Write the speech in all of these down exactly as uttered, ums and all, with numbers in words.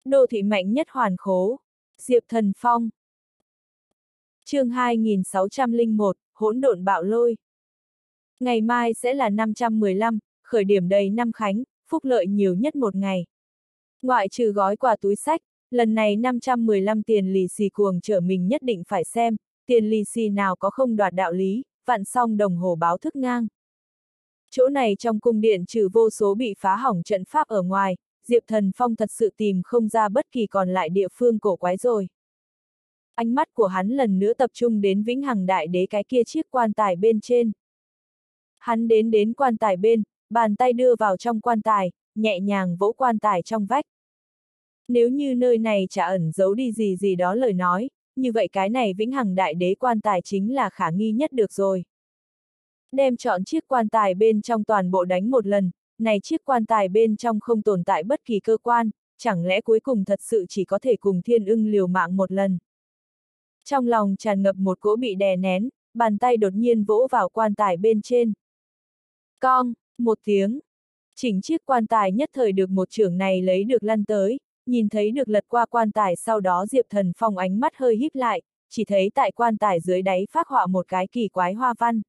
Đô thị mạnh nhất hoàn khố. Diệp Thần Phong. Chương hai nghìn sáu trăm lẻ một, hỗn độn bạo lôi. Ngày mai sẽ là năm trăm mười lăm, khởi điểm đầy năm khánh, phúc lợi nhiều nhất một ngày. Ngoại trừ gói quà túi xách, lần này năm trăm mười lăm tiền lì xì cuồng trở mình nhất định phải xem, tiền lì xì nào có không đoạt đạo lý, vặn xong đồng hồ báo thức ngang. Chỗ này trong cung điện trừ vô số bị phá hỏng trận pháp ở ngoài, Diệp Thần Phong thật sự tìm không ra bất kỳ còn lại địa phương cổ quái rồi. Ánh mắt của hắn lần nữa tập trung đến Vĩnh Hằng Đại Đế cái kia chiếc quan tài bên trên. Hắn đến đến quan tài bên, bàn tay đưa vào trong quan tài, nhẹ nhàng vỗ quan tài trong vách. Nếu như nơi này chả ẩn giấu đi gì gì đó lời nói, như vậy cái này Vĩnh Hằng Đại Đế quan tài chính là khả nghi nhất được rồi. Đem chọn chiếc quan tài bên trong toàn bộ đánh một lần, này chiếc quan tài bên trong không tồn tại bất kỳ cơ quan, chẳng lẽ cuối cùng thật sự chỉ có thể cùng Thiên Ưng liều mạng một lần. Trong lòng tràn ngập một cỗ bị đè nén, bàn tay đột nhiên vỗ vào quan tài bên trên. Cong, một tiếng. Chỉnh chiếc quan tài nhất thời được một chưởng này lấy được lăn tới, nhìn thấy được lật qua quan tài sau đó Diệp Thần Phong ánh mắt hơi híp lại, chỉ thấy tại quan tài dưới đáy phác họa một cái kỳ quái hoa văn.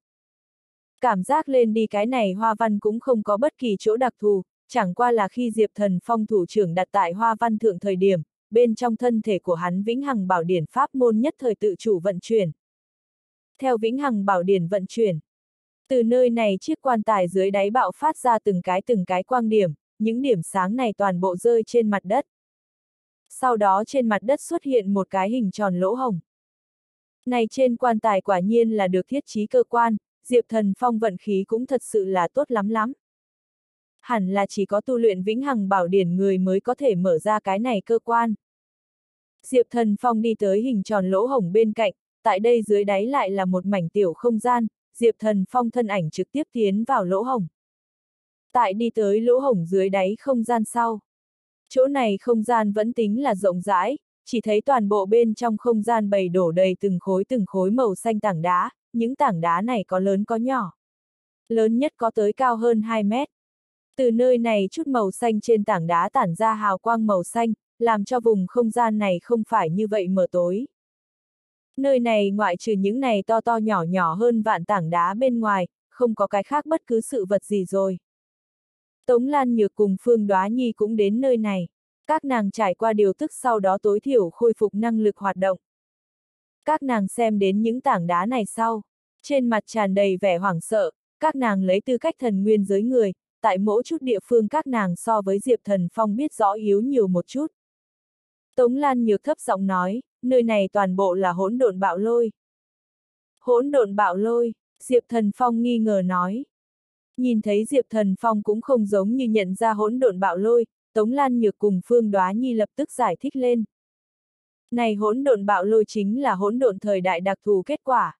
Cảm giác lên đi cái này hoa văn cũng không có bất kỳ chỗ đặc thù, chẳng qua là khi Diệp Thần Phong thủ trưởng đặt tại hoa văn thượng thời điểm, bên trong thân thể của hắn Vĩnh Hằng Bảo Điển pháp môn nhất thời tự chủ vận chuyển. Theo Vĩnh Hằng Bảo Điển vận chuyển, từ nơi này chiếc quan tài dưới đáy bạo phát ra từng cái từng cái quang điểm, những điểm sáng này toàn bộ rơi trên mặt đất. Sau đó trên mặt đất xuất hiện một cái hình tròn lỗ hổng. Này trên quan tài quả nhiên là được thiết trí cơ quan, Diệp Thần Phong vận khí cũng thật sự là tốt lắm lắm. Hẳn là chỉ có tu luyện Vĩnh Hằng Bảo Điển người mới có thể mở ra cái này cơ quan. Diệp Thần Phong đi tới hình tròn lỗ hổng bên cạnh, tại đây dưới đáy lại là một mảnh tiểu không gian, Diệp Thần Phong thân ảnh trực tiếp tiến vào lỗ hổng. Tại đi tới lỗ hổng dưới đáy không gian sau. Chỗ này không gian vẫn tính là rộng rãi, chỉ thấy toàn bộ bên trong không gian bày đổ đầy từng khối từng khối màu xanh tảng đá, những tảng đá này có lớn có nhỏ. Lớn nhất có tới cao hơn hai mét. Từ nơi này chút màu xanh trên tảng đá tản ra hào quang màu xanh, làm cho vùng không gian này không phải như vậy mờ tối. Nơi này ngoại trừ những này to to nhỏ nhỏ hơn vạn tảng đá bên ngoài, không có cái khác bất cứ sự vật gì rồi. Tống Lan Nhược cùng Phương Đoá Nhi cũng đến nơi này. Các nàng trải qua điều tức sau đó tối thiểu khôi phục năng lực hoạt động. Các nàng xem đến những tảng đá này sau, trên mặt tràn đầy vẻ hoảng sợ, các nàng lấy tư cách thần nguyên giới người, tại mỗi chút địa phương các nàng so với Diệp Thần Phong biết rõ yếu nhiều một chút. Tống Lan Nhược thấp giọng nói, nơi này toàn bộ là hỗn độn bạo lôi. Hỗn độn bạo lôi, Diệp Thần Phong nghi ngờ nói. Nhìn thấy Diệp Thần Phong cũng không giống như nhận ra hỗn độn bạo lôi, Tống Lan Nhược cùng Phương Đoá Nhi lập tức giải thích lên. Này hỗn độn bạo lôi chính là hỗn độn thời đại đặc thù kết quả.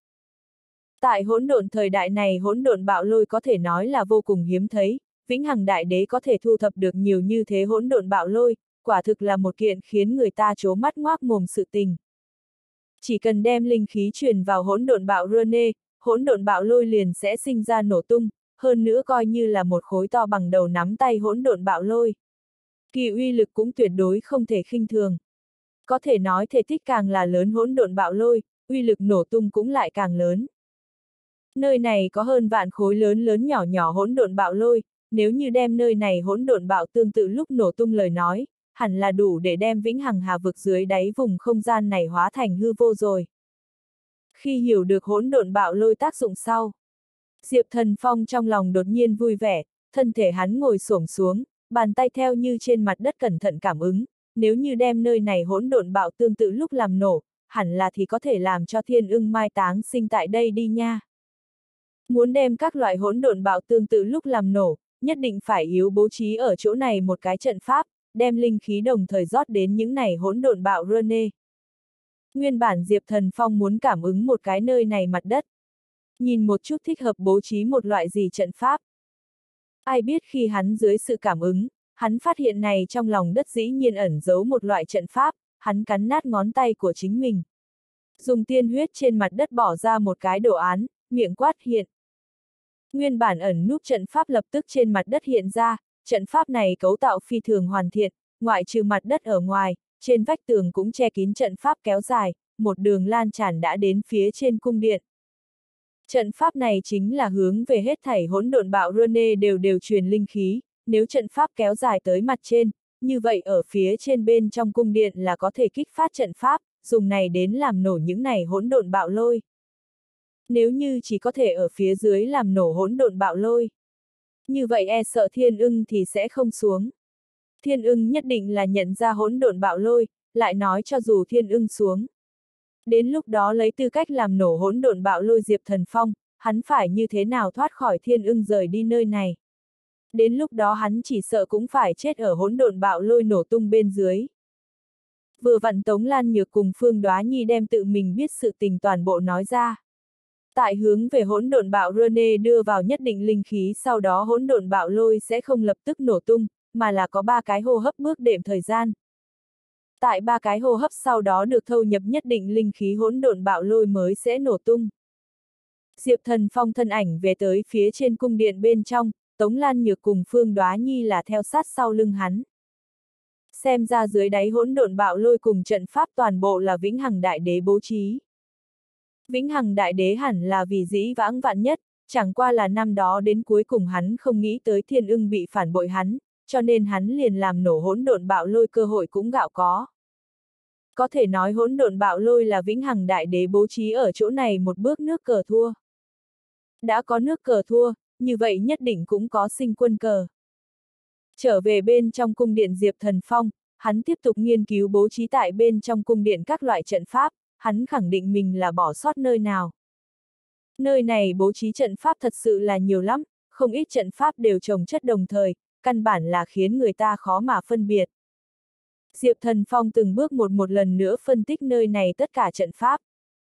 Tại hỗn độn thời đại này hỗn độn bạo lôi có thể nói là vô cùng hiếm thấy, Vĩnh Hằng Đại Đế có thể thu thập được nhiều như thế hỗn độn bạo lôi, quả thực là một kiện khiến người ta trố mắt ngoác mồm sự tình. Chỉ cần đem linh khí truyền vào hỗn độn bạo rene, hỗn độn bạo lôi liền sẽ sinh ra nổ tung, hơn nữa coi như là một khối to bằng đầu nắm tay hỗn độn bạo lôi. Kỳ uy lực cũng tuyệt đối không thể khinh thường. Có thể nói thể tích càng là lớn hỗn độn bạo lôi, uy lực nổ tung cũng lại càng lớn. Nơi này có hơn vạn khối lớn lớn nhỏ nhỏ hỗn độn bạo lôi, nếu như đem nơi này hỗn độn bạo tương tự lúc nổ tung lời nói, hẳn là đủ để đem Vĩnh Hằng Hà vực dưới đáy vùng không gian này hóa thành hư vô rồi. Khi hiểu được hỗn độn bạo lôi tác dụng sau, Diệp Thần Phong trong lòng đột nhiên vui vẻ, thân thể hắn ngồi xổm xuống, bàn tay theo như trên mặt đất cẩn thận cảm ứng, nếu như đem nơi này hỗn độn bạo tương tự lúc làm nổ, hẳn là thì có thể làm cho Thiên Ưng mai táng sinh tại đây đi nha. Muốn đem các loại hỗn độn bạo tương tự lúc làm nổ, nhất định phải yếu bố trí ở chỗ này một cái trận pháp, đem linh khí đồng thời rót đến những này hỗn độn bạo rene. Nguyên bản Diệp Thần Phong muốn cảm ứng một cái nơi này mặt đất. Nhìn một chút thích hợp bố trí một loại gì trận pháp. Ai biết khi hắn dưới sự cảm ứng, hắn phát hiện này trong lòng đất dĩ nhiên ẩn giấu một loại trận pháp, hắn cắn nát ngón tay của chính mình. Dùng tiên huyết trên mặt đất bỏ ra một cái đồ án, miệng quát hiện. Nguyên bản ẩn núp trận pháp lập tức trên mặt đất hiện ra, trận pháp này cấu tạo phi thường hoàn thiện, ngoại trừ mặt đất ở ngoài, trên vách tường cũng che kín trận pháp kéo dài, một đường lan tràn đã đến phía trên cung điện. Trận pháp này chính là hướng về hết thảy hỗn độn bạo Rene đều đều truyền linh khí, nếu trận pháp kéo dài tới mặt trên, như vậy ở phía trên bên trong cung điện là có thể kích phát trận pháp, dùng này đến làm nổ những này hỗn độn bạo lôi. Nếu như chỉ có thể ở phía dưới làm nổ hỗn độn bạo lôi, như vậy e sợ Thiên Ưng thì sẽ không xuống. Thiên Ưng nhất định là nhận ra hỗn độn bạo lôi, lại nói cho dù Thiên Ưng xuống. Đến lúc đó lấy tư cách làm nổ hỗn độn bạo lôi Diệp Thần Phong, hắn phải như thế nào thoát khỏi Thiên Ưng rời đi nơi này. Đến lúc đó hắn chỉ sợ cũng phải chết ở hỗn độn bạo lôi nổ tung bên dưới. Vừa vặn Tống Lan Nhược cùng Phương Đoá Nhi đem tự mình biết sự tình toàn bộ nói ra. Tại hướng về hỗn độn bạo Rene đưa vào nhất định linh khí, sau đó hỗn độn bạo lôi sẽ không lập tức nổ tung, mà là có ba cái hô hấp bước đệm thời gian. Tại ba cái hô hấp sau đó được thâu nhập nhất định linh khí, hỗn độn bạo lôi mới sẽ nổ tung. Diệp Thần Phong thân ảnh về tới phía trên cung điện bên trong, Tống Lan Nhược cùng Phương Đoá Nhi là theo sát sau lưng hắn. Xem ra dưới đáy hỗn độn bạo lôi cùng trận pháp toàn bộ là Vĩnh Hằng Đại Đế bố trí. Vĩnh Hằng Đại Đế hẳn là vì dĩ vãng vạn nhất, chẳng qua là năm đó đến cuối cùng hắn không nghĩ tới Thiên Ưng bị phản bội hắn, cho nên hắn liền làm nổ hỗn độn bạo lôi cơ hội cũng gạo có. Có thể nói hỗn độn bạo lôi là Vĩnh Hằng Đại Đế bố trí ở chỗ này một bước nước cờ thua. Đã có nước cờ thua, như vậy nhất định cũng có sinh quân cờ. Trở về bên trong cung điện Diệp Thần Phong, hắn tiếp tục nghiên cứu bố trí tại bên trong cung điện các loại trận pháp, hắn khẳng định mình là bỏ sót nơi nào. Nơi này bố trí trận pháp thật sự là nhiều lắm, không ít trận pháp đều chồng chất đồng thời, căn bản là khiến người ta khó mà phân biệt. Diệp Thần Phong từng bước một một lần nữa phân tích nơi này tất cả trận pháp.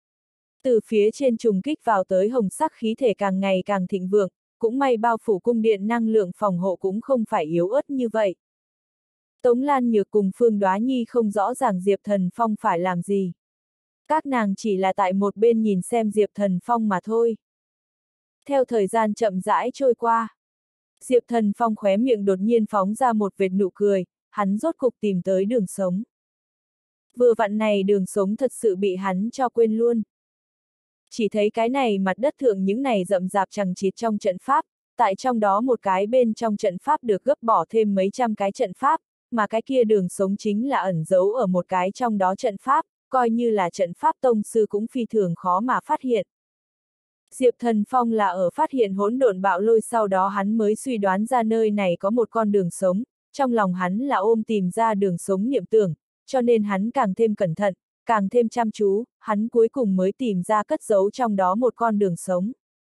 Từ phía trên trùng kích vào tới hồng sắc khí thể càng ngày càng thịnh vượng, cũng may bao phủ cung điện năng lượng phòng hộ cũng không phải yếu ớt như vậy. Tống Lan Nhược cùng Phương Đoá Nhi không rõ ràng Diệp Thần Phong phải làm gì. Các nàng chỉ là tại một bên nhìn xem Diệp Thần Phong mà thôi. Theo thời gian chậm rãi trôi qua, Diệp Thần Phong khóe miệng đột nhiên phóng ra một vệt nụ cười, hắn rốt cục tìm tới đường sống. Vừa vặn này đường sống thật sự bị hắn cho quên luôn. Chỉ thấy cái này mặt đất thượng những này rậm rạp chằng chịt trong trận pháp, tại trong đó một cái bên trong trận pháp được gấp bỏ thêm mấy trăm cái trận pháp, mà cái kia đường sống chính là ẩn giấu ở một cái trong đó trận pháp, coi như là trận pháp tông sư cũng phi thường khó mà phát hiện. Diệp Thần Phong là ở phát hiện hỗn độn bạo lôi sau đó hắn mới suy đoán ra nơi này có một con đường sống, trong lòng hắn là ôm tìm ra đường sống niệm tưởng, cho nên hắn càng thêm cẩn thận, càng thêm chăm chú, hắn cuối cùng mới tìm ra cất giấu trong đó một con đường sống.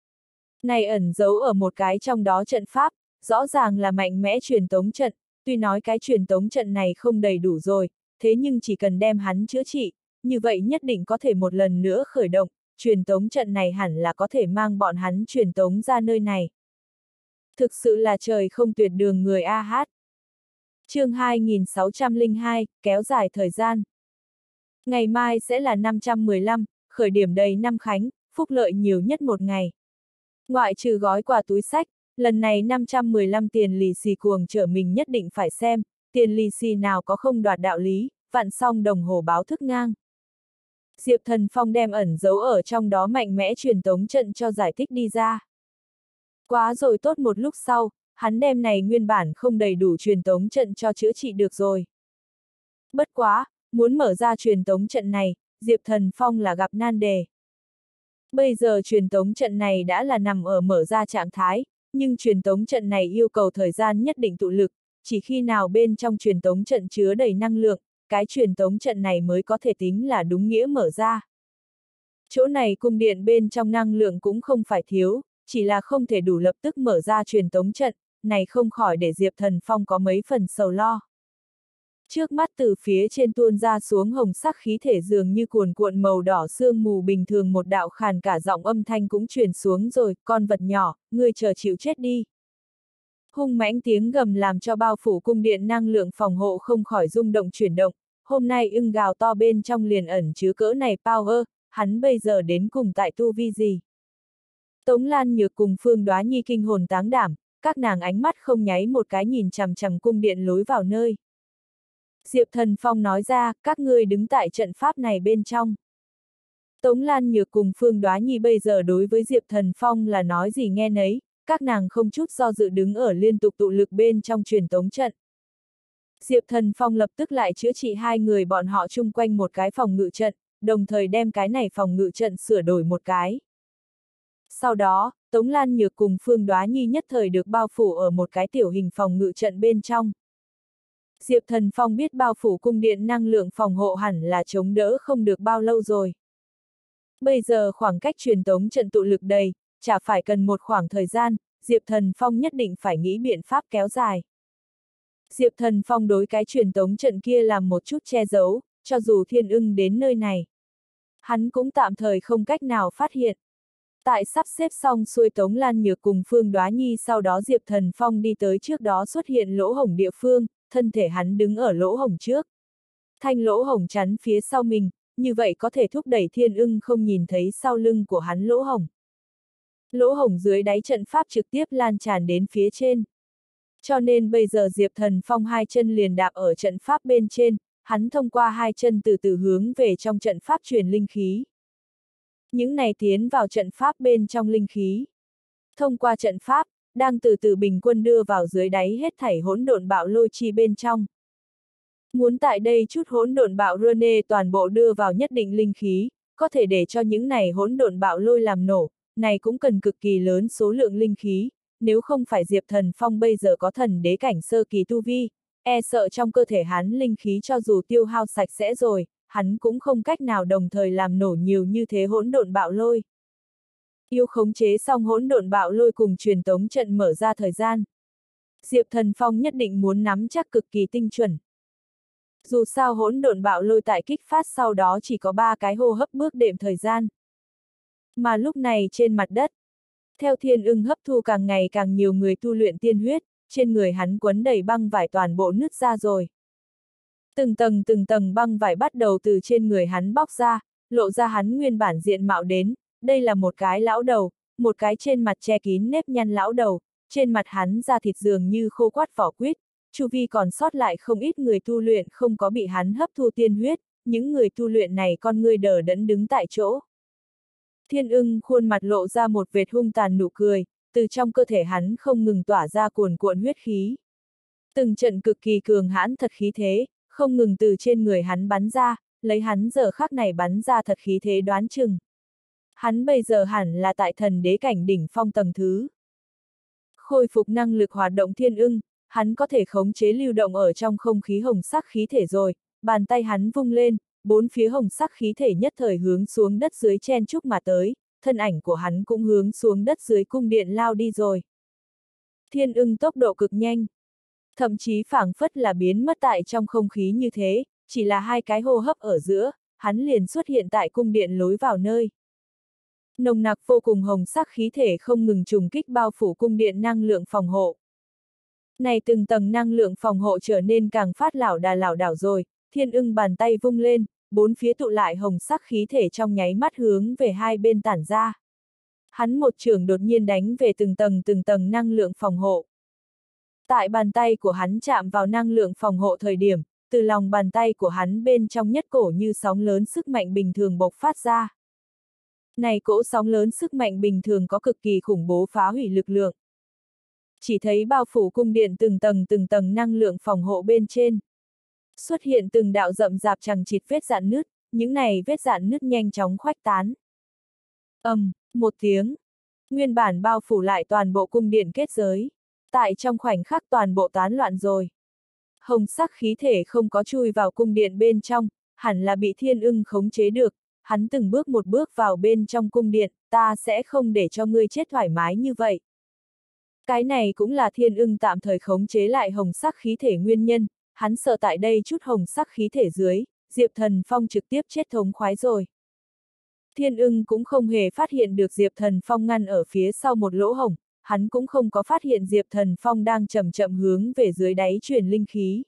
Này ẩn giấu ở một cái trong đó trận pháp, rõ ràng là mạnh mẽ truyền tống trận, tuy nói cái truyền tống trận này không đầy đủ rồi, thế nhưng chỉ cần đem hắn chữa trị, như vậy nhất định có thể một lần nữa khởi động, truyền tống trận này hẳn là có thể mang bọn hắn truyền tống ra nơi này. Thực sự là trời không tuyệt đường người a hát. Chương hai nghìn sáu trăm lẻ hai, kéo dài thời gian. Ngày mai sẽ là năm trăm mười lăm, khởi điểm đầy năm khánh, phúc lợi nhiều nhất một ngày. Ngoại trừ gói quà túi sách, lần này năm trăm mười lăm tiền lì xì cuồng trở mình nhất định phải xem, tiền lì xì nào có không đoạt đạo lý, vặn xong đồng hồ báo thức ngang. Diệp Thần Phong đem ẩn giấu ở trong đó mạnh mẽ truyền tống trận cho giải thích đi ra. Quá rồi tốt một lúc sau, hắn đem này nguyên bản không đầy đủ truyền tống trận cho chữa trị được rồi. Bất quá, muốn mở ra truyền tống trận này, Diệp Thần Phong là gặp nan đề. Bây giờ truyền tống trận này đã là nằm ở mở ra trạng thái, nhưng truyền tống trận này yêu cầu thời gian nhất định tụ lực, chỉ khi nào bên trong truyền tống trận chứa đầy năng lượng, cái truyền tống trận này mới có thể tính là đúng nghĩa mở ra. Chỗ này cung điện bên trong năng lượng cũng không phải thiếu, chỉ là không thể đủ lập tức mở ra truyền tống trận, này không khỏi để Diệp Thần Phong có mấy phần sầu lo. Trước mắt từ phía trên tuôn ra xuống hồng sắc khí thể dường như cuồn cuộn màu đỏ sương mù bình thường, một đạo khàn cả giọng âm thanh cũng truyền xuống rồi, con vật nhỏ, ngươi chờ chịu chết đi. Hung mãnh tiếng gầm làm cho bao phủ cung điện năng lượng phòng hộ không khỏi rung động chuyển động, hôm nay ưng gào to bên trong liền ẩn chứa cỡ này power, hắn bây giờ đến cùng tại tu vi gì. Tống Lan Nhược cùng Phương Đoá Nhi kinh hồn táng đảm, các nàng ánh mắt không nháy một cái nhìn chằm chằm cung điện lối vào nơi. Diệp Thần Phong nói ra, các ngươi đứng tại trận pháp này bên trong. Tống Lan Nhược cùng Phương Đoá Nhi bây giờ đối với Diệp Thần Phong là nói gì nghe nấy, các nàng không chút do dự đứng ở liên tục tụ lực bên trong truyền tống trận. Diệp Thần Phong lập tức lại chữa trị hai người bọn họ chung quanh một cái phòng ngự trận, đồng thời đem cái này phòng ngự trận sửa đổi một cái. Sau đó, Tống Lan Nhược cùng Phương Đoá Nhi nhất thời được bao phủ ở một cái tiểu hình phòng ngự trận bên trong. Diệp Thần Phong biết bao phủ cung điện năng lượng phòng hộ hẳn là chống đỡ không được bao lâu rồi. Bây giờ khoảng cách truyền tống trận tụ lực đầy, chả phải cần một khoảng thời gian, Diệp Thần Phong nhất định phải nghĩ biện pháp kéo dài. Diệp Thần Phong đối cái truyền tống trận kia làm một chút che giấu, cho dù Thiên Ưng đến nơi này. Hắn cũng tạm thời không cách nào phát hiện. Tại sắp xếp xong xuôi Tống Lan Nhược cùng Phương Đoá Nhi sau đó Diệp Thần Phong đi tới trước đó xuất hiện lỗ hổng địa phương, thân thể hắn đứng ở lỗ hổng trước. Thanh lỗ hổng chắn phía sau mình, như vậy có thể thúc đẩy Thiên Ưng không nhìn thấy sau lưng của hắn lỗ hổng. Lỗ hổng dưới đáy trận pháp trực tiếp lan tràn đến phía trên. Cho nên bây giờ Diệp Thần Phong hai chân liền đạp ở trận pháp bên trên, hắn thông qua hai chân từ từ hướng về trong trận pháp truyền linh khí. Những này tiến vào trận pháp bên trong linh khí. Thông qua trận pháp, đang từ từ bình quân đưa vào dưới đáy hết thảy hỗn độn bạo lôi chi bên trong. Muốn tại đây chút hỗn độn bạo Rene toàn bộ đưa vào nhất định linh khí, có thể để cho những này hỗn độn bạo lôi làm nổ, này cũng cần cực kỳ lớn số lượng linh khí, nếu không phải Diệp Thần Phong bây giờ có thần đế cảnh sơ kỳ tu vi, e sợ trong cơ thể hắn linh khí cho dù tiêu hao sạch sẽ rồi, hắn cũng không cách nào đồng thời làm nổ nhiều như thế hỗn độn bạo lôi. Yêu khống chế xong hỗn độn bạo lôi cùng truyền tống trận mở ra thời gian. Diệp Thần Phong nhất định muốn nắm chắc cực kỳ tinh chuẩn. Dù sao hỗn độn bạo lôi tại kích phát sau đó chỉ có ba cái hô hấp bước đệm thời gian. Mà lúc này trên mặt đất, theo Thiên Ưng hấp thu càng ngày càng nhiều người tu luyện tiên huyết, trên người hắn quấn đầy băng vải toàn bộ nứt ra rồi. Từng tầng từng tầng băng vải bắt đầu từ trên người hắn bóc ra, lộ ra hắn nguyên bản diện mạo đến, đây là một cái lão đầu, một cái trên mặt che kín nếp nhăn lão đầu, trên mặt hắn da thịt dường như khô quắt vỏ quýt, chu vi còn sót lại không ít người tu luyện không có bị hắn hấp thu tiên huyết, những người tu luyện này con người đờ đẫn đứng tại chỗ. Thiên Ưng khuôn mặt lộ ra một vệt hung tàn nụ cười, từ trong cơ thể hắn không ngừng tỏa ra cuồn cuộn huyết khí. Từng trận cực kỳ cường hãn thật khí thế, không ngừng từ trên người hắn bắn ra, lấy hắn giờ khắc này bắn ra thật khí thế đoán chừng. Hắn bây giờ hẳn là tại thần đế cảnh đỉnh phong tầng thứ. Khôi phục năng lực hoạt động Thiên Ưng, hắn có thể khống chế lưu động ở trong không khí hồng sắc khí thể rồi, bàn tay hắn vung lên, bốn phía hồng sắc khí thể nhất thời hướng xuống đất dưới chen chúc mà tới, thân ảnh của hắn cũng hướng xuống đất dưới cung điện lao đi rồi. Thiên Ưng tốc độ cực nhanh, thậm chí phảng phất là biến mất tại trong không khí như thế, chỉ là hai cái hô hấp ở giữa, hắn liền xuất hiện tại cung điện lối vào nơi. Nồng nặc vô cùng hồng sắc khí thể không ngừng trùng kích bao phủ cung điện năng lượng phòng hộ. Này từng tầng năng lượng phòng hộ trở nên càng phát lảo đà lảo đảo rồi, Thiên Ưng bàn tay vung lên, bốn phía tụ lại hồng sắc khí thể trong nháy mắt hướng về hai bên tản ra. Hắn một chưởng đột nhiên đánh về từng tầng từng tầng năng lượng phòng hộ. Tại bàn tay của hắn chạm vào năng lượng phòng hộ thời điểm, từ lòng bàn tay của hắn bên trong nhất cổ như sóng lớn sức mạnh bình thường bộc phát ra. Này cỗ sóng lớn sức mạnh bình thường có cực kỳ khủng bố phá hủy lực lượng. Chỉ thấy bao phủ cung điện từng tầng từng tầng năng lượng phòng hộ bên trên. Xuất hiện từng đạo rậm rạp chằng chịt vết rạn nứt, những này vết rạn nứt nhanh chóng khuếch tán. Ầm, um, một tiếng. Nguyên bản bao phủ lại toàn bộ cung điện kết giới. Tại trong khoảnh khắc toàn bộ tán loạn rồi. Hồng sắc khí thể không có chui vào cung điện bên trong, hẳn là bị Thiên Ưng khống chế được. Hắn từng bước một bước vào bên trong cung điện, ta sẽ không để cho ngươi chết thoải mái như vậy. Cái này cũng là Thiên Ưng tạm thời khống chế lại hồng sắc khí thể nguyên nhân, hắn sợ tại đây chút hồng sắc khí thể dưới, Diệp Thần Phong trực tiếp chết thống khoái rồi. Thiên Ưng cũng không hề phát hiện được Diệp Thần Phong ngăn ở phía sau một lỗ hổng, hắn cũng không có phát hiện Diệp Thần Phong đang chậm chậm hướng về dưới đáy truyền linh khí.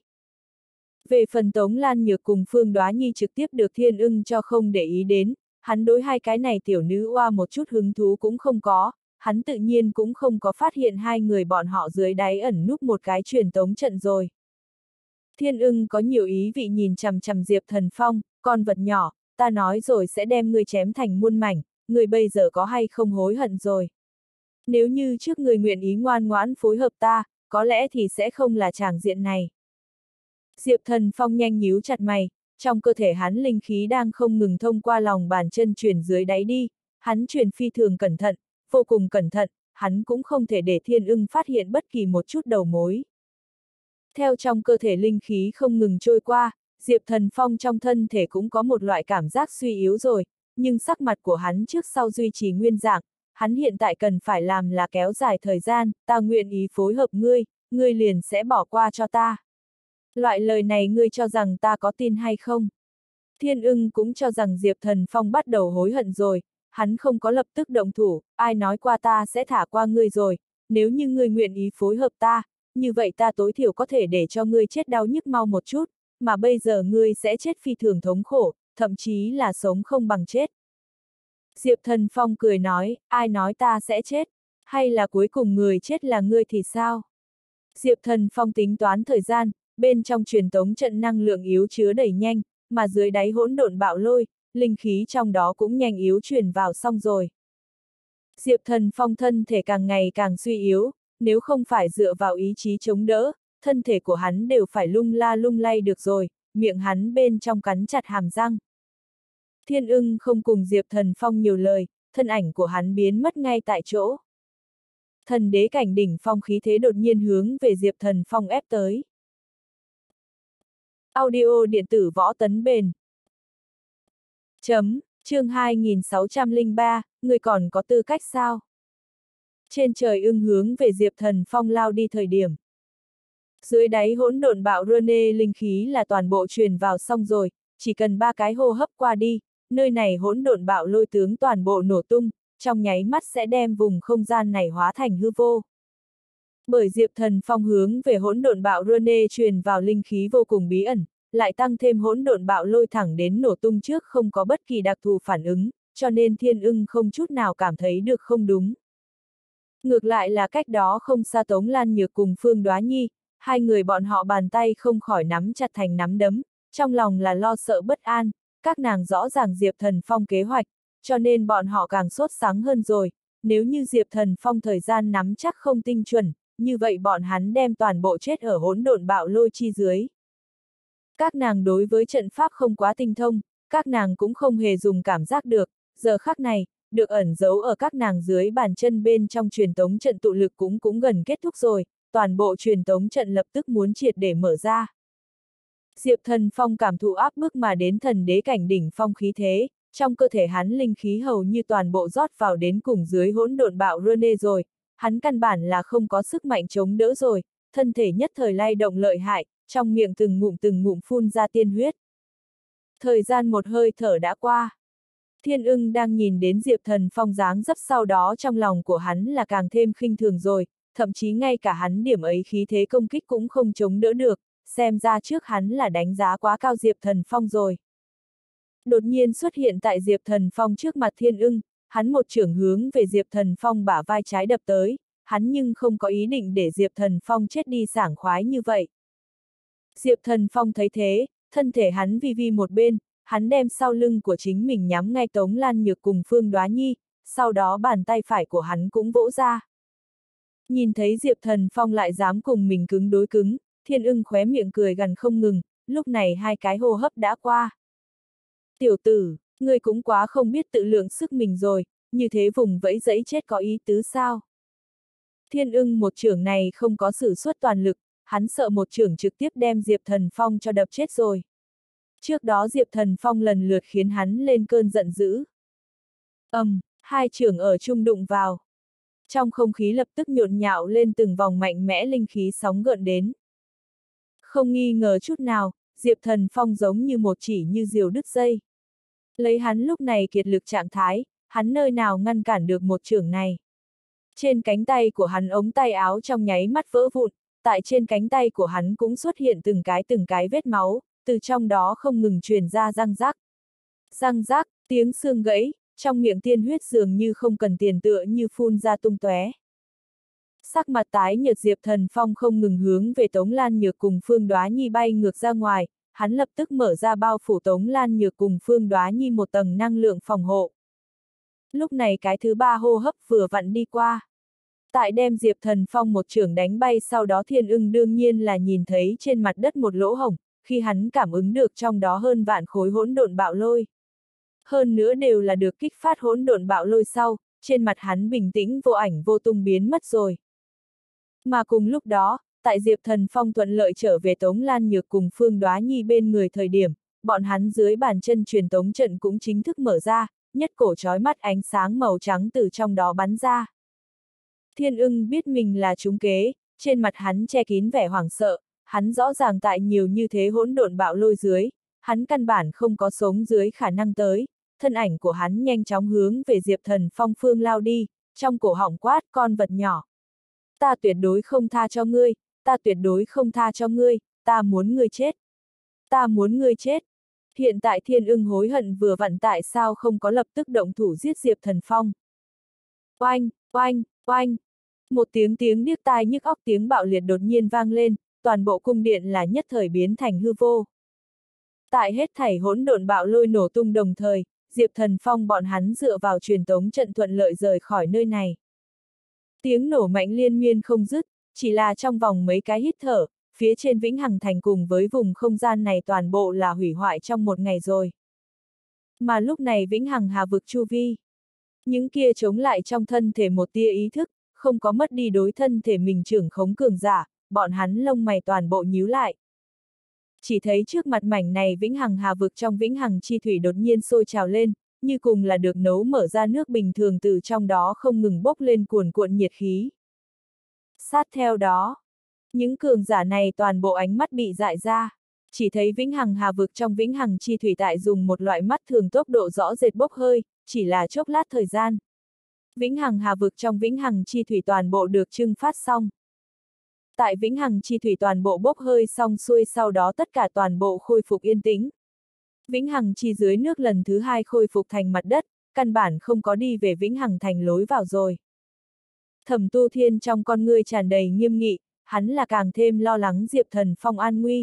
Về phần Tống Lan Nhược cùng Phương Đoá Nhi trực tiếp được Thiên Ưng cho không để ý đến, hắn đối hai cái này tiểu nữ oa một chút hứng thú cũng không có, hắn tự nhiên cũng không có phát hiện hai người bọn họ dưới đáy ẩn núp một cái truyền tống trận rồi. Thiên ưng có nhiều ý vị nhìn chằm chằm Diệp Thần Phong, con vật nhỏ, ta nói rồi sẽ đem ngươi chém thành muôn mảnh, ngươi bây giờ có hay không hối hận rồi. Nếu như trước ngươi nguyện ý ngoan ngoãn phối hợp ta, có lẽ thì sẽ không là tràng diện này. Diệp Thần Phong nhanh nhíu chặt mày, trong cơ thể hắn linh khí đang không ngừng thông qua lòng bàn chân truyền dưới đáy đi, hắn truyền phi thường cẩn thận, vô cùng cẩn thận, hắn cũng không thể để Thiên ưng phát hiện bất kỳ một chút đầu mối. Theo trong cơ thể linh khí không ngừng trôi qua, Diệp Thần Phong trong thân thể cũng có một loại cảm giác suy yếu rồi, nhưng sắc mặt của hắn trước sau duy trì nguyên dạng, hắn hiện tại cần phải làm là kéo dài thời gian, ta nguyện ý phối hợp ngươi, ngươi liền sẽ bỏ qua cho ta. Loại lời này ngươi cho rằng ta có tin hay không? Thiên ưng cũng cho rằng Diệp Thần Phong bắt đầu hối hận rồi, hắn không có lập tức động thủ, ai nói qua ta sẽ thả qua ngươi rồi, nếu như ngươi nguyện ý phối hợp ta, như vậy ta tối thiểu có thể để cho ngươi chết đau nhức mau một chút, mà bây giờ ngươi sẽ chết phi thường thống khổ, thậm chí là sống không bằng chết. Diệp Thần Phong cười nói, ai nói ta sẽ chết, hay là cuối cùng người chết là ngươi thì sao? Diệp Thần Phong tính toán thời gian, bên trong truyền tống trận năng lượng yếu chứa đẩy nhanh, mà dưới đáy hỗn độn bạo lôi, linh khí trong đó cũng nhanh yếu truyền vào xong rồi. Diệp Thần Phong thân thể càng ngày càng suy yếu, nếu không phải dựa vào ý chí chống đỡ, thân thể của hắn đều phải lung la lung lay được rồi, miệng hắn bên trong cắn chặt hàm răng. Thiên ưng không cùng Diệp Thần Phong nhiều lời, thân ảnh của hắn biến mất ngay tại chỗ. Thần đế cảnh đỉnh phong khí thế đột nhiên hướng về Diệp Thần Phong ép tới. Audio điện tử võ tấn bền. Chấm, chương hai nghìn sáu trăm lẻ ba, người còn có tư cách sao? Trên trời ưng hướng về Diệp Thần Phong lao đi thời điểm. Dưới đáy hỗn độn bạo Rene linh khí là toàn bộ truyền vào xong rồi, chỉ cần ba cái hô hấp qua đi, nơi này hỗn độn bạo lôi tướng toàn bộ nổ tung, trong nháy mắt sẽ đem vùng không gian này hóa thành hư vô. Bởi Diệp Thần Phong hướng về hỗn độn bạo Rene truyền vào linh khí vô cùng bí ẩn, lại tăng thêm hỗn độn bạo lôi thẳng đến nổ tung trước không có bất kỳ đặc thù phản ứng, cho nên Thiên ưng không chút nào cảm thấy được không đúng. Ngược lại là cách đó không xa Tống Lan Nhược cùng Phương Đoá Nhi, hai người bọn họ bàn tay không khỏi nắm chặt thành nắm đấm, trong lòng là lo sợ bất an, các nàng rõ ràng Diệp Thần Phong kế hoạch, cho nên bọn họ càng sốt sắng hơn rồi, nếu như Diệp Thần Phong thời gian nắm chắc không tinh chuẩn, như vậy bọn hắn đem toàn bộ chết ở hỗn độn bạo lôi chi dưới. Các nàng đối với trận pháp không quá tinh thông, các nàng cũng không hề dùng cảm giác được, giờ khắc này, được ẩn giấu ở các nàng dưới bàn chân bên trong truyền tống trận tụ lực cũng cũng gần kết thúc rồi, toàn bộ truyền tống trận lập tức muốn triệt để mở ra. Diệp Thần Phong cảm thụ áp bức mà đến thần đế cảnh đỉnh phong khí thế, trong cơ thể hắn linh khí hầu như toàn bộ rót vào đến cùng dưới hỗn độn bạo Rene rồi, hắn căn bản là không có sức mạnh chống đỡ rồi, thân thể nhất thời lay động lợi hại, trong miệng từng ngụm từng ngụm phun ra tiên huyết. Thời gian một hơi thở đã qua. Thiên ưng đang nhìn đến Diệp Thần Phong dáng dấp sau đó trong lòng của hắn là càng thêm khinh thường rồi, thậm chí ngay cả hắn điểm ấy khí thế công kích cũng không chống đỡ được, xem ra trước hắn là đánh giá quá cao Diệp Thần Phong rồi. Đột nhiên xuất hiện tại Diệp Thần Phong trước mặt Thiên ưng, hắn một chưởng hướng về Diệp Thần Phong bả vai trái đập tới, hắn nhưng không có ý định để Diệp Thần Phong chết đi sảng khoái như vậy. Diệp Thần Phong thấy thế, thân thể hắn vi vi một bên, hắn đem sau lưng của chính mình nhắm ngay Tống Lan Nhược cùng Phương Đoá Nhi, sau đó bàn tay phải của hắn cũng vỗ ra. Nhìn thấy Diệp Thần Phong lại dám cùng mình cứng đối cứng, Thiên ưng khóe miệng cười gần không ngừng, lúc này hai cái hô hấp đã qua. Tiểu tử, ngươi cũng quá không biết tự lượng sức mình rồi, như thế vùng vẫy dẫy chết có ý tứ sao? Thiên ưng một chưởng này không có sử xuất toàn lực, hắn sợ một chưởng trực tiếp đem Diệp Thần Phong cho đập chết rồi. Trước đó Diệp Thần Phong lần lượt khiến hắn lên cơn giận dữ. Ầm, um, hai chưởng ở chung đụng vào. Trong không khí lập tức nhộn nhạo lên từng vòng mạnh mẽ linh khí sóng gợn đến. Không nghi ngờ chút nào, Diệp Thần Phong giống như một chỉ như diều đứt dây. Lấy hắn lúc này kiệt lực trạng thái, hắn nơi nào ngăn cản được một chưởng này. Trên cánh tay của hắn ống tay áo trong nháy mắt vỡ vụn, tại trên cánh tay của hắn cũng xuất hiện từng cái từng cái vết máu, từ trong đó không ngừng truyền ra răng rắc. Răng rắc, tiếng xương gãy, trong miệng tiên huyết dường như không cần tiền tựa như phun ra tung tóe. Sắc mặt tái nhợt Diệp Thần Phong không ngừng hướng về Tống Lan Nhược cùng Phương Đoá Nhi bay ngược ra ngoài, hắn lập tức mở ra bao phủ Tống Lan Nhược cùng Phương Đoá Nhi một tầng năng lượng phòng hộ. Lúc này cái thứ ba hô hấp vừa vặn đi qua. Tại đem Diệp Thần Phong một chưởng đánh bay sau đó Thiên Ưng đương nhiên là nhìn thấy trên mặt đất một lỗ hổng, khi hắn cảm ứng được trong đó hơn vạn khối hỗn độn bạo lôi. Hơn nữa đều là được kích phát hỗn độn bạo lôi sau, trên mặt hắn bình tĩnh vô ảnh vô tung biến mất rồi. Mà cùng lúc đó, tại Diệp Thần Phong thuận lợi trở về Tống Lan Nhược cùng Phương Đoá Nhi bên người thời điểm, bọn hắn dưới bàn chân truyền tống trận cũng chính thức mở ra, nhất cổ chói mắt ánh sáng màu trắng từ trong đó bắn ra. Thiên Ưng biết mình là trúng kế, trên mặt hắn che kín vẻ hoảng sợ, hắn rõ ràng tại nhiều như thế hỗn độn bạo lôi dưới, hắn căn bản không có sống dưới khả năng tới, thân ảnh của hắn nhanh chóng hướng về Diệp Thần Phong phương lao đi, trong cổ họng quát con vật nhỏ. Ta tuyệt đối không tha cho ngươi, ta tuyệt đối không tha cho ngươi, ta muốn ngươi chết. Ta muốn ngươi chết. Hiện tại Thiên Ưng hối hận vừa vặn tại sao không có lập tức động thủ giết Diệp Thần Phong. Oanh, oanh, oanh. Một tiếng tiếng điếc tai nhức óc tiếng bạo liệt đột nhiên vang lên, toàn bộ cung điện là nhất thời biến thành hư vô. Tại hết thảy hỗn độn bạo lôi nổ tung đồng thời, Diệp Thần Phong bọn hắn dựa vào truyền tống trận thuận lợi rời khỏi nơi này. Tiếng nổ mạnh liên miên không dứt, chỉ là trong vòng mấy cái hít thở, phía trên Vĩnh Hằng Thành cùng với vùng không gian này toàn bộ là hủy hoại trong một ngày rồi. Mà lúc này Vĩnh Hằng Hà vực chu vi, những kia chống lại trong thân thể một tia ý thức, không có mất đi đối thân thể mình trưởng khống cường giả, bọn hắn lông mày toàn bộ nhíu lại. Chỉ thấy trước mặt mảnh này Vĩnh Hằng Hà vực trong Vĩnh Hằng chi thủy đột nhiên sôi trào lên, như cùng là được nấu mở ra nước bình thường từ trong đó không ngừng bốc lên cuồn cuộn nhiệt khí. Sát theo đó, những cường giả này toàn bộ ánh mắt bị dại ra, chỉ thấy Vĩnh Hằng Hà vực trong Vĩnh Hằng chi thủy tại dùng một loại mắt thường tốc độ rõ rệt bốc hơi, chỉ là chốc lát thời gian. Vĩnh Hằng Hà vực trong Vĩnh Hằng chi thủy toàn bộ được trưng phát xong. Tại Vĩnh Hằng chi thủy toàn bộ bốc hơi xong xuôi sau đó tất cả toàn bộ khôi phục yên tĩnh. Vĩnh Hằng chi dưới nước lần thứ hai khôi phục thành mặt đất, căn bản không có đi về Vĩnh Hằng thành lối vào rồi. Thẩm Tu Thiên trong con ngươi tràn đầy nghiêm nghị, hắn là càng thêm lo lắng Diệp Thần Phong an nguy.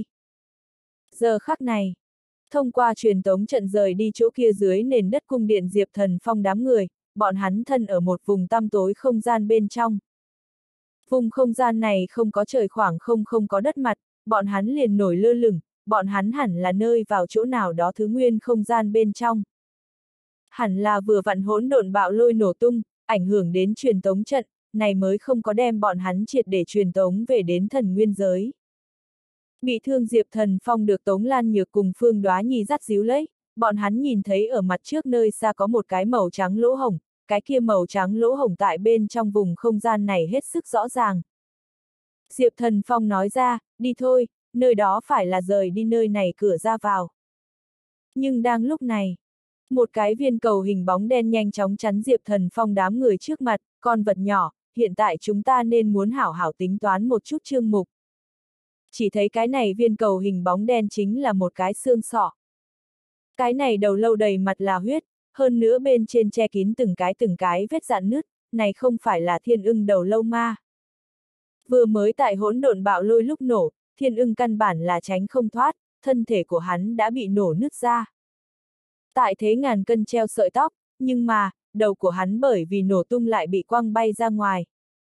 Giờ khắc này, thông qua truyền tống trận rời đi chỗ kia dưới nền đất cung điện Diệp Thần Phong đám người, bọn hắn thân ở một vùng tăm tối không gian bên trong. Vùng không gian này không có trời khoảng không không có đất mặt, bọn hắn liền nổi lơ lửng, bọn hắn hẳn là nơi vào chỗ nào đó thứ nguyên không gian bên trong. Hẳn là vừa vặn hỗn độn bạo lôi nổ tung, ảnh hưởng đến truyền tống trận, này mới không có đem bọn hắn triệt để truyền tống về đến thần nguyên giới. Bị thương Diệp Thần Phong được Tống Lan Nhược cùng Phương Đoá Nhi dắt díu lấy, bọn hắn nhìn thấy ở mặt trước nơi xa có một cái màu trắng lỗ hổng, cái kia màu trắng lỗ hổng tại bên trong vùng không gian này hết sức rõ ràng. Diệp Thần Phong nói ra, đi thôi, nơi đó phải là rời đi nơi này cửa ra vào. Nhưng đang lúc này, một cái viên cầu hình bóng đen nhanh chóng chắn Diệp Thần Phong đám người trước mặt, con vật nhỏ, hiện tại chúng ta nên muốn hảo hảo tính toán một chút chương mục. Chỉ thấy cái này viên cầu hình bóng đen chính là một cái xương sọ. Cái này đầu lâu đầy mặt là huyết, hơn nữa bên trên che kín từng cái từng cái vết rạn nứt, này không phải là Thiên Ưng đầu lâu ma. Vừa mới tại hỗn độn bạo lôi lúc nổ, Thiên Ưng căn bản là tránh không thoát, thân thể của hắn đã bị nổ nứt ra. Tại thế ngàn cân treo sợi tóc, nhưng mà, đầu của hắn bởi vì nổ tung lại bị quăng bay ra ngoài.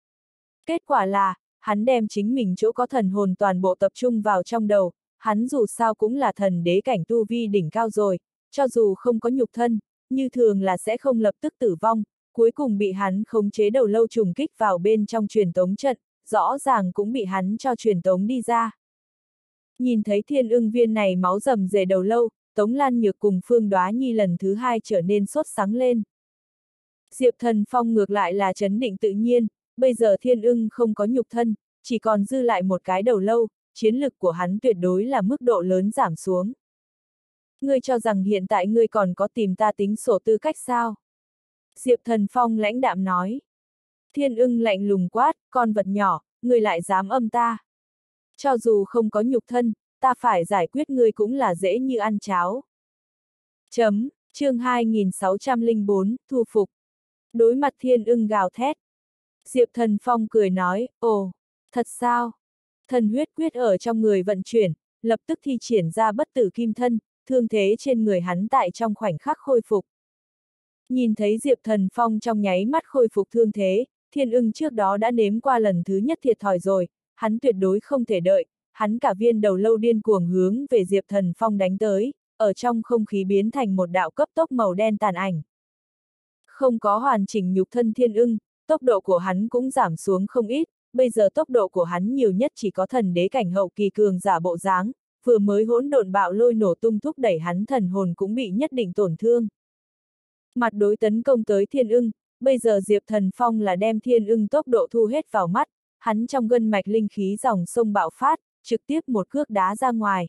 Kết quả là, hắn đem chính mình chỗ có thần hồn toàn bộ tập trung vào trong đầu, hắn dù sao cũng là thần đế cảnh tu vi đỉnh cao rồi, cho dù không có nhục thân, như thường là sẽ không lập tức tử vong, cuối cùng bị hắn khống chế đầu lâu trùng kích vào bên trong truyền tống trận, rõ ràng cũng bị hắn cho truyền tống đi ra. Nhìn thấy Thiên Ưng viên này máu rầm rề đầu lâu, Tống Lan Nhược cùng Phương Đoá Nhi lần thứ hai trở nên sốt sắng lên. Diệp Thần Phong ngược lại là trấn định tự nhiên, bây giờ Thiên Ưng không có nhục thân, chỉ còn dư lại một cái đầu lâu, chiến lực của hắn tuyệt đối là mức độ lớn giảm xuống. Ngươi cho rằng hiện tại ngươi còn có tìm ta tính sổ tư cách sao? Diệp Thần Phong lãnh đạm nói. Thiên Ưng lạnh lùng quát, con vật nhỏ, ngươi lại dám âm ta. Cho dù không có nhục thân, ta phải giải quyết ngươi cũng là dễ như ăn cháo. Chấm, chương hai nghìn sáu trăm lẻ bốn, thu phục. Đối mặt Thiên Ưng gào thét. Diệp Thần Phong cười nói, ồ, thật sao? Thần huyết quyết ở trong người vận chuyển, lập tức thi triển ra bất tử kim thân, thương thế trên người hắn tại trong khoảnh khắc khôi phục. Nhìn thấy Diệp Thần Phong trong nháy mắt khôi phục thương thế, Thiên Ưng trước đó đã nếm qua lần thứ nhất thiệt thòi rồi, hắn tuyệt đối không thể đợi, hắn cả viên đầu lâu điên cuồng hướng về Diệp Thần Phong đánh tới, ở trong không khí biến thành một đạo cấp tốc màu đen tàn ảnh. Không có hoàn chỉnh nhục thân Thiên Ưng, tốc độ của hắn cũng giảm xuống không ít, bây giờ tốc độ của hắn nhiều nhất chỉ có thần đế cảnh hậu kỳ cường giả bộ dáng, vừa mới hỗn độn bạo lôi nổ tung thúc đẩy hắn thần hồn cũng bị nhất định tổn thương. Mặt đối tấn công tới Thiên Ưng, bây giờ Diệp Thần Phong là đem Thiên Ưng tốc độ thu hết vào mắt, hắn trong gân mạch linh khí dòng sông bạo phát, trực tiếp một cước đá ra ngoài.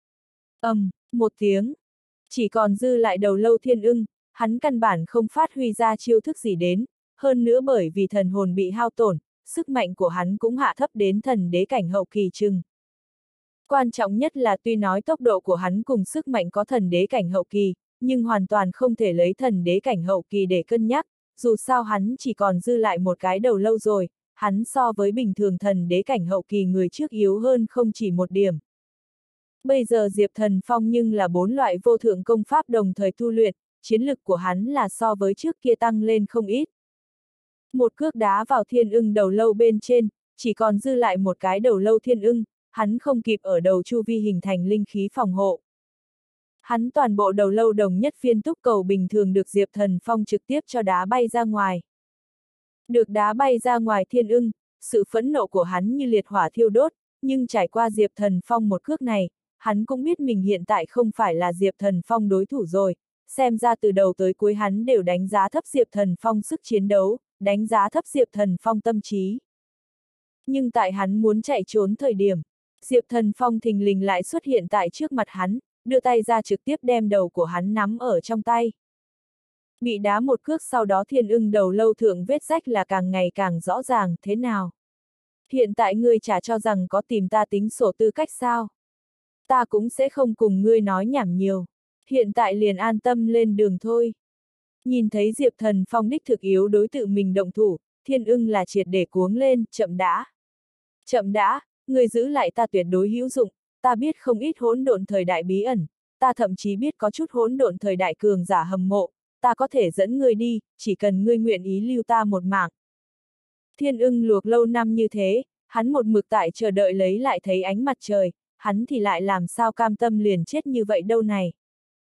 ầm, um, một tiếng, chỉ còn dư lại đầu lâu Thiên Ưng, hắn căn bản không phát huy ra chiêu thức gì đến, hơn nữa bởi vì thần hồn bị hao tổn, sức mạnh của hắn cũng hạ thấp đến thần đế cảnh hậu kỳ chừng. Quan trọng nhất là tuy nói tốc độ của hắn cùng sức mạnh có thần đế cảnh hậu kỳ, nhưng hoàn toàn không thể lấy thần đế cảnh hậu kỳ để cân nhắc, dù sao hắn chỉ còn dư lại một cái đầu lâu rồi, hắn so với bình thường thần đế cảnh hậu kỳ người trước yếu hơn không chỉ một điểm. Bây giờ Diệp Thần Phong nhưng là bốn loại vô thượng công pháp đồng thời tu luyện, chiến lực của hắn là so với trước kia tăng lên không ít. Một cước đá vào Thiên Ưng đầu lâu bên trên, chỉ còn dư lại một cái đầu lâu Thiên Ưng, hắn không kịp ở đầu chu vi hình thành linh khí phòng hộ. Hắn toàn bộ đầu lâu đồng nhất viên túc cầu bình thường được Diệp Thần Phong trực tiếp cho đá bay ra ngoài. Được đá bay ra ngoài Thiên Ưng, sự phẫn nộ của hắn như liệt hỏa thiêu đốt, nhưng trải qua Diệp Thần Phong một cước này, hắn cũng biết mình hiện tại không phải là Diệp Thần Phong đối thủ rồi, xem ra từ đầu tới cuối hắn đều đánh giá thấp Diệp Thần Phong sức chiến đấu, đánh giá thấp Diệp Thần Phong tâm trí. Nhưng tại hắn muốn chạy trốn thời điểm, Diệp Thần Phong thình lình lại xuất hiện tại trước mặt hắn, đưa tay ra trực tiếp đem đầu của hắn nắm ở trong tay. Bị đá một cước sau đó Thiên Ưng đầu lâu thượng vết rách là càng ngày càng rõ ràng, thế nào? Hiện tại ngươi chả cho rằng có tìm ta tính sổ tư cách sao? Ta cũng sẽ không cùng ngươi nói nhảm nhiều, hiện tại liền an tâm lên đường thôi. Nhìn thấy Diệp Thần Phong đích thực yếu đối tự mình động thủ, Thiên Ưng là triệt để cuống lên, chậm đã. Chậm đã, ngươi giữ lại ta tuyệt đối hữu dụng, ta biết không ít hỗn độn thời đại bí ẩn, ta thậm chí biết có chút hỗn độn thời đại cường giả hầm mộ, ta có thể dẫn ngươi đi, chỉ cần ngươi nguyện ý lưu ta một mạng. Thiên Ưng luộc lâu năm như thế, hắn một mực tại chờ đợi lấy lại thấy ánh mặt trời, hắn thì lại làm sao cam tâm liền chết như vậy đâu này.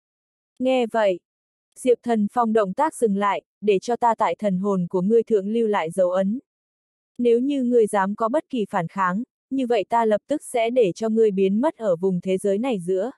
Nghe vậy, Diệp Thần Phong động tác dừng lại, để cho ta tại thần hồn của ngươi thượng lưu lại dấu ấn. Nếu như ngươi dám có bất kỳ phản kháng, như vậy ta lập tức sẽ để cho ngươi biến mất ở vùng thế giới này giữa.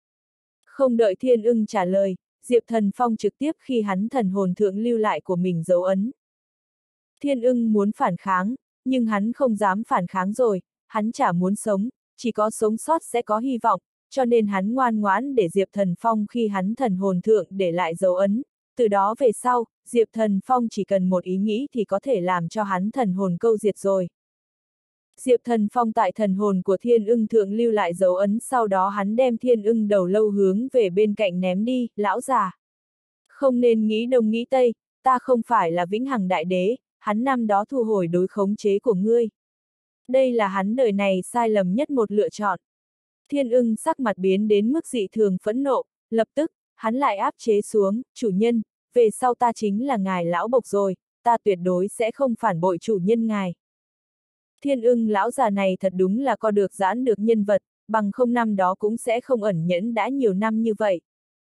Không đợi Thiên Ưng trả lời, Diệp Thần Phong trực tiếp khi hắn thần hồn thượng lưu lại của mình dấu ấn. Thiên Ưng muốn phản kháng, nhưng hắn không dám phản kháng rồi, hắn chả muốn sống, chỉ có sống sót sẽ có hy vọng, cho nên hắn ngoan ngoãn để Diệp Thần Phong khi hắn thần hồn thượng để lại dấu ấn, từ đó về sau, Diệp Thần Phong chỉ cần một ý nghĩ thì có thể làm cho hắn thần hồn câu diệt rồi. Diệp Thần Phong tại thần hồn của Thiên Ưng thượng lưu lại dấu ấn, sau đó hắn đem Thiên Ưng đầu lâu hướng về bên cạnh ném đi, lão già. Không nên nghĩ đông nghĩ tây, ta không phải là vĩnh hằng đại đế, hắn năm đó thu hồi đối khống chế của ngươi. Đây là hắn đời này sai lầm nhất một lựa chọn. Thiên Ưng sắc mặt biến đến mức dị thường phẫn nộ, lập tức, hắn lại áp chế xuống, chủ nhân, về sau ta chính là ngài lão bộc rồi, ta tuyệt đối sẽ không phản bội chủ nhân ngài. Thiên Ưng lão già này thật đúng là co được giãn được nhân vật, bằng không năm đó cũng sẽ không ẩn nhẫn đã nhiều năm như vậy.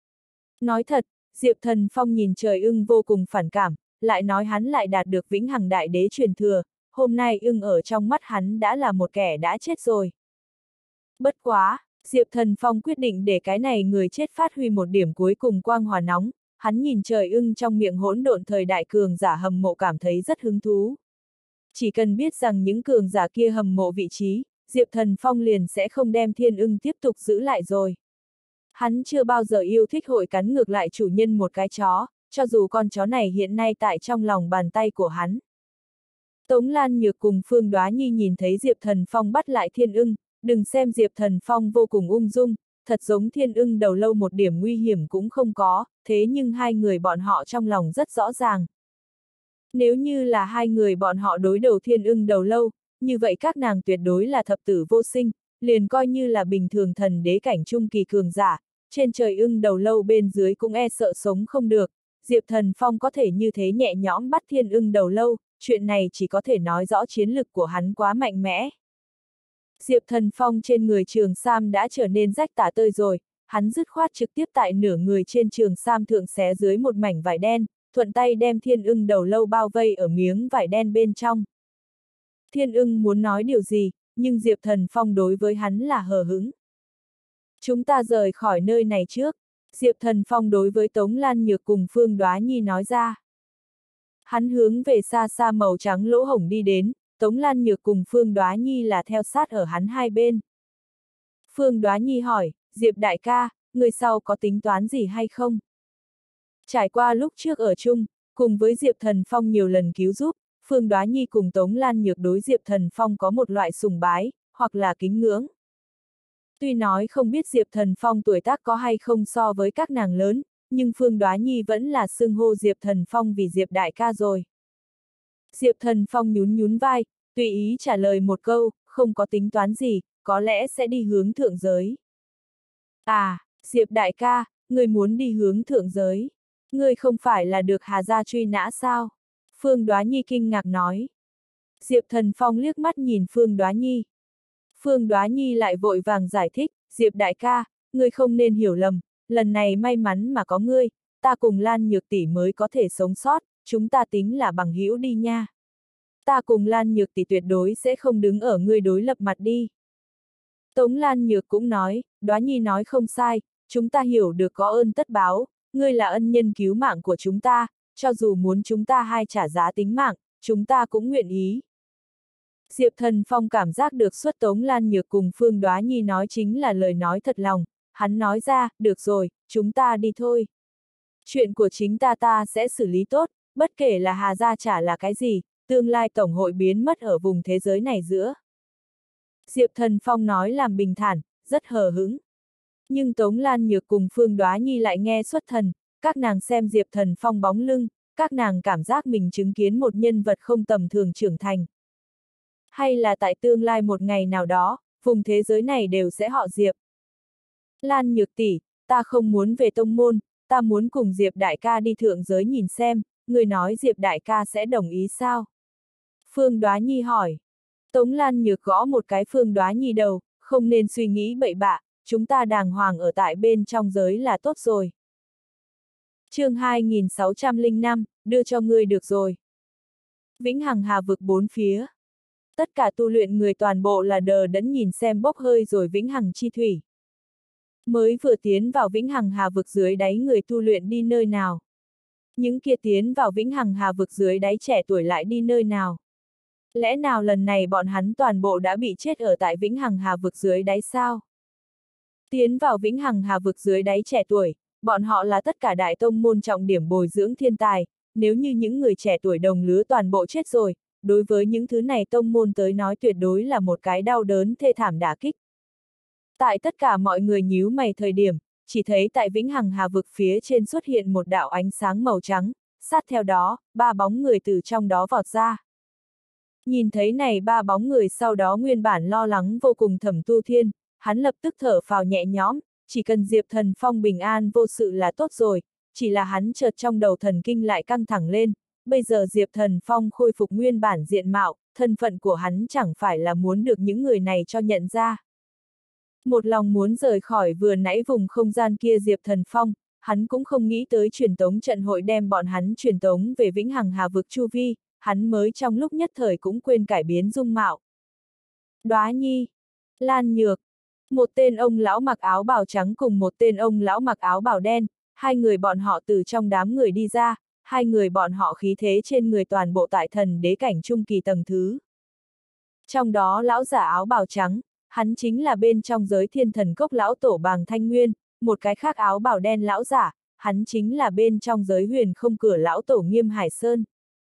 Nói thật, Diệp Thần Phong nhìn trời Ưng vô cùng phản cảm, lại nói hắn lại đạt được vĩnh hằng đại đế truyền thừa, hôm nay Ưng ở trong mắt hắn đã là một kẻ đã chết rồi. Bất quá, Diệp Thần Phong quyết định để cái này người chết phát huy một điểm cuối cùng quang hòa nóng, hắn nhìn trời Ưng trong miệng hỗn độn thời đại cường giả hầm mộ cảm thấy rất hứng thú. Chỉ cần biết rằng những cường giả kia hầm mộ vị trí, Diệp Thần Phong liền sẽ không đem Thiên Ưng tiếp tục giữ lại rồi. Hắn chưa bao giờ yêu thích hội cắn ngược lại chủ nhân một cái chó, cho dù con chó này hiện nay tại trong lòng bàn tay của hắn. Tống Lan Nhược cùng Phương Đoá Nhi nhìn thấy Diệp Thần Phong bắt lại Thiên Ưng, đừng xem Diệp Thần Phong vô cùng ung dung, thật giống Thiên Ưng đầu lâu một điểm nguy hiểm cũng không có, thế nhưng hai người bọn họ trong lòng rất rõ ràng. Nếu như là hai người bọn họ đối đầu thiên ưng đầu lâu, như vậy các nàng tuyệt đối là thập tử vô sinh, liền coi như là bình thường thần đế cảnh trung kỳ cường giả, trên trời ưng đầu lâu bên dưới cũng e sợ sống không được. Diệp Thần Phong có thể như thế nhẹ nhõm bắt thiên ưng đầu lâu, chuyện này chỉ có thể nói rõ chiến lực của hắn quá mạnh mẽ. Diệp Thần Phong trên người trường sam đã trở nên rách tả tơi rồi, hắn dứt khoát trực tiếp tại nửa người trên trường sam thượng xé dưới một mảnh vải đen, thuận tay đem thiên ưng đầu lâu bao vây ở miếng vải đen bên trong. Thiên ưng muốn nói điều gì, nhưng Diệp Thần Phong đối với hắn là hờ hững. Chúng ta rời khỏi nơi này trước, Diệp Thần Phong đối với Tống Lan Nhược cùng Phương Đoá Nhi nói ra. Hắn hướng về xa xa màu trắng lỗ hổng đi đến, Tống Lan Nhược cùng Phương Đoá Nhi là theo sát ở hắn hai bên. Phương Đoá Nhi hỏi, Diệp đại ca, người sau có tính toán gì hay không? Trải qua lúc trước ở chung, cùng với Diệp Thần Phong nhiều lần cứu giúp, Phương Đoá Nhi cùng Tống Lan Nhược đối Diệp Thần Phong có một loại sùng bái, hoặc là kính ngưỡng. Tuy nói không biết Diệp Thần Phong tuổi tác có hay không so với các nàng lớn, nhưng Phương Đoá Nhi vẫn là xưng hô Diệp Thần Phong vì Diệp đại ca rồi. Diệp Thần Phong nhún nhún vai, tùy ý trả lời một câu, không có tính toán gì, có lẽ sẽ đi hướng thượng giới. À, Diệp đại ca, người muốn đi hướng thượng giới. Người không phải là được Hà gia truy nã sao? Phương Đoá Nhi kinh ngạc nói. Diệp Thần Phong liếc mắt nhìn Phương Đoá Nhi. Phương Đoá Nhi lại vội vàng giải thích, Diệp đại ca, ngươi không nên hiểu lầm, lần này may mắn mà có ngươi, ta cùng Lan Nhược tỷ mới có thể sống sót, chúng ta tính là bằng hữu đi nha. Ta cùng Lan Nhược tỷ tuyệt đối sẽ không đứng ở ngươi đối lập mặt đi. Tống Lan Nhược cũng nói, Đoá Nhi nói không sai, chúng ta hiểu được có ơn tất báo, ngươi là ân nhân cứu mạng của chúng ta, cho dù muốn chúng ta hai trả giá tính mạng, chúng ta cũng nguyện ý. Diệp Thần Phong cảm giác được suất Tống Lan Nhược cùng Phương Đoá Nhi nói chính là lời nói thật lòng, hắn nói ra, được rồi, chúng ta đi thôi. Chuyện của chính ta ta sẽ xử lý tốt, bất kể là Hà gia trả là cái gì, tương lai Tổng hội biến mất ở vùng thế giới này giữa. Diệp Thần Phong nói làm bình thản, rất hờ hững. Nhưng Tống Lan Nhược cùng Phương Đoá Nhi lại nghe xuất thần, các nàng xem Diệp Thần Phong bóng lưng, các nàng cảm giác mình chứng kiến một nhân vật không tầm thường trưởng thành. Hay là tại tương lai một ngày nào đó, vùng thế giới này đều sẽ họ Diệp. Lan Nhược tỷ, ta không muốn về tông môn, ta muốn cùng Diệp đại ca đi thượng giới nhìn xem, người nói Diệp đại ca sẽ đồng ý sao? Phương Đoá Nhi hỏi. Tống Lan Nhược gõ một cái Phương Đoá Nhi đầu, không nên suy nghĩ bậy bạ, chúng ta đàng hoàng ở tại bên trong giới là tốt rồi. Chương hai nghìn sáu trăm lẻ năm, đưa cho ngươi được rồi. Vĩnh Hằng Hà vực bốn phía. Tất cả tu luyện người toàn bộ là đờ đẫn nhìn xem bốc hơi rồi Vĩnh Hằng chi thủy. Mới vừa tiến vào Vĩnh Hằng Hà vực dưới đáy người tu luyện đi nơi nào? Những kia tiến vào Vĩnh Hằng Hà vực dưới đáy trẻ tuổi lại đi nơi nào? Lẽ nào lần này bọn hắn toàn bộ đã bị chết ở tại Vĩnh Hằng Hà vực dưới đáy sao? Tiến vào Vĩnh Hằng Hà vực dưới đáy trẻ tuổi, bọn họ là tất cả đại tông môn trọng điểm bồi dưỡng thiên tài, nếu như những người trẻ tuổi đồng lứa toàn bộ chết rồi, đối với những thứ này tông môn tới nói tuyệt đối là một cái đau đớn thê thảm đả kích. Tại tất cả mọi người nhíu mày thời điểm, chỉ thấy tại Vĩnh Hằng Hà vực phía trên xuất hiện một đạo ánh sáng màu trắng, sát theo đó, ba bóng người từ trong đó vọt ra. Nhìn thấy này ba bóng người sau đó nguyên bản lo lắng vô cùng Thẩm Tu Thiên, hắn lập tức thở phào nhẹ nhõm, chỉ cần Diệp Thần Phong bình an vô sự là tốt rồi, chỉ là hắn chợt trong đầu thần kinh lại căng thẳng lên, bây giờ Diệp Thần Phong khôi phục nguyên bản diện mạo, thân phận của hắn chẳng phải là muốn được những người này cho nhận ra. Một lòng muốn rời khỏi vừa nãy vùng không gian kia Diệp Thần Phong, hắn cũng không nghĩ tới truyền tống trận hội đem bọn hắn truyền tống về Vĩnh Hằng Hà vực chu vi, hắn mới trong lúc nhất thời cũng quên cải biến dung mạo. Đoá Nhi, Lan Nhược, một tên ông lão mặc áo bào trắng cùng một tên ông lão mặc áo bào đen, hai người bọn họ từ trong đám người đi ra, hai người bọn họ khí thế trên người toàn bộ tại thần đế cảnh trung kỳ tầng thứ. Trong đó lão giả áo bào trắng, hắn chính là bên trong giới thiên thần cốc lão tổ Bàng Thanh Nguyên, một cái khác áo bào đen lão giả, hắn chính là bên trong giới huyền không cửa lão tổ Nghiêm Hải Sơn.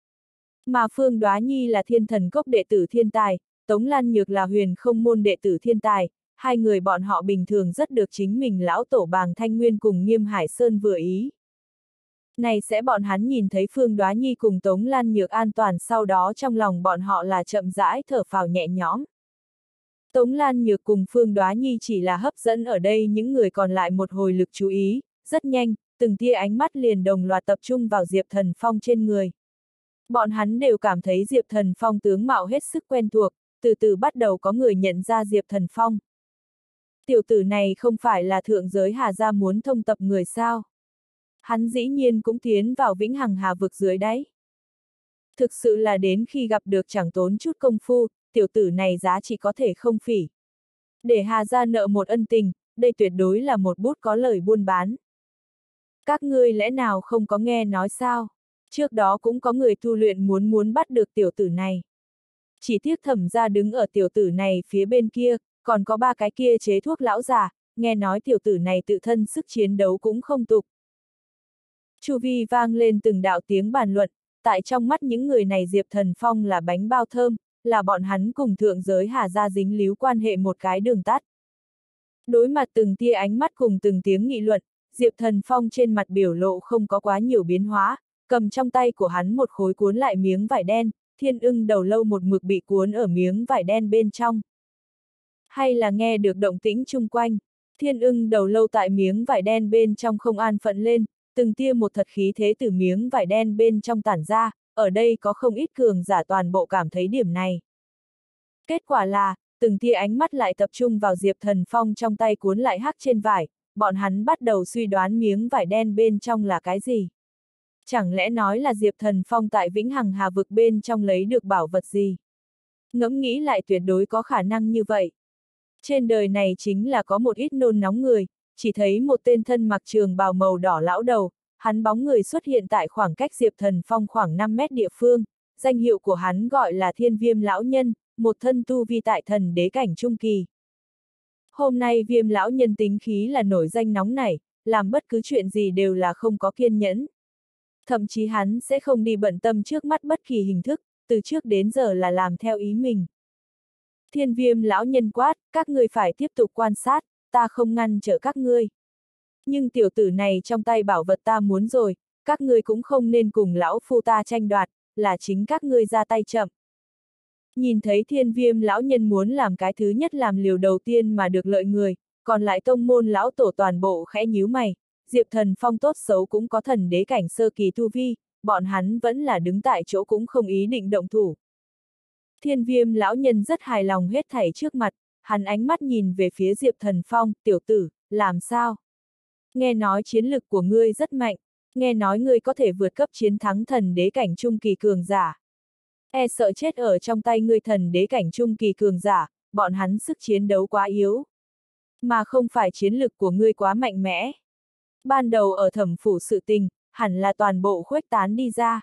Mà Phương Đoá Nhi là thiên thần cốc đệ tử thiên tài, Tống Lan Nhược là huyền không môn đệ tử thiên tài, hai người bọn họ bình thường rất được chính mình lão tổ Bàng Thanh Nguyên cùng Nghiêm Hải Sơn vừa ý. Này sẽ bọn hắn nhìn thấy Phương Đoá Nhi cùng Tống Lan Nhược an toàn, sau đó trong lòng bọn họ là chậm rãi thở phào nhẹ nhõm. Tống Lan Nhược cùng Phương Đoá Nhi chỉ là hấp dẫn ở đây những người còn lại một hồi lực chú ý, rất nhanh, từng tia ánh mắt liền đồng loạt tập trung vào Diệp Thần Phong trên người. Bọn hắn đều cảm thấy Diệp Thần Phong tướng mạo hết sức quen thuộc, từ từ bắt đầu có người nhận ra Diệp Thần Phong. Tiểu tử này không phải là thượng giới Hà gia muốn thông tập người sao? Hắn dĩ nhiên cũng tiến vào vĩnh hằng hà vực dưới đáy. Thực sự là đến khi gặp được chẳng tốn chút công phu, tiểu tử này giá trị có thể không phỉ. Để Hà gia nợ một ân tình, đây tuyệt đối là một bút có lời buôn bán. Các ngươi lẽ nào không có nghe nói sao? Trước đó cũng có người tu luyện muốn muốn bắt được tiểu tử này. Chỉ tiếc Thẩm gia đứng ở tiểu tử này phía bên kia, còn có ba cái kia chế thuốc lão già, nghe nói tiểu tử này tự thân sức chiến đấu cũng không tục. Chu vi vang lên từng đạo tiếng bàn luận, tại trong mắt những người này Diệp Thần Phong là bánh bao thơm, là bọn hắn cùng thượng giới Hà gia dính líu quan hệ một cái đường tắt. Đối mặt từng tia ánh mắt cùng từng tiếng nghị luận, Diệp Thần Phong trên mặt biểu lộ không có quá nhiều biến hóa, cầm trong tay của hắn một khối cuốn lại miếng vải đen, thiên ưng đầu lâu một mực bị cuốn ở miếng vải đen bên trong. Hay là nghe được động tĩnh chung quanh, thiên ưng đầu lâu tại miếng vải đen bên trong không an phận lên, từng tia một thật khí thế từ miếng vải đen bên trong tản ra, ở đây có không ít cường giả toàn bộ cảm thấy điểm này. Kết quả là, từng tia ánh mắt lại tập trung vào Diệp Thần Phong trong tay cuốn lại hắc trên vải, bọn hắn bắt đầu suy đoán miếng vải đen bên trong là cái gì. Chẳng lẽ nói là Diệp Thần Phong tại vĩnh hằng hà vực bên trong lấy được bảo vật gì? Ngẫm nghĩ lại tuyệt đối có khả năng như vậy. Trên đời này chính là có một ít nôn nóng người, chỉ thấy một tên thân mặc trường bào màu đỏ lão đầu, hắn bóng người xuất hiện tại khoảng cách Diệp Thần Phong khoảng năm mét địa phương, danh hiệu của hắn gọi là Thiên Viêm lão nhân, một thân tu vi tại thần đế cảnh trung kỳ. Hôm nay Viêm lão nhân tính khí là nổi danh nóng nảy, làm bất cứ chuyện gì đều là không có kiên nhẫn. Thậm chí hắn sẽ không đi bận tâm trước mắt bất kỳ hình thức, từ trước đến giờ là làm theo ý mình. Thiên Viêm lão nhân quát, các ngươi phải tiếp tục quan sát, ta không ngăn trở các ngươi. Nhưng tiểu tử này trong tay bảo vật ta muốn rồi, các ngươi cũng không nên cùng lão phu ta tranh đoạt, là chính các ngươi ra tay chậm. Nhìn thấy Thiên Viêm lão nhân muốn làm cái thứ nhất làm liều đầu tiên mà được lợi người, còn lại tông môn lão tổ toàn bộ khẽ nhíu mày, Diệp Thần Phong tốt xấu cũng có thần đế cảnh sơ kỳ tu vi, bọn hắn vẫn là đứng tại chỗ cũng không ý định động thủ. Thiên Viêm lão nhân rất hài lòng hết thảy trước mặt, hắn ánh mắt nhìn về phía Diệp Thần Phong, tiểu tử, làm sao? Nghe nói chiến lực của ngươi rất mạnh, nghe nói ngươi có thể vượt cấp chiến thắng thần đế cảnh trung kỳ cường giả. E sợ chết ở trong tay ngươi thần đế cảnh trung kỳ cường giả, bọn hắn sức chiến đấu quá yếu. Mà không phải chiến lực của ngươi quá mạnh mẽ. Ban đầu ở Thẩm phủ sự tình, hẳn là toàn bộ khuếch tán đi ra.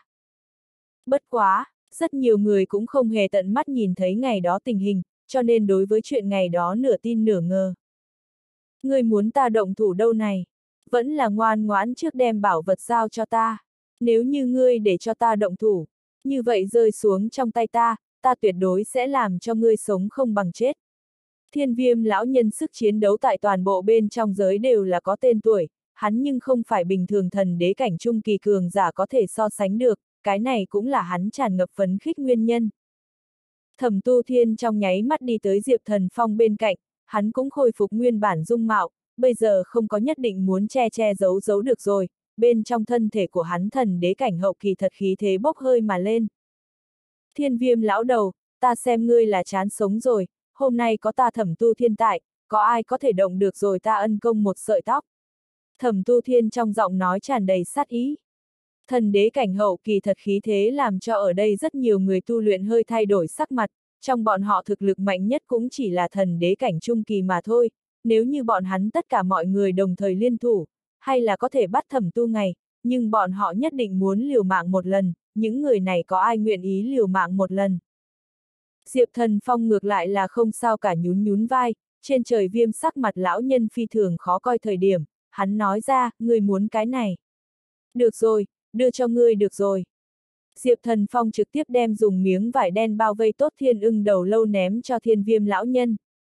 Bất quá, rất nhiều người cũng không hề tận mắt nhìn thấy ngày đó tình hình, cho nên đối với chuyện ngày đó nửa tin nửa ngờ. Ngươi muốn ta động thủ đâu này? Vẫn là ngoan ngoãn trước đem bảo vật giao cho ta. Nếu như ngươi để cho ta động thủ, như vậy rơi xuống trong tay ta, ta tuyệt đối sẽ làm cho ngươi sống không bằng chết. Thiên Viêm lão nhân sức chiến đấu tại toàn bộ bên trong giới đều là có tên tuổi, hắn nhưng không phải bình thường thần đế cảnh trung kỳ cường giả có thể so sánh được, cái này cũng là hắn tràn ngập phấn khích nguyên nhân. Thẩm Tu Thiên trong nháy mắt đi tới Diệp Thần Phong bên cạnh, hắn cũng khôi phục nguyên bản dung mạo, bây giờ không có nhất định muốn che che giấu giấu được rồi, bên trong thân thể của hắn thần đế cảnh hậu kỳ thật khí thế bốc hơi mà lên. Thiên Viêm lão đầu, ta xem ngươi là chán sống rồi, hôm nay có ta Thẩm Tu Thiên tại, có ai có thể động được rồi ta ân công một sợi tóc. Thẩm Tu Thiên trong giọng nói tràn đầy sát ý. Thần đế cảnh hậu kỳ thật khí thế làm cho ở đây rất nhiều người tu luyện hơi thay đổi sắc mặt, trong bọn họ thực lực mạnh nhất cũng chỉ là thần đế cảnh trung kỳ mà thôi, nếu như bọn hắn tất cả mọi người đồng thời liên thủ, hay là có thể bắt Thẩm Tu ngày, nhưng bọn họ nhất định muốn liều mạng một lần, những người này có ai nguyện ý liều mạng một lần. Diệp Thần Phong ngược lại là không sao cả nhún nhún vai, trên trời viêm sắc mặt lão nhân phi thường khó coi thời điểm, hắn nói ra, ngươi muốn cái này. Được rồi, đưa cho ngươi được rồi. Diệp Thần Phong trực tiếp đem dùng miếng vải đen bao vây tốt thiên ưng đầu lâu ném cho Thiên Viêm lão nhân.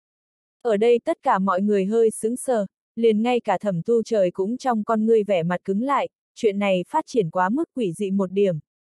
Ở đây tất cả mọi người hơi sững sờ, liền ngay cả Thẩm Tu Trời cũng trong con ngươi vẻ mặt cứng lại, chuyện này phát triển quá mức quỷ dị một điểm.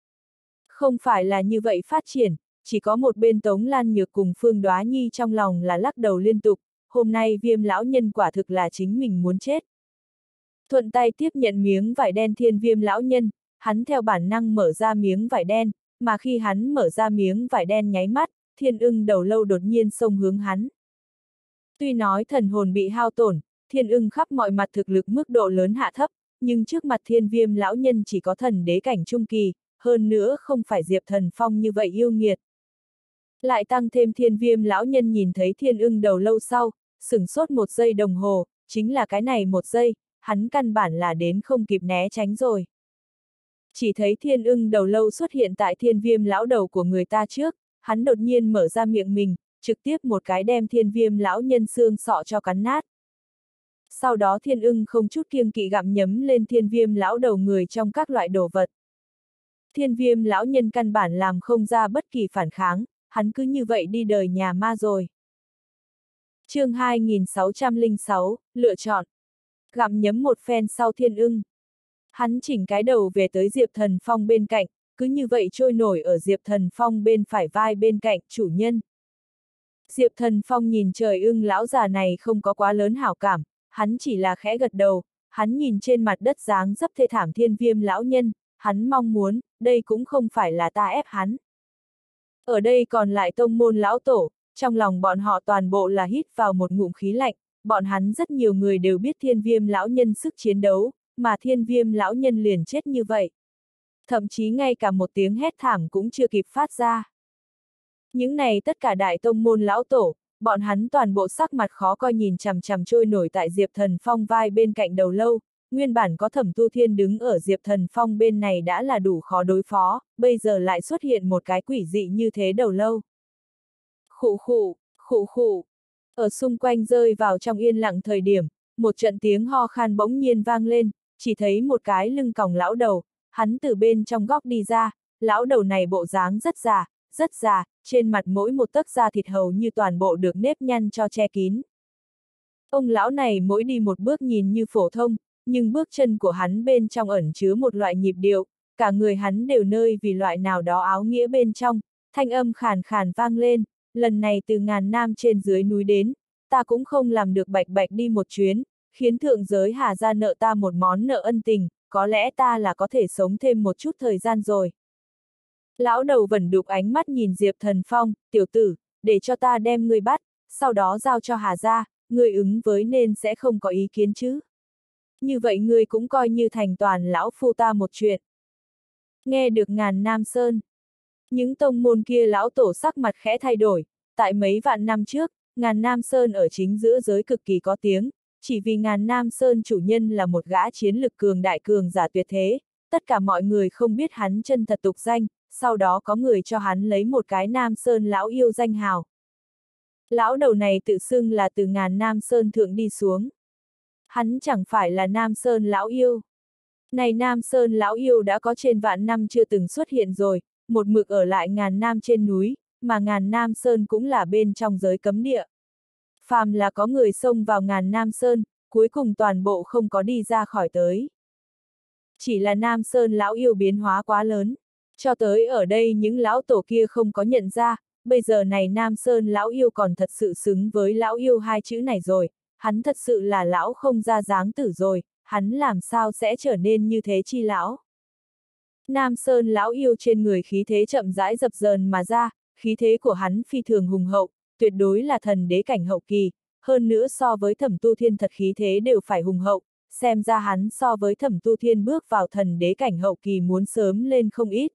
Không phải là như vậy phát triển, chỉ có một bên Tống Lan Nhược cùng Phương Đoá Nhi trong lòng là lắc đầu liên tục, hôm nay Viêm lão nhân quả thực là chính mình muốn chết. Thuận tay tiếp nhận miếng vải đen thiên Viêm lão nhân, hắn theo bản năng mở ra miếng vải đen, mà khi hắn mở ra miếng vải đen nháy mắt, Thiên Ưng đầu lâu đột nhiên xông hướng hắn. Tuy nói thần hồn bị hao tổn, Thiên Ưng khắp mọi mặt thực lực mức độ lớn hạ thấp, nhưng trước mặt Thiên Viêm lão nhân chỉ có thần đế cảnh trung kỳ, hơn nữa không phải Diệp Thần Phong như vậy yêu nghiệt. Lại tăng thêm Thiên Viêm lão nhân nhìn thấy Thiên Ưng đầu lâu sau, sửng sốt một giây đồng hồ, chính là cái này một giây, hắn căn bản là đến không kịp né tránh rồi. Chỉ thấy Thiên Ưng đầu lâu xuất hiện tại Thiên Viêm lão đầu của người ta trước, hắn đột nhiên mở ra miệng mình, trực tiếp một cái đem Thiên Viêm lão nhân xương sọ cho cắn nát. Sau đó Thiên Ưng không chút kiêng kỵ gặm nhấm lên Thiên Viêm lão đầu người trong các loại đồ vật. Thiên Viêm lão nhân căn bản làm không ra bất kỳ phản kháng, hắn cứ như vậy đi đời nhà ma rồi. Chương hai nghìn sáu trăm lẻ sáu, lựa chọn. Gặm nhấm một phen sau Thiên Ưng. Hắn chỉnh cái đầu về tới Diệp Thần Phong bên cạnh, cứ như vậy trôi nổi ở Diệp Thần Phong bên phải vai bên cạnh chủ nhân. Diệp Thần Phong nhìn trời ưng lão già này không có quá lớn hảo cảm, hắn chỉ là khẽ gật đầu, hắn nhìn trên mặt đất dáng dấp thê thảm Thiên Viêm lão nhân, hắn mong muốn, đây cũng không phải là ta ép hắn. Ở đây còn lại tông môn lão tổ, trong lòng bọn họ toàn bộ là hít vào một ngụm khí lạnh, bọn hắn rất nhiều người đều biết Thiên Viêm lão nhân sức chiến đấu, mà Thiên Viêm lão nhân liền chết như vậy. Thậm chí ngay cả một tiếng hét thảm cũng chưa kịp phát ra. Những này tất cả đại tông môn lão tổ, bọn hắn toàn bộ sắc mặt khó coi nhìn chằm chằm trôi nổi tại Diệp Thần Phong vai bên cạnh đầu lâu, nguyên bản có Thẩm Tu Thiên đứng ở Diệp Thần Phong bên này đã là đủ khó đối phó, bây giờ lại xuất hiện một cái quỷ dị như thế đầu lâu. Khụ khụ, khụ khụ. Ở xung quanh rơi vào trong yên lặng thời điểm, một trận tiếng ho khan bỗng nhiên vang lên, chỉ thấy một cái lưng còng lão đầu, hắn từ bên trong góc đi ra, lão đầu này bộ dáng rất già, rất già, trên mặt mỗi một tấc da thịt hầu như toàn bộ được nếp nhăn cho che kín. Ông lão này mỗi đi một bước nhìn như phổ thông, nhưng bước chân của hắn bên trong ẩn chứa một loại nhịp điệu, cả người hắn đều nơi vì loại nào đó áo nghĩa bên trong, thanh âm khàn khàn vang lên, lần này từ ngàn nam trên dưới núi đến, ta cũng không làm được bạch bạch đi một chuyến, khiến thượng giới Hà gia nợ ta một món nợ ân tình, có lẽ ta là có thể sống thêm một chút thời gian rồi. Lão đầu vẩn đục ánh mắt nhìn Diệp Thần Phong, tiểu tử, để cho ta đem ngươi bắt, sau đó giao cho Hà gia, ngươi ứng với nên sẽ không có ý kiến chứ. Như vậy ngươi cũng coi như thành toàn lão phu ta một chuyện. Nghe được ngàn nam sơn. Những tông môn kia lão tổ sắc mặt khẽ thay đổi, tại mấy vạn năm trước, ngàn nam sơn ở chính giữa giới cực kỳ có tiếng, chỉ vì ngàn nam sơn chủ nhân là một gã chiến lực cường đại cường giả tuyệt thế, tất cả mọi người không biết hắn chân thật tục danh, sau đó có người cho hắn lấy một cái nam sơn lão yêu danh hào. Lão đầu này tự xưng là từ ngàn nam sơn thượng đi xuống. Hắn chẳng phải là nam sơn lão yêu. Này nam sơn lão yêu đã có trên vạn năm chưa từng xuất hiện rồi, một mực ở lại ngàn nam trên núi, mà ngàn nam sơn cũng là bên trong giới cấm địa. Phàm là có người xông vào ngàn nam sơn, cuối cùng toàn bộ không có đi ra khỏi tới. Chỉ là nam sơn lão yêu biến hóa quá lớn, cho tới ở đây những lão tổ kia không có nhận ra, bây giờ này nam sơn lão yêu còn thật sự xứng với lão yêu hai chữ này rồi, hắn thật sự là lão không ra dáng tử rồi, hắn làm sao sẽ trở nên như thế chi lão. Nam sơn lão yêu trên người khí thế chậm rãi dập dờn mà ra, khí thế của hắn phi thường hùng hậu, tuyệt đối là thần đế cảnh hậu kỳ, hơn nữa so với Thẩm Tu Thiên thật khí thế đều phải hùng hậu, xem ra hắn so với Thẩm Tu Thiên bước vào thần đế cảnh hậu kỳ muốn sớm lên không ít.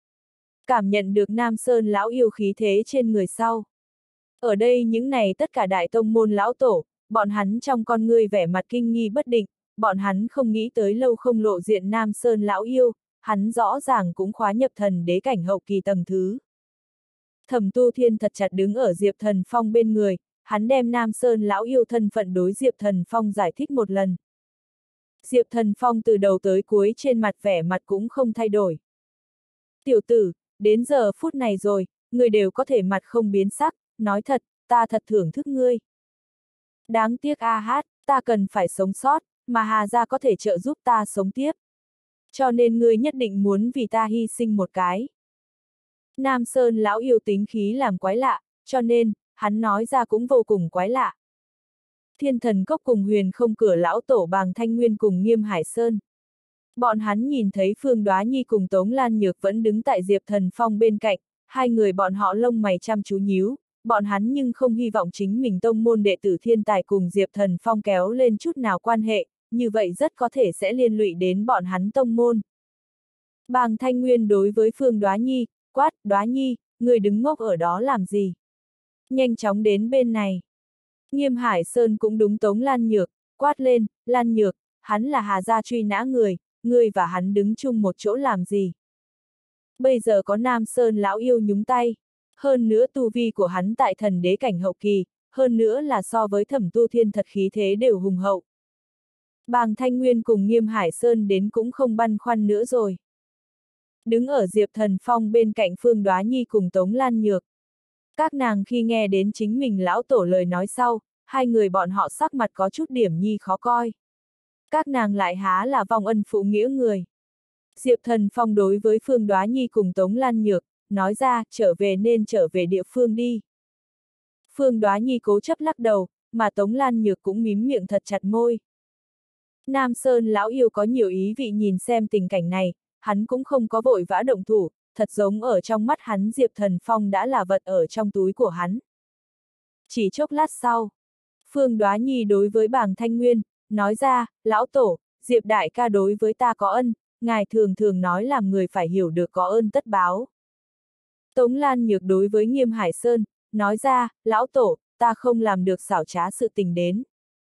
Cảm nhận được Nam Sơn lão yêu khí thế trên người sau. Ở đây những này tất cả đại tông môn lão tổ, bọn hắn trong con ngươi vẻ mặt kinh nghi bất định, bọn hắn không nghĩ tới lâu không lộ diện Nam Sơn lão yêu, hắn rõ ràng cũng khóa nhập thần đế cảnh hậu kỳ tầng thứ. Thẩm Tu Thiên thật chặt đứng ở Diệp Thần Phong bên người, hắn đem Nam Sơn lão yêu thân phận đối Diệp Thần Phong giải thích một lần. Diệp Thần Phong từ đầu tới cuối trên mặt vẻ mặt cũng không thay đổi. Tiểu tử, đến giờ phút này rồi, người đều có thể mặt không biến sắc, nói thật, ta thật thưởng thức ngươi. Đáng tiếc a hát, ta cần phải sống sót, mà Hà gia có thể trợ giúp ta sống tiếp. cho nên ngươi nhất định muốn vì ta hy sinh một cái. Nam Sơn lão yêu tính khí làm quái lạ, cho nên, hắn nói ra cũng vô cùng quái lạ. Thiên Thần Cốc cùng Huyền Không Cửa lão tổ Bàng Thanh Nguyên cùng Nghiêm Hải Sơn. Bọn hắn nhìn thấy Phương Đoá Nhi cùng Tống Lan Nhược vẫn đứng tại Diệp Thần Phong bên cạnh, hai người bọn họ lông mày chăm chú nhíu, bọn hắn nhưng không hy vọng chính mình tông môn đệ tử thiên tài cùng Diệp Thần Phong kéo lên chút nào quan hệ, như vậy rất có thể sẽ liên lụy đến bọn hắn tông môn. Bàng Thanh Nguyên đối với Phương Đoá Nhi, quát, Đoá Nhi, người đứng ngốc ở đó làm gì? Nhanh chóng đến bên này. Nghiêm Hải Sơn cũng đúng Tống Lan Nhược, quát lên, Lan Nhược, hắn là Hà gia truy nã người, ngươi và hắn đứng chung một chỗ làm gì? Bây giờ có Nam Sơn lão yêu nhúng tay, hơn nữa tu vi của hắn tại thần đế cảnh hậu kỳ, hơn nữa là so với Thẩm Tu Thiên thật khí thế đều hùng hậu. Bàng Thanh Nguyên cùng Nghiêm Hải Sơn đến cũng không băn khoăn nữa rồi. Đứng ở Diệp Thần Phong bên cạnh Phương Đoá Nhi cùng Tống Lan Nhược. Các nàng khi nghe đến chính mình lão tổ lời nói sau, hai người bọn họ sắc mặt có chút điểm nhi khó coi. Các nàng lại há là vong ân phụ nghĩa người. Diệp Thần Phong đối với Phương Đoá Nhi cùng Tống Lan Nhược, nói ra, trở về nên trở về địa phương đi. Phương Đoá Nhi cố chấp lắc đầu, mà Tống Lan Nhược cũng mím miệng thật chặt môi. Nam Sơn lão yêu có nhiều ý vị nhìn xem tình cảnh này, hắn cũng không có vội vã động thủ, thật giống ở trong mắt hắn Diệp Thần Phong đã là vật ở trong túi của hắn. Chỉ chốc lát sau, Phương Đoá Nhi đối với Bàng Thanh Nguyên, nói ra, lão tổ, Diệp đại ca đối với ta có ân, ngài thường thường nói làm người phải hiểu được có ơn tất báo. Tống Lan Nhược đối với Nghiêm Hải Sơn, nói ra, lão tổ, ta không làm được xảo trá sự tình đến.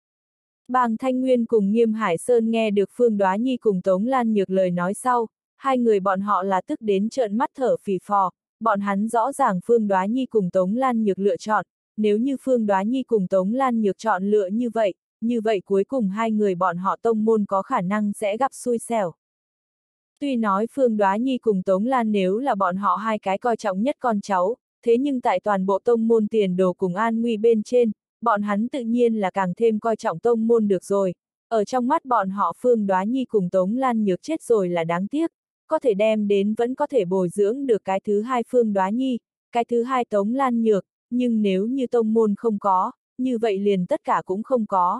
Bàng Thanh Nguyên cùng Nghiêm Hải Sơn nghe được Phương Đoá Nhi cùng Tống Lan Nhược lời nói sau, hai người bọn họ là tức đến trợn mắt thở phì phò, bọn hắn rõ ràng Phương Đoá Nhi cùng Tống Lan Nhược lựa chọn, nếu như Phương Đoá Nhi cùng Tống Lan Nhược chọn lựa như vậy, như vậy cuối cùng hai người bọn họ tông môn có khả năng sẽ gặp xui xẻo. Tuy nói Phương Đoá Nhi cùng Tống Lan nếu là bọn họ hai cái coi trọng nhất con cháu, thế nhưng tại toàn bộ tông môn tiền đồ cùng an nguy bên trên, bọn hắn tự nhiên là càng thêm coi trọng tông môn được rồi. Ở trong mắt bọn họ Phương Đoá Nhi cùng Tống Lan Nhược chết rồi là đáng tiếc, có thể đem đến vẫn có thể bồi dưỡng được cái thứ hai Phương Đoá Nhi, cái thứ hai Tống Lan Nhược, nhưng nếu như tông môn không có, như vậy liền tất cả cũng không có.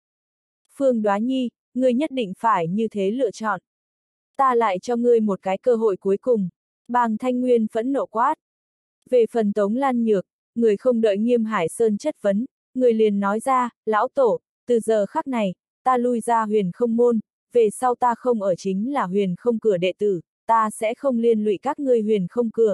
Phương Đoá Nhi, ngươi nhất định phải như thế lựa chọn. Ta lại cho ngươi một cái cơ hội cuối cùng. Bàng Thanh Nguyên phẫn nộ quát. Về phần Tống Lan Nhược, người không đợi Nghiêm Hải Sơn chất vấn, người liền nói ra, lão tổ, từ giờ khắc này, ta lui ra Huyền Không môn, về sau ta không ở chính là Huyền Không cửa đệ tử, ta sẽ không liên lụy các ngươi Huyền Không cửa.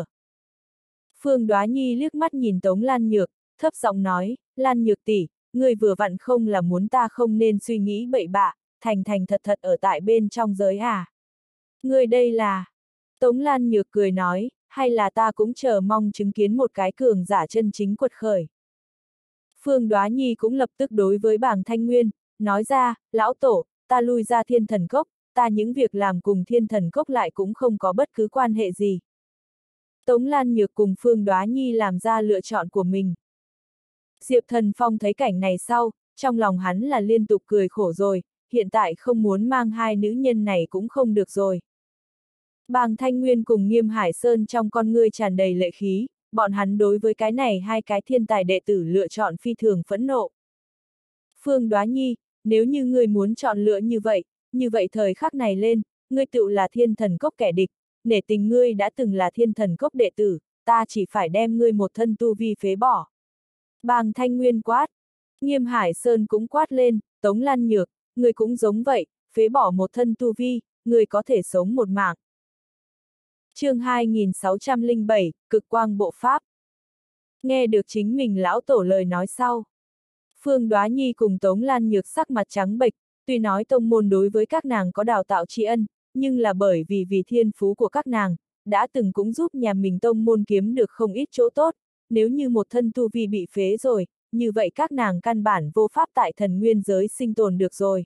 Phương Đoá Nhi liếc mắt nhìn Tống Lan Nhược, thấp giọng nói, Lan Nhược tỷ, ngươi vừa vặn không là muốn ta không nên suy nghĩ bậy bạ, thành thành thật thật ở tại bên trong giới à? Ngươi đây là... Tống Lan Nhược cười nói, hay là ta cũng chờ mong chứng kiến một cái cường giả chân chính quật khởi. Phương Đoá Nhi cũng lập tức đối với Bàng Thanh Nguyên, nói ra, lão tổ, ta lui ra Thiên Thần Cốc, ta những việc làm cùng Thiên Thần Cốc lại cũng không có bất cứ quan hệ gì. Tống Lan Nhược cùng Phương Đoá Nhi làm ra lựa chọn của mình. Diệp Thần Phong thấy cảnh này sau, trong lòng hắn là liên tục cười khổ rồi, hiện tại không muốn mang hai nữ nhân này cũng không được rồi. Bàng Thanh Nguyên cùng Nghiêm Hải Sơn trong con ngươi tràn đầy lệ khí, bọn hắn đối với cái này hai cái thiên tài đệ tử lựa chọn phi thường phẫn nộ. Phương Đoá Nhi, nếu như ngươi muốn chọn lựa như vậy, như vậy thời khắc này lên, ngươi tự là Thiên Thần Cốc kẻ địch, nể tình ngươi đã từng là Thiên Thần Cốc đệ tử, ta chỉ phải đem ngươi một thân tu vi phế bỏ. Bàng Thanh Nguyên quát, Nghiêm Hải Sơn cũng quát lên, Tống Lan Nhược, ngươi cũng giống vậy, phế bỏ một thân tu vi, ngươi có thể sống một mạng. Chương hai nghìn sáu trăm lẻ bảy, Cực Quang Bộ Pháp. Nghe được chính mình lão tổ lời nói sau. Phương Đoá Nhi cùng Tống Lan Nhược sắc mặt trắng bệch, tuy nói tông môn đối với các nàng có đào tạo tri ân, nhưng là bởi vì vì thiên phú của các nàng, đã từng cũng giúp nhà mình tông môn kiếm được không ít chỗ tốt, nếu như một thân tu vi bị phế rồi, như vậy các nàng căn bản vô pháp tại thần nguyên giới sinh tồn được rồi.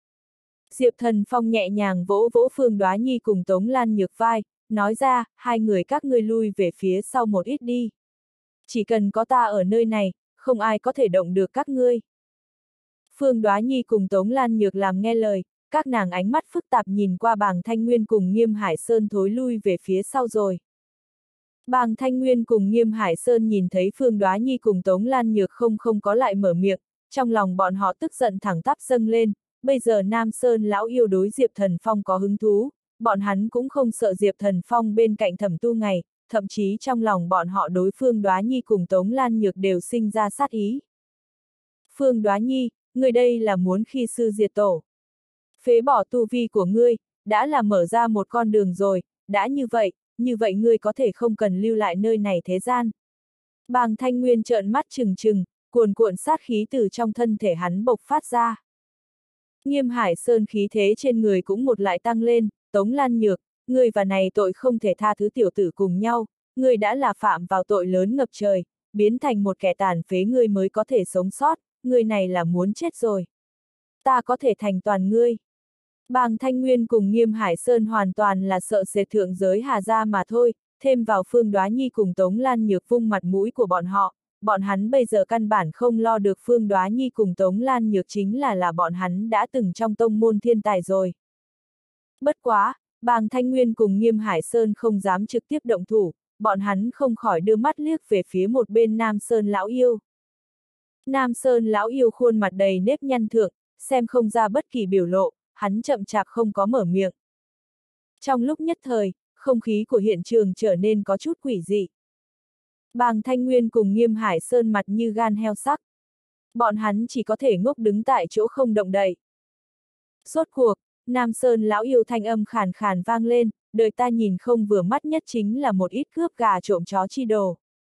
Diệp Thần Phong nhẹ nhàng vỗ vỗ Phương Đoá Nhi cùng Tống Lan Nhược vai, nói ra, hai người các ngươi lui về phía sau một ít đi. Chỉ cần có ta ở nơi này, không ai có thể động được các ngươi. Phương Đoá Nhi cùng Tống Lan Nhược làm nghe lời, các nàng ánh mắt phức tạp nhìn qua Bàng Thanh Nguyên cùng Nghiêm Hải Sơn thối lui về phía sau rồi. Bàng Thanh Nguyên cùng Nghiêm Hải Sơn nhìn thấy Phương Đoá Nhi cùng Tống Lan Nhược không không có lại mở miệng, trong lòng bọn họ tức giận thẳng tắp dâng lên, bây giờ Nam Sơn lão yêu đối Diệp Thần Phong có hứng thú, bọn hắn cũng không sợ Diệp Thần Phong bên cạnh Thẩm Tu Ngày, thậm chí trong lòng bọn họ đối Phương Đoá Nhi cùng Tống Lan Nhược đều sinh ra sát ý. Phương Đoá Nhi, người đây là muốn khi sư diệt tổ. Phế bỏ tu vi của ngươi, đã là mở ra một con đường rồi, đã như vậy, như vậy ngươi có thể không cần lưu lại nơi này thế gian. Bàng Thanh Nguyên trợn mắt trừng trừng, cuồn cuộn sát khí từ trong thân thể hắn bộc phát ra. Nghiêm Hải Sơn khí thế trên người cũng một lại tăng lên, Tống Lan Nhược, ngươi và này tội không thể tha thứ tiểu tử cùng nhau, ngươi đã là phạm vào tội lớn ngập trời, biến thành một kẻ tàn phế ngươi mới có thể sống sót, ngươi này là muốn chết rồi. Ta có thể thành toàn ngươi. Bàng Thanh Nguyên cùng Nghiêm Hải Sơn hoàn toàn là sợ sệt thượng giới Hà Gia mà thôi, thêm vào Phương Đoá Nhi cùng Tống Lan Nhược vung mặt mũi của bọn họ, bọn hắn bây giờ căn bản không lo được Phương Đoá Nhi cùng Tống Lan Nhược chính là là bọn hắn đã từng trong tông môn thiên tài rồi. Bất quá, Bàng Thanh Nguyên cùng Nghiêm Hải Sơn không dám trực tiếp động thủ, bọn hắn không khỏi đưa mắt liếc về phía một bên Nam Sơn lão yêu. Nam Sơn lão yêu khuôn mặt đầy nếp nhăn thượng, xem không ra bất kỳ biểu lộ, hắn chậm chạp không có mở miệng. Trong lúc nhất thời, không khí của hiện trường trở nên có chút quỷ dị. Bàng Thanh Nguyên cùng Nghiêm Hải Sơn mặt như gan heo sắc. Bọn hắn chỉ có thể ngốc đứng tại chỗ không động đậy. Rốt cuộc, Nam Sơn lão yêu thanh âm khàn khàn vang lên, đời ta nhìn không vừa mắt nhất chính là một ít cướp gà trộm chó chi đồ.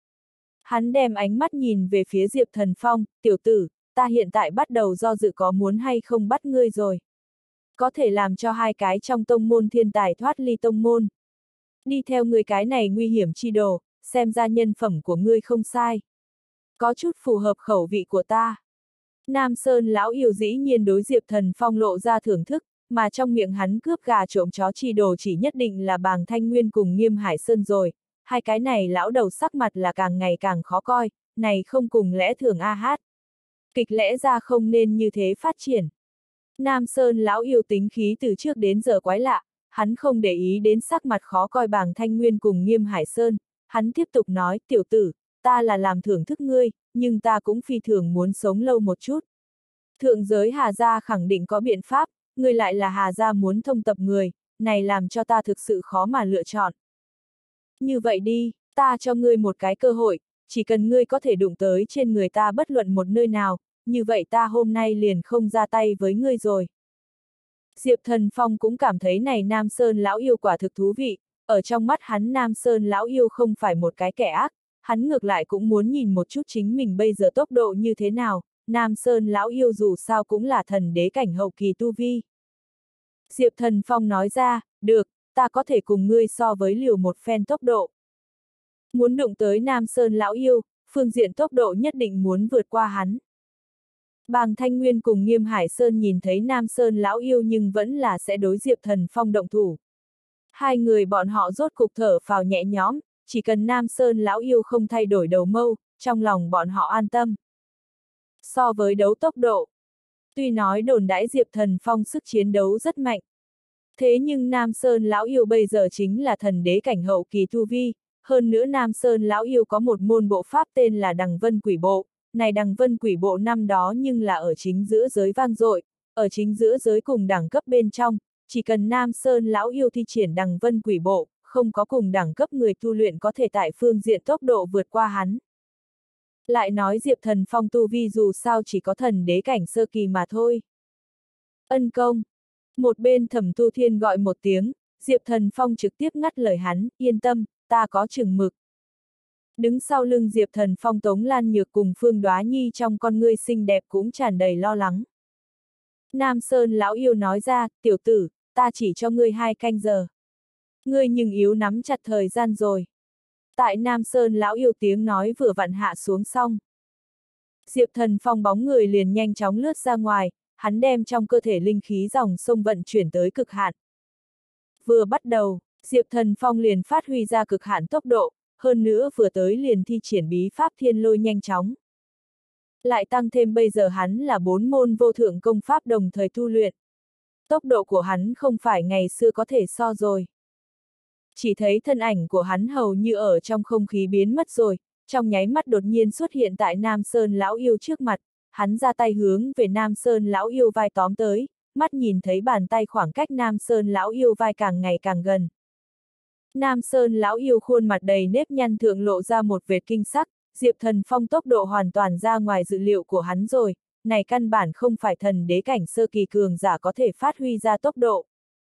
Hắn đem ánh mắt nhìn về phía Diệp Thần Phong, tiểu tử, ta hiện tại bắt đầu do dự có muốn hay không bắt ngươi rồi. Có thể làm cho hai cái trong tông môn thiên tài thoát ly tông môn. Đi theo người cái này nguy hiểm chi đồ, xem ra nhân phẩm của ngươi không sai. Có chút phù hợp khẩu vị của ta. Nam Sơn lão yêu dĩ nhiên đối Diệp Thần Phong lộ ra thưởng thức, mà trong miệng hắn cướp gà trộm chó chi đồ chỉ nhất định là Bàng Thanh Nguyên cùng Nghiêm Hải Sơn rồi. Hai cái này lão đầu sắc mặt là càng ngày càng khó coi, này không cùng lẽ thường a hát. Kịch lẽ ra không nên như thế phát triển. Nam Sơn lão yêu tính khí từ trước đến giờ quái lạ, hắn không để ý đến sắc mặt khó coi Bàng Thanh Nguyên cùng Nghiêm Hải Sơn, hắn tiếp tục nói, tiểu tử, ta là làm thưởng thức ngươi, nhưng ta cũng phi thường muốn sống lâu một chút. Thượng giới Hà Gia khẳng định có biện pháp, ngươi lại là Hà Gia muốn thông tập người, này làm cho ta thực sự khó mà lựa chọn. Như vậy đi, ta cho ngươi một cái cơ hội, chỉ cần ngươi có thể đụng tới trên người ta bất luận một nơi nào, như vậy ta hôm nay liền không ra tay với ngươi rồi. Diệp Thần Phong cũng cảm thấy này Nam Sơn lão yêu quả thực thú vị, ở trong mắt hắn Nam Sơn lão yêu không phải một cái kẻ ác, hắn ngược lại cũng muốn nhìn một chút chính mình bây giờ tốc độ như thế nào, Nam Sơn lão yêu dù sao cũng là thần đế cảnh hậu kỳ tu vi. Diệp Thần Phong nói ra, được, ta có thể cùng ngươi so với liều một phen tốc độ. Muốn đụng tới Nam Sơn lão yêu, phương diện tốc độ nhất định muốn vượt qua hắn. Bàng Thanh Nguyên cùng Nghiêm Hải Sơn nhìn thấy Nam Sơn lão yêu nhưng vẫn là sẽ đối Diệp Thần Phong động thủ. Hai người bọn họ rốt cục thở phào nhẹ nhõm, chỉ cần Nam Sơn lão yêu không thay đổi đầu mâu, trong lòng bọn họ an tâm. So với đấu tốc độ, tuy nói đồn đãi Diệp Thần Phong sức chiến đấu rất mạnh. Thế nhưng Nam Sơn lão yêu bây giờ chính là thần đế cảnh hậu kỳ tu vi, hơn nữa Nam Sơn lão yêu có một môn bộ pháp tên là Đằng Vân Quỷ Bộ. Này Đằng Vân Quỷ Bộ năm đó nhưng là ở chính giữa giới vang dội, ở chính giữa giới cùng đẳng cấp bên trong, chỉ cần Nam Sơn lão yêu thi triển Đằng Vân Quỷ Bộ, không có cùng đẳng cấp người tu luyện có thể tại phương diện tốc độ vượt qua hắn. Lại nói Diệp Thần Phong tu vi dù sao chỉ có thần đế cảnh sơ kỳ mà thôi. Ân công. Một bên Thẩm Tu Thiên gọi một tiếng, Diệp Thần Phong trực tiếp ngắt lời hắn, yên tâm, ta có chừng mực. Đứng sau lưng Diệp Thần Phong Tống Lan Nhược cùng Phương Đoá Nhi trong con ngươi xinh đẹp cũng tràn đầy lo lắng. Nam Sơn lão yêu nói ra, tiểu tử, ta chỉ cho ngươi hai canh giờ. Ngươi nhưng yếu nắm chặt thời gian rồi. Tại Nam Sơn lão yêu tiếng nói vừa vặn hạ xuống xong. Diệp Thần Phong bóng người liền nhanh chóng lướt ra ngoài, hắn đem trong cơ thể linh khí dòng sông vận chuyển tới cực hạn. Vừa bắt đầu, Diệp Thần Phong liền phát huy ra cực hạn tốc độ, hơn nữa vừa tới liền thi triển bí pháp thiên lôi nhanh chóng. Lại tăng thêm bây giờ hắn là bốn môn vô thượng công pháp đồng thời tu luyện. Tốc độ của hắn không phải ngày xưa có thể so rồi. Chỉ thấy thân ảnh của hắn hầu như ở trong không khí biến mất rồi, trong nháy mắt đột nhiên xuất hiện tại Nam Sơn lão yêu trước mặt, hắn ra tay hướng về Nam Sơn lão yêu vai tóm tới, mắt nhìn thấy bàn tay khoảng cách Nam Sơn lão yêu vai càng ngày càng gần. Nam Sơn lão yêu khuôn mặt đầy nếp nhăn thượng lộ ra một vệt kinh sắc, Diệp Thần Phong tốc độ hoàn toàn ra ngoài dự liệu của hắn rồi, này căn bản không phải thần đế cảnh sơ kỳ cường giả có thể phát huy ra tốc độ.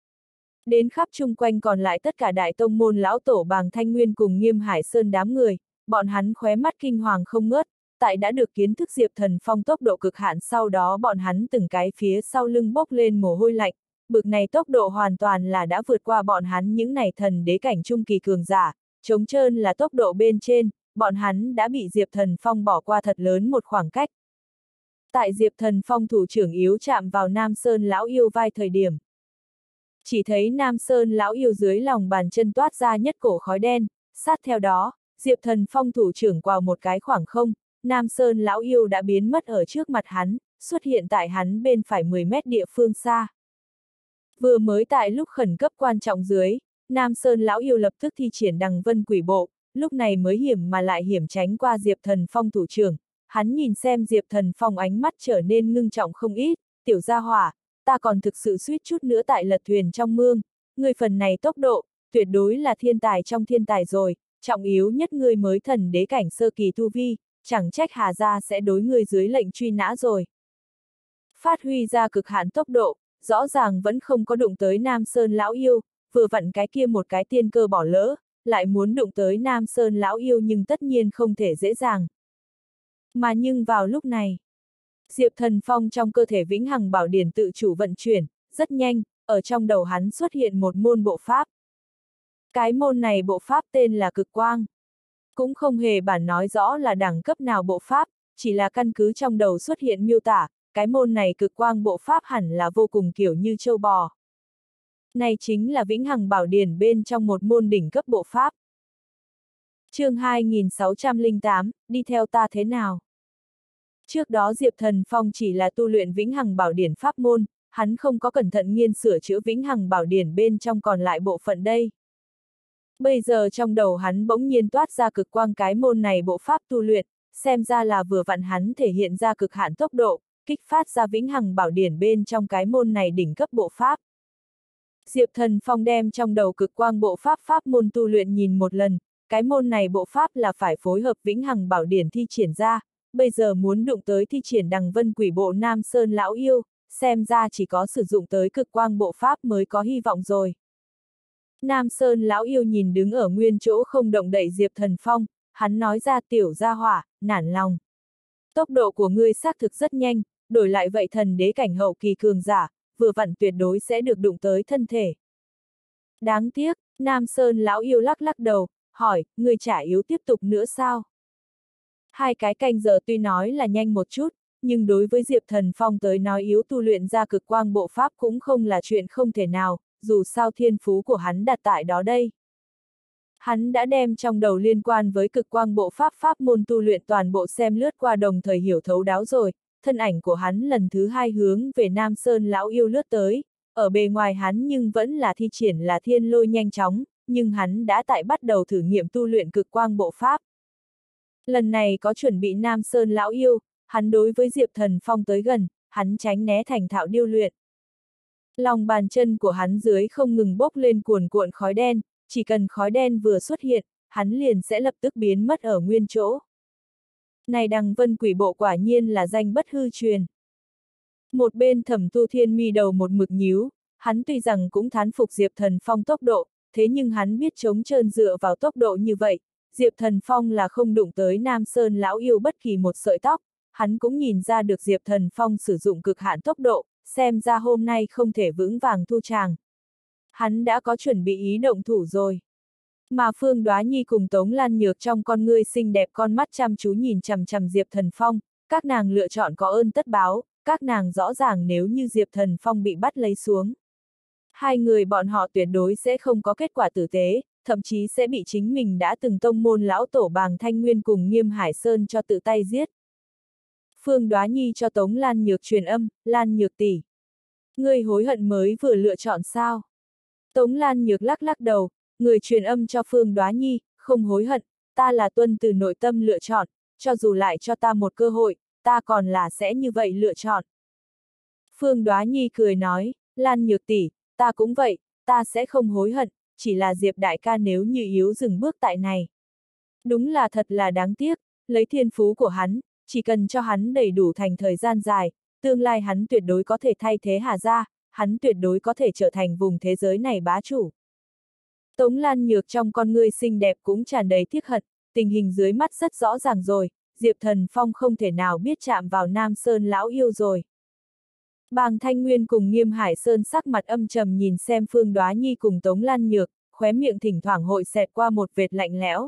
Đến khắp chung quanh còn lại tất cả đại tông môn lão tổ Bàng Thanh Nguyên cùng Nghiêm Hải Sơn đám người, bọn hắn khóe mắt kinh hoàng không ngớt, tại đã được kiến thức Diệp Thần Phong tốc độ cực hạn sau đó bọn hắn từng cái phía sau lưng bốc lên mồ hôi lạnh, bực này tốc độ hoàn toàn là đã vượt qua bọn hắn những này thần đế cảnh trung kỳ cường giả, trống trơn là tốc độ bên trên, bọn hắn đã bị Diệp Thần Phong bỏ qua thật lớn một khoảng cách. Tại Diệp Thần Phong thủ trưởng yếu chạm vào Nam Sơn lão yêu vai thời điểm. Chỉ thấy Nam Sơn lão yêu dưới lòng bàn chân toát ra nhất cổ khói đen, sát theo đó, Diệp Thần Phong thủ trưởng quào một cái khoảng không, Nam Sơn lão yêu đã biến mất ở trước mặt hắn, xuất hiện tại hắn bên phải mười mét địa phương xa. Vừa mới tại lúc khẩn cấp quan trọng dưới, Nam Sơn lão yêu lập tức thi triển đằng vân quỷ bộ, lúc này mới hiểm mà lại hiểm tránh qua Diệp Thần Phong thủ trưởng, hắn nhìn xem Diệp Thần Phong ánh mắt trở nên ngưng trọng không ít, tiểu gia hỏa, ta còn thực sự suýt chút nữa tại lật thuyền trong mương, ngươi phần này tốc độ, tuyệt đối là thiên tài trong thiên tài rồi, trọng yếu nhất ngươi mới thần đế cảnh sơ kỳ tu vi, chẳng trách Hà gia sẽ đối ngươi dưới lệnh truy nã rồi. Phát huy ra cực hạn tốc độ, rõ ràng vẫn không có đụng tới Nam Sơn lão yêu, vừa vặn cái kia một cái tiên cơ bỏ lỡ, lại muốn đụng tới Nam Sơn lão yêu nhưng tất nhiên không thể dễ dàng. Mà nhưng vào lúc này, Diệp Thần Phong trong cơ thể vĩnh hằng bảo điển tự chủ vận chuyển, rất nhanh, ở trong đầu hắn xuất hiện một môn bộ pháp. Cái môn này bộ pháp tên là cực quang. Cũng không hề bản nói rõ là đẳng cấp nào bộ pháp, chỉ là căn cứ trong đầu xuất hiện miêu tả, cái môn này cực quang bộ pháp hẳn là vô cùng kiểu như châu bò. Này chính là vĩnh hằng bảo điển bên trong một môn đỉnh cấp bộ pháp. Chương hai nghìn sáu trăm lẻ tám, đi theo ta thế nào? Trước đó Diệp Thần Phong chỉ là tu luyện vĩnh hằng bảo điển pháp môn, hắn không có cẩn thận nghiên sửa chữa vĩnh hằng bảo điển bên trong còn lại bộ phận đây. Bây giờ trong đầu hắn bỗng nhiên toát ra cực quang cái môn này bộ pháp tu luyện, xem ra là vừa vặn hắn thể hiện ra cực hạn tốc độ, kích phát ra vĩnh hằng bảo điển bên trong cái môn này đỉnh cấp bộ pháp. Diệp Thần Phong đem trong đầu cực quang bộ pháp pháp môn tu luyện nhìn một lần, cái môn này bộ pháp là phải phối hợp vĩnh hằng bảo điển thi triển ra, bây giờ muốn đụng tới thi triển đằng vân quỷ bộ Nam Sơn lão yêu, xem ra chỉ có sử dụng tới cực quang bộ pháp mới có hy vọng rồi. Nam Sơn lão yêu nhìn đứng ở nguyên chỗ không động đậy Diệp Thần Phong, hắn nói ra tiểu gia hỏa, nản lòng. Tốc độ của ngươi xác thực rất nhanh, đổi lại vậy thần đế cảnh hậu kỳ cường giả, vừa vặn tuyệt đối sẽ được đụng tới thân thể. Đáng tiếc, Nam Sơn lão yêu lắc lắc đầu, hỏi, ngươi chả yếu tiếp tục nữa sao? Hai cái canh giờ tuy nói là nhanh một chút, nhưng đối với Diệp Thần Phong tới nói yếu tu luyện ra cực quang bộ pháp cũng không là chuyện không thể nào, dù sao thiên phú của hắn đặt tại đó đây. Hắn đã đem trong đầu liên quan với cực quang bộ pháp pháp môn tu luyện toàn bộ xem lướt qua đồng thời hiểu thấu đáo rồi, thân ảnh của hắn lần thứ hai hướng về Nam Sơn lão yêu lướt tới, ở bề ngoài hắn nhưng vẫn là thi triển là thiên lôi nhanh chóng, nhưng hắn đã tại bắt đầu thử nghiệm tu luyện cực quang bộ pháp. Lần này có chuẩn bị Nam Sơn lão yêu, hắn đối với Diệp Thần Phong tới gần, hắn tránh né thành thạo điêu luyện. Lòng bàn chân của hắn dưới không ngừng bốc lên cuồn cuộn khói đen, chỉ cần khói đen vừa xuất hiện, hắn liền sẽ lập tức biến mất ở nguyên chỗ. Này đằng vân quỷ bộ quả nhiên là danh bất hư truyền. Một bên Thẩm Tu Thiên mi đầu một mực nhíu, hắn tuy rằng cũng thán phục Diệp Thần Phong tốc độ, thế nhưng hắn biết chống trơn dựa vào tốc độ như vậy, Diệp Thần Phong là không đụng tới Nam Sơn lão yêu bất kỳ một sợi tóc, hắn cũng nhìn ra được Diệp Thần Phong sử dụng cực hạn tốc độ, xem ra hôm nay không thể vững vàng thu tràng. Hắn đã có chuẩn bị ý động thủ rồi. Mà Phương Đoá Nhi cùng Tống Lan Nhược trong con ngươi xinh đẹp con mắt chăm chú nhìn chằm chằm Diệp Thần Phong, các nàng lựa chọn có ơn tất báo, các nàng rõ ràng nếu như Diệp Thần Phong bị bắt lấy xuống. Hai người bọn họ tuyệt đối sẽ không có kết quả tử tế, thậm chí sẽ bị chính mình đã từng tông môn lão tổ Bàng Thanh Nguyên cùng Nghiêm Hải Sơn cho tự tay giết. Phương Đoá Nhi cho Tống Lan Nhược truyền âm, Lan Nhược tỷ. Ngươi hối hận mới vừa lựa chọn sao? Tống Lan Nhược lắc lắc đầu, người truyền âm cho Phương Đoá Nhi, không hối hận, ta là tuân từ nội tâm lựa chọn, cho dù lại cho ta một cơ hội, ta còn là sẽ như vậy lựa chọn. Phương Đoá Nhi cười nói, Lan Nhược tỷ, ta cũng vậy, ta sẽ không hối hận, chỉ là Diệp đại ca nếu như yếu dừng bước tại này. Đúng là thật là đáng tiếc, lấy thiên phú của hắn, chỉ cần cho hắn đầy đủ thành thời gian dài, tương lai hắn tuyệt đối có thể thay thế Hà Gia, hắn tuyệt đối có thể trở thành vùng thế giới này bá chủ. Tống Lan Nhược trong con ngươi xinh đẹp cũng tràn đầy tiếc hận, tình hình dưới mắt rất rõ ràng rồi, Diệp Thần Phong không thể nào biết chạm vào Nam Sơn lão yêu rồi. Bàng Thanh Nguyên cùng Nghiêm Hải Sơn sắc mặt âm trầm nhìn xem Phương Đoá Nhi cùng Tống Lan Nhược, khóe miệng thỉnh thoảng hội xẹt qua một vệt lạnh lẽo.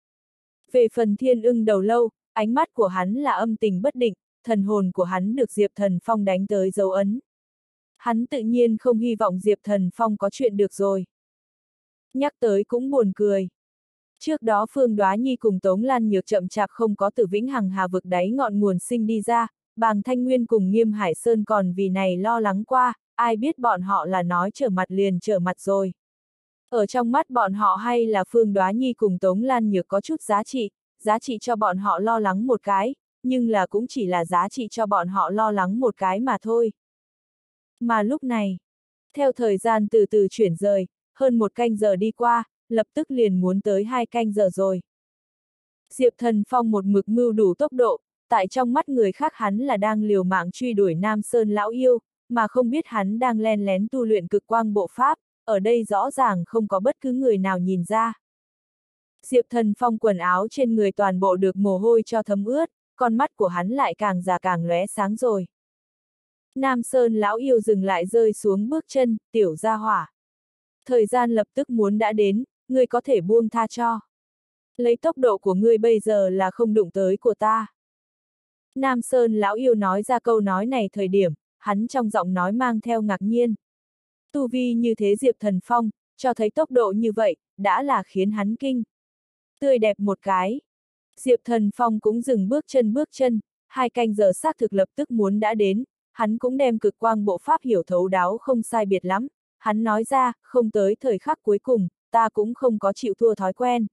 Về phần Thiên Ưng Đầu Lâu, ánh mắt của hắn là âm tình bất định, thần hồn của hắn được Diệp Thần Phong đánh tới dấu ấn. Hắn tự nhiên không hy vọng Diệp Thần Phong có chuyện được rồi. Nhắc tới cũng buồn cười. Trước đó Phương Đoá Nhi cùng Tống Lan Nhược chậm chạp không có từ Vĩnh Hằng Hà vực đáy ngọn nguồn sinh đi ra, Bàng Thanh Nguyên cùng Nghiêm Hải Sơn còn vì này lo lắng qua, ai biết bọn họ là nói trở mặt liền trở mặt rồi. Ở trong mắt bọn họ hay là Phương Đoá Nhi cùng Tống Lan Nhược có chút giá trị, giá trị cho bọn họ lo lắng một cái, nhưng là cũng chỉ là giá trị cho bọn họ lo lắng một cái mà thôi. Mà lúc này, theo thời gian từ từ chuyển rời, hơn một canh giờ đi qua, lập tức liền muốn tới hai canh giờ rồi. Diệp Thần Phong một mực mưu đủ tốc độ, tại trong mắt người khác hắn là đang liều mạng truy đuổi Nam Sơn lão yêu, mà không biết hắn đang len lén tu luyện cực quang bộ pháp, ở đây rõ ràng không có bất cứ người nào nhìn ra. Diệp Thần Phong quần áo trên người toàn bộ được mồ hôi cho thấm ướt, con mắt của hắn lại càng già càng lóe sáng rồi. Nam Sơn lão yêu dừng lại rơi xuống bước chân, tiểu gia hỏa. Thời gian lập tức muốn đã đến, ngươi có thể buông tha cho. Lấy tốc độ của ngươi bây giờ là không đụng tới của ta. Nam Sơn lão yêu nói ra câu nói này thời điểm, hắn trong giọng nói mang theo ngạc nhiên. Tu vi như thế Diệp Thần Phong, cho thấy tốc độ như vậy, đã là khiến hắn kinh. Tươi đẹp một cái. Diệp Thần Phong cũng dừng bước chân bước chân, hai canh giờ xác thực lập tức muốn đã đến, hắn cũng đem cực quang bộ pháp hiểu thấu đáo không sai biệt lắm. Hắn nói ra, không tới thời khắc cuối cùng, ta cũng không có chịu thua thói quen.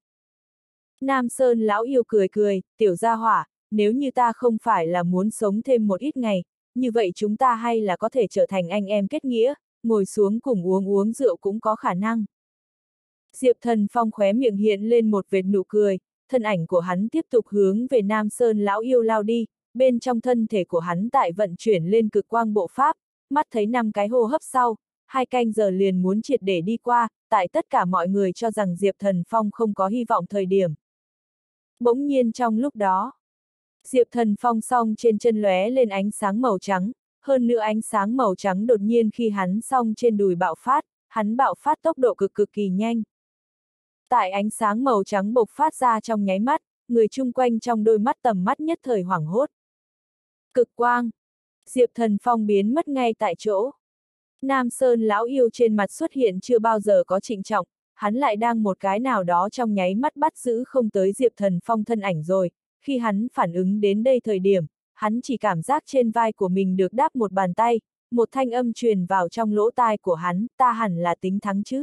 Nam Sơn lão yêu cười cười, tiểu gia hỏa, nếu như ta không phải là muốn sống thêm một ít ngày, như vậy chúng ta hay là có thể trở thành anh em kết nghĩa, ngồi xuống cùng uống uống rượu cũng có khả năng. Diệp Thần Phong khóe miệng hiện lên một vệt nụ cười, thân ảnh của hắn tiếp tục hướng về Nam Sơn lão yêu lao đi, bên trong thân thể của hắn tại vận chuyển lên cực quang bộ pháp, mắt thấy năm cái hô hấp sau, hai canh giờ liền muốn triệt để đi qua, tại tất cả mọi người cho rằng Diệp Thần Phong không có hy vọng thời điểm. Bỗng nhiên trong lúc đó, Diệp Thần Phong song trên chân lóe lên ánh sáng màu trắng, hơn nữa ánh sáng màu trắng đột nhiên khi hắn song trên đùi bạo phát, hắn bạo phát tốc độ cực cực kỳ nhanh. Tại ánh sáng màu trắng bộc phát ra trong nháy mắt, người chung quanh trong đôi mắt tầm mắt nhất thời hoảng hốt. Cực quang! Diệp Thần Phong biến mất ngay tại chỗ. Nam Sơn lão yêu trên mặt xuất hiện chưa bao giờ có trịnh trọng, hắn lại đang một cái nào đó trong nháy mắt bắt giữ không tới Diệp Thần Phong thân ảnh rồi, khi hắn phản ứng đến đây thời điểm, hắn chỉ cảm giác trên vai của mình được đáp một bàn tay, một thanh âm truyền vào trong lỗ tai của hắn, ta hẳn là tính thắng chứ.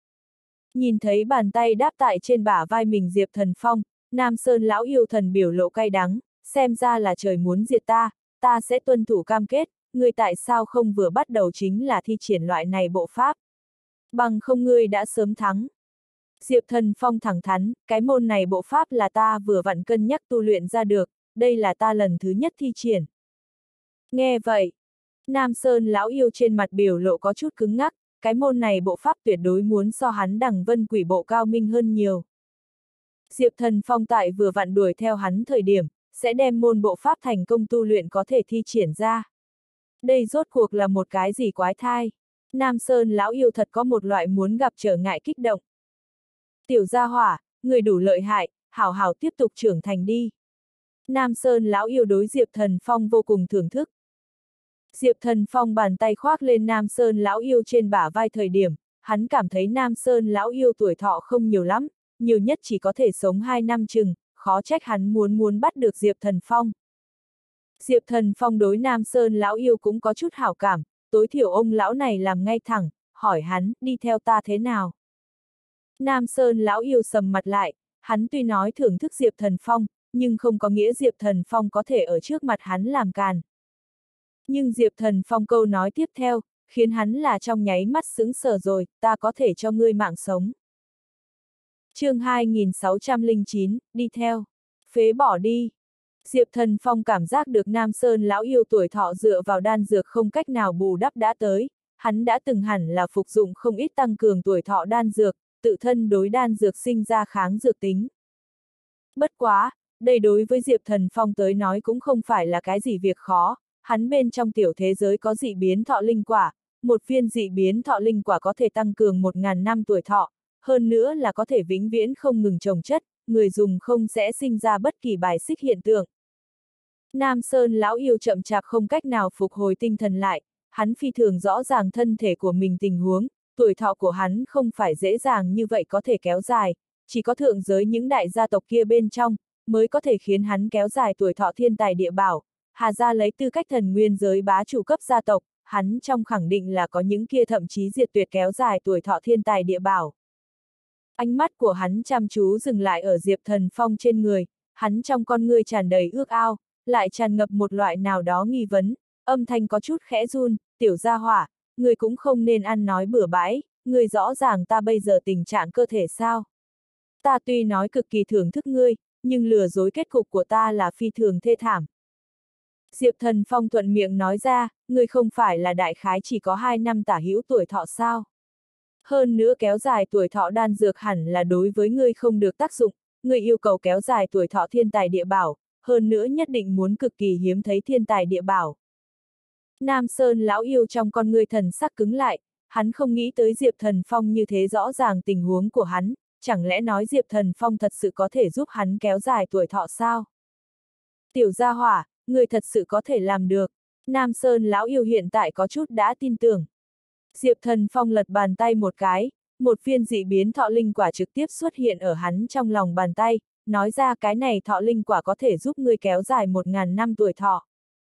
Nhìn thấy bàn tay đáp tại trên bả vai mình Diệp Thần Phong, Nam Sơn lão yêu thần biểu lộ cay đắng, xem ra là trời muốn diệt ta, ta sẽ tuân thủ cam kết, ngươi tại sao không vừa bắt đầu chính là thi triển loại này bộ pháp. Bằng không ngươi đã sớm thắng. Diệp Thần Phong thẳng thắn, cái môn này bộ pháp là ta vừa vặn cân nhắc tu luyện ra được, đây là ta lần thứ nhất thi triển. Nghe vậy, Nam Sơn lão yêu trên mặt biểu lộ có chút cứng ngắc, cái môn này bộ pháp tuyệt đối muốn so hắn Đằng Vân Quỷ bộ cao minh hơn nhiều. Diệp Thần Phong tại vừa vặn đuổi theo hắn thời điểm, sẽ đem môn bộ pháp thành công tu luyện có thể thi triển ra. Đây rốt cuộc là một cái gì quái thai? Nam Sơn lão yêu thật có một loại muốn gặp trở ngại kích động. Tiểu gia hỏa, người đủ lợi hại, hảo hảo tiếp tục trưởng thành đi. Nam Sơn lão yêu đối Diệp Thần Phong vô cùng thưởng thức. Diệp Thần Phong bàn tay khoác lên Nam Sơn lão yêu trên bả vai thời điểm, hắn cảm thấy Nam Sơn lão yêu tuổi thọ không nhiều lắm, nhiều nhất chỉ có thể sống hai năm chừng, khó trách hắn muốn muốn bắt được Diệp Thần Phong. Diệp Thần Phong đối Nam Sơn lão yêu cũng có chút hảo cảm, tối thiểu ông lão này làm ngay thẳng, hỏi hắn, đi theo ta thế nào? Nam Sơn lão yêu sầm mặt lại, hắn tuy nói thưởng thức Diệp Thần Phong, nhưng không có nghĩa Diệp Thần Phong có thể ở trước mặt hắn làm càn. Nhưng Diệp Thần Phong câu nói tiếp theo, khiến hắn là trong nháy mắt sững sờ rồi, ta có thể cho ngươi mạng sống. chương hai nghìn sáu trăm lẻ chín, đi theo. Phế bỏ đi. Diệp Thần Phong cảm giác được Nam Sơn lão yêu tuổi thọ dựa vào đan dược không cách nào bù đắp đã tới, hắn đã từng hẳn là phục dụng không ít tăng cường tuổi thọ đan dược, tự thân đối đan dược sinh ra kháng dược tính. Bất quá, đây đối với Diệp Thần Phong tới nói cũng không phải là cái gì việc khó, hắn bên trong tiểu thế giới có dị biến thọ linh quả, một viên dị biến thọ linh quả có thể tăng cường một ngàn năm tuổi thọ, hơn nữa là có thể vĩnh viễn không ngừng trồng chất, người dùng không sẽ sinh ra bất kỳ bài xích hiện tượng. Nam Sơn lão yêu chậm chạp không cách nào phục hồi tinh thần lại, hắn phi thường rõ ràng thân thể của mình tình huống, tuổi thọ của hắn không phải dễ dàng như vậy có thể kéo dài, chỉ có thượng giới những đại gia tộc kia bên trong, mới có thể khiến hắn kéo dài tuổi thọ thiên tài địa bảo. Hà gia lấy tư cách thần nguyên giới bá chủ cấp gia tộc, hắn trong khẳng định là có những kia thậm chí diệt tuyệt kéo dài tuổi thọ thiên tài địa bảo. Ánh mắt của hắn chăm chú dừng lại ở Diệp Thần Phong trên người, hắn trong con ngươi tràn đầy ước ao, lại tràn ngập một loại nào đó nghi vấn, âm thanh có chút khẽ run, tiểu gia hỏa, người cũng không nên ăn nói bừa bãi, người rõ ràng ta bây giờ tình trạng cơ thể sao. Ta tuy nói cực kỳ thưởng thức ngươi, nhưng lừa dối kết cục của ta là phi thường thê thảm. Diệp Thần Phong thuận miệng nói ra, ngươi không phải là đại khái chỉ có hai năm tả hữu tuổi thọ sao. Hơn nữa kéo dài tuổi thọ đan dược hẳn là đối với ngươi không được tác dụng, ngươi yêu cầu kéo dài tuổi thọ thiên tài địa bảo, hơn nữa nhất định muốn cực kỳ hiếm thấy thiên tài địa bảo. Nam Sơn lão yêu trong con ngươi thần sắc cứng lại, hắn không nghĩ tới Diệp Thần Phong như thế rõ ràng tình huống của hắn, chẳng lẽ nói Diệp Thần Phong thật sự có thể giúp hắn kéo dài tuổi thọ sao? Tiểu gia hỏa, người thật sự có thể làm được. Nam Sơn lão yêu hiện tại có chút đã tin tưởng. Diệp Thần Phong lật bàn tay một cái, một viên dị biến thọ linh quả trực tiếp xuất hiện ở hắn trong lòng bàn tay, nói ra cái này thọ linh quả có thể giúp ngươi kéo dài một ngàn năm tuổi thọ.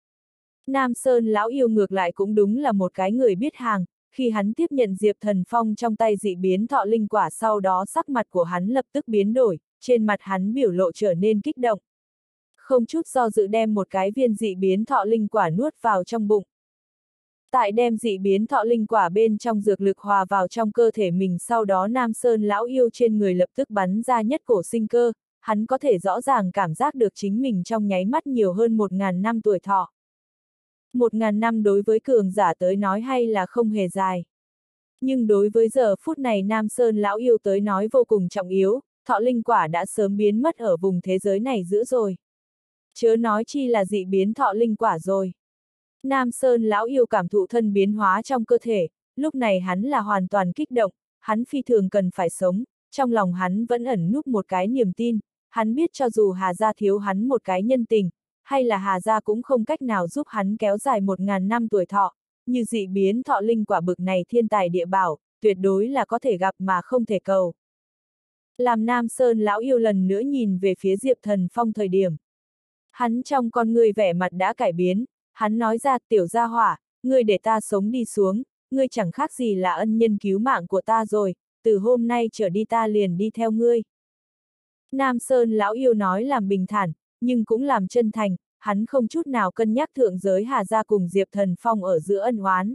Nam Sơn lão yêu ngược lại cũng đúng là một cái người biết hàng, khi hắn tiếp nhận Diệp Thần Phong trong tay dị biến thọ linh quả sau đó sắc mặt của hắn lập tức biến đổi, trên mặt hắn biểu lộ trở nên kích động. Không chút do dự đem một cái viên dị biến thọ linh quả nuốt vào trong bụng. Tại đem dị biến thọ linh quả bên trong dược lực hòa vào trong cơ thể mình sau đó Nam Sơn lão yêu trên người lập tức bắn ra nhất cổ sinh cơ, hắn có thể rõ ràng cảm giác được chính mình trong nháy mắt nhiều hơn một ngàn năm tuổi thọ. Một ngàn năm đối với cường giả tới nói hay là không hề dài. Nhưng đối với giờ phút này Nam Sơn lão yêu tới nói vô cùng trọng yếu, thọ linh quả đã sớm biến mất ở vùng thế giới này giữa rồi. Chớ nói chi là dị biến thọ linh quả rồi. Nam Sơn lão yêu cảm thụ thân biến hóa trong cơ thể, lúc này hắn là hoàn toàn kích động, hắn phi thường cần phải sống, trong lòng hắn vẫn ẩn núp một cái niềm tin, hắn biết cho dù Hà gia thiếu hắn một cái nhân tình, hay là Hà gia cũng không cách nào giúp hắn kéo dài một ngàn năm tuổi thọ, như dị biến thọ linh quả bực này thiên tài địa bảo, tuyệt đối là có thể gặp mà không thể cầu. Làm Nam Sơn lão yêu lần nữa nhìn về phía Diệp Thần Phong thời điểm. Hắn trong con người vẻ mặt đã cải biến, hắn nói ra tiểu gia hỏa, ngươi để ta sống đi xuống, ngươi chẳng khác gì là ân nhân cứu mạng của ta rồi, từ hôm nay trở đi ta liền đi theo ngươi. Nam Sơn lão yêu nói làm bình thản, nhưng cũng làm chân thành, hắn không chút nào cân nhắc thượng giới Hà gia cùng Diệp Thần Phong ở giữa ân oán.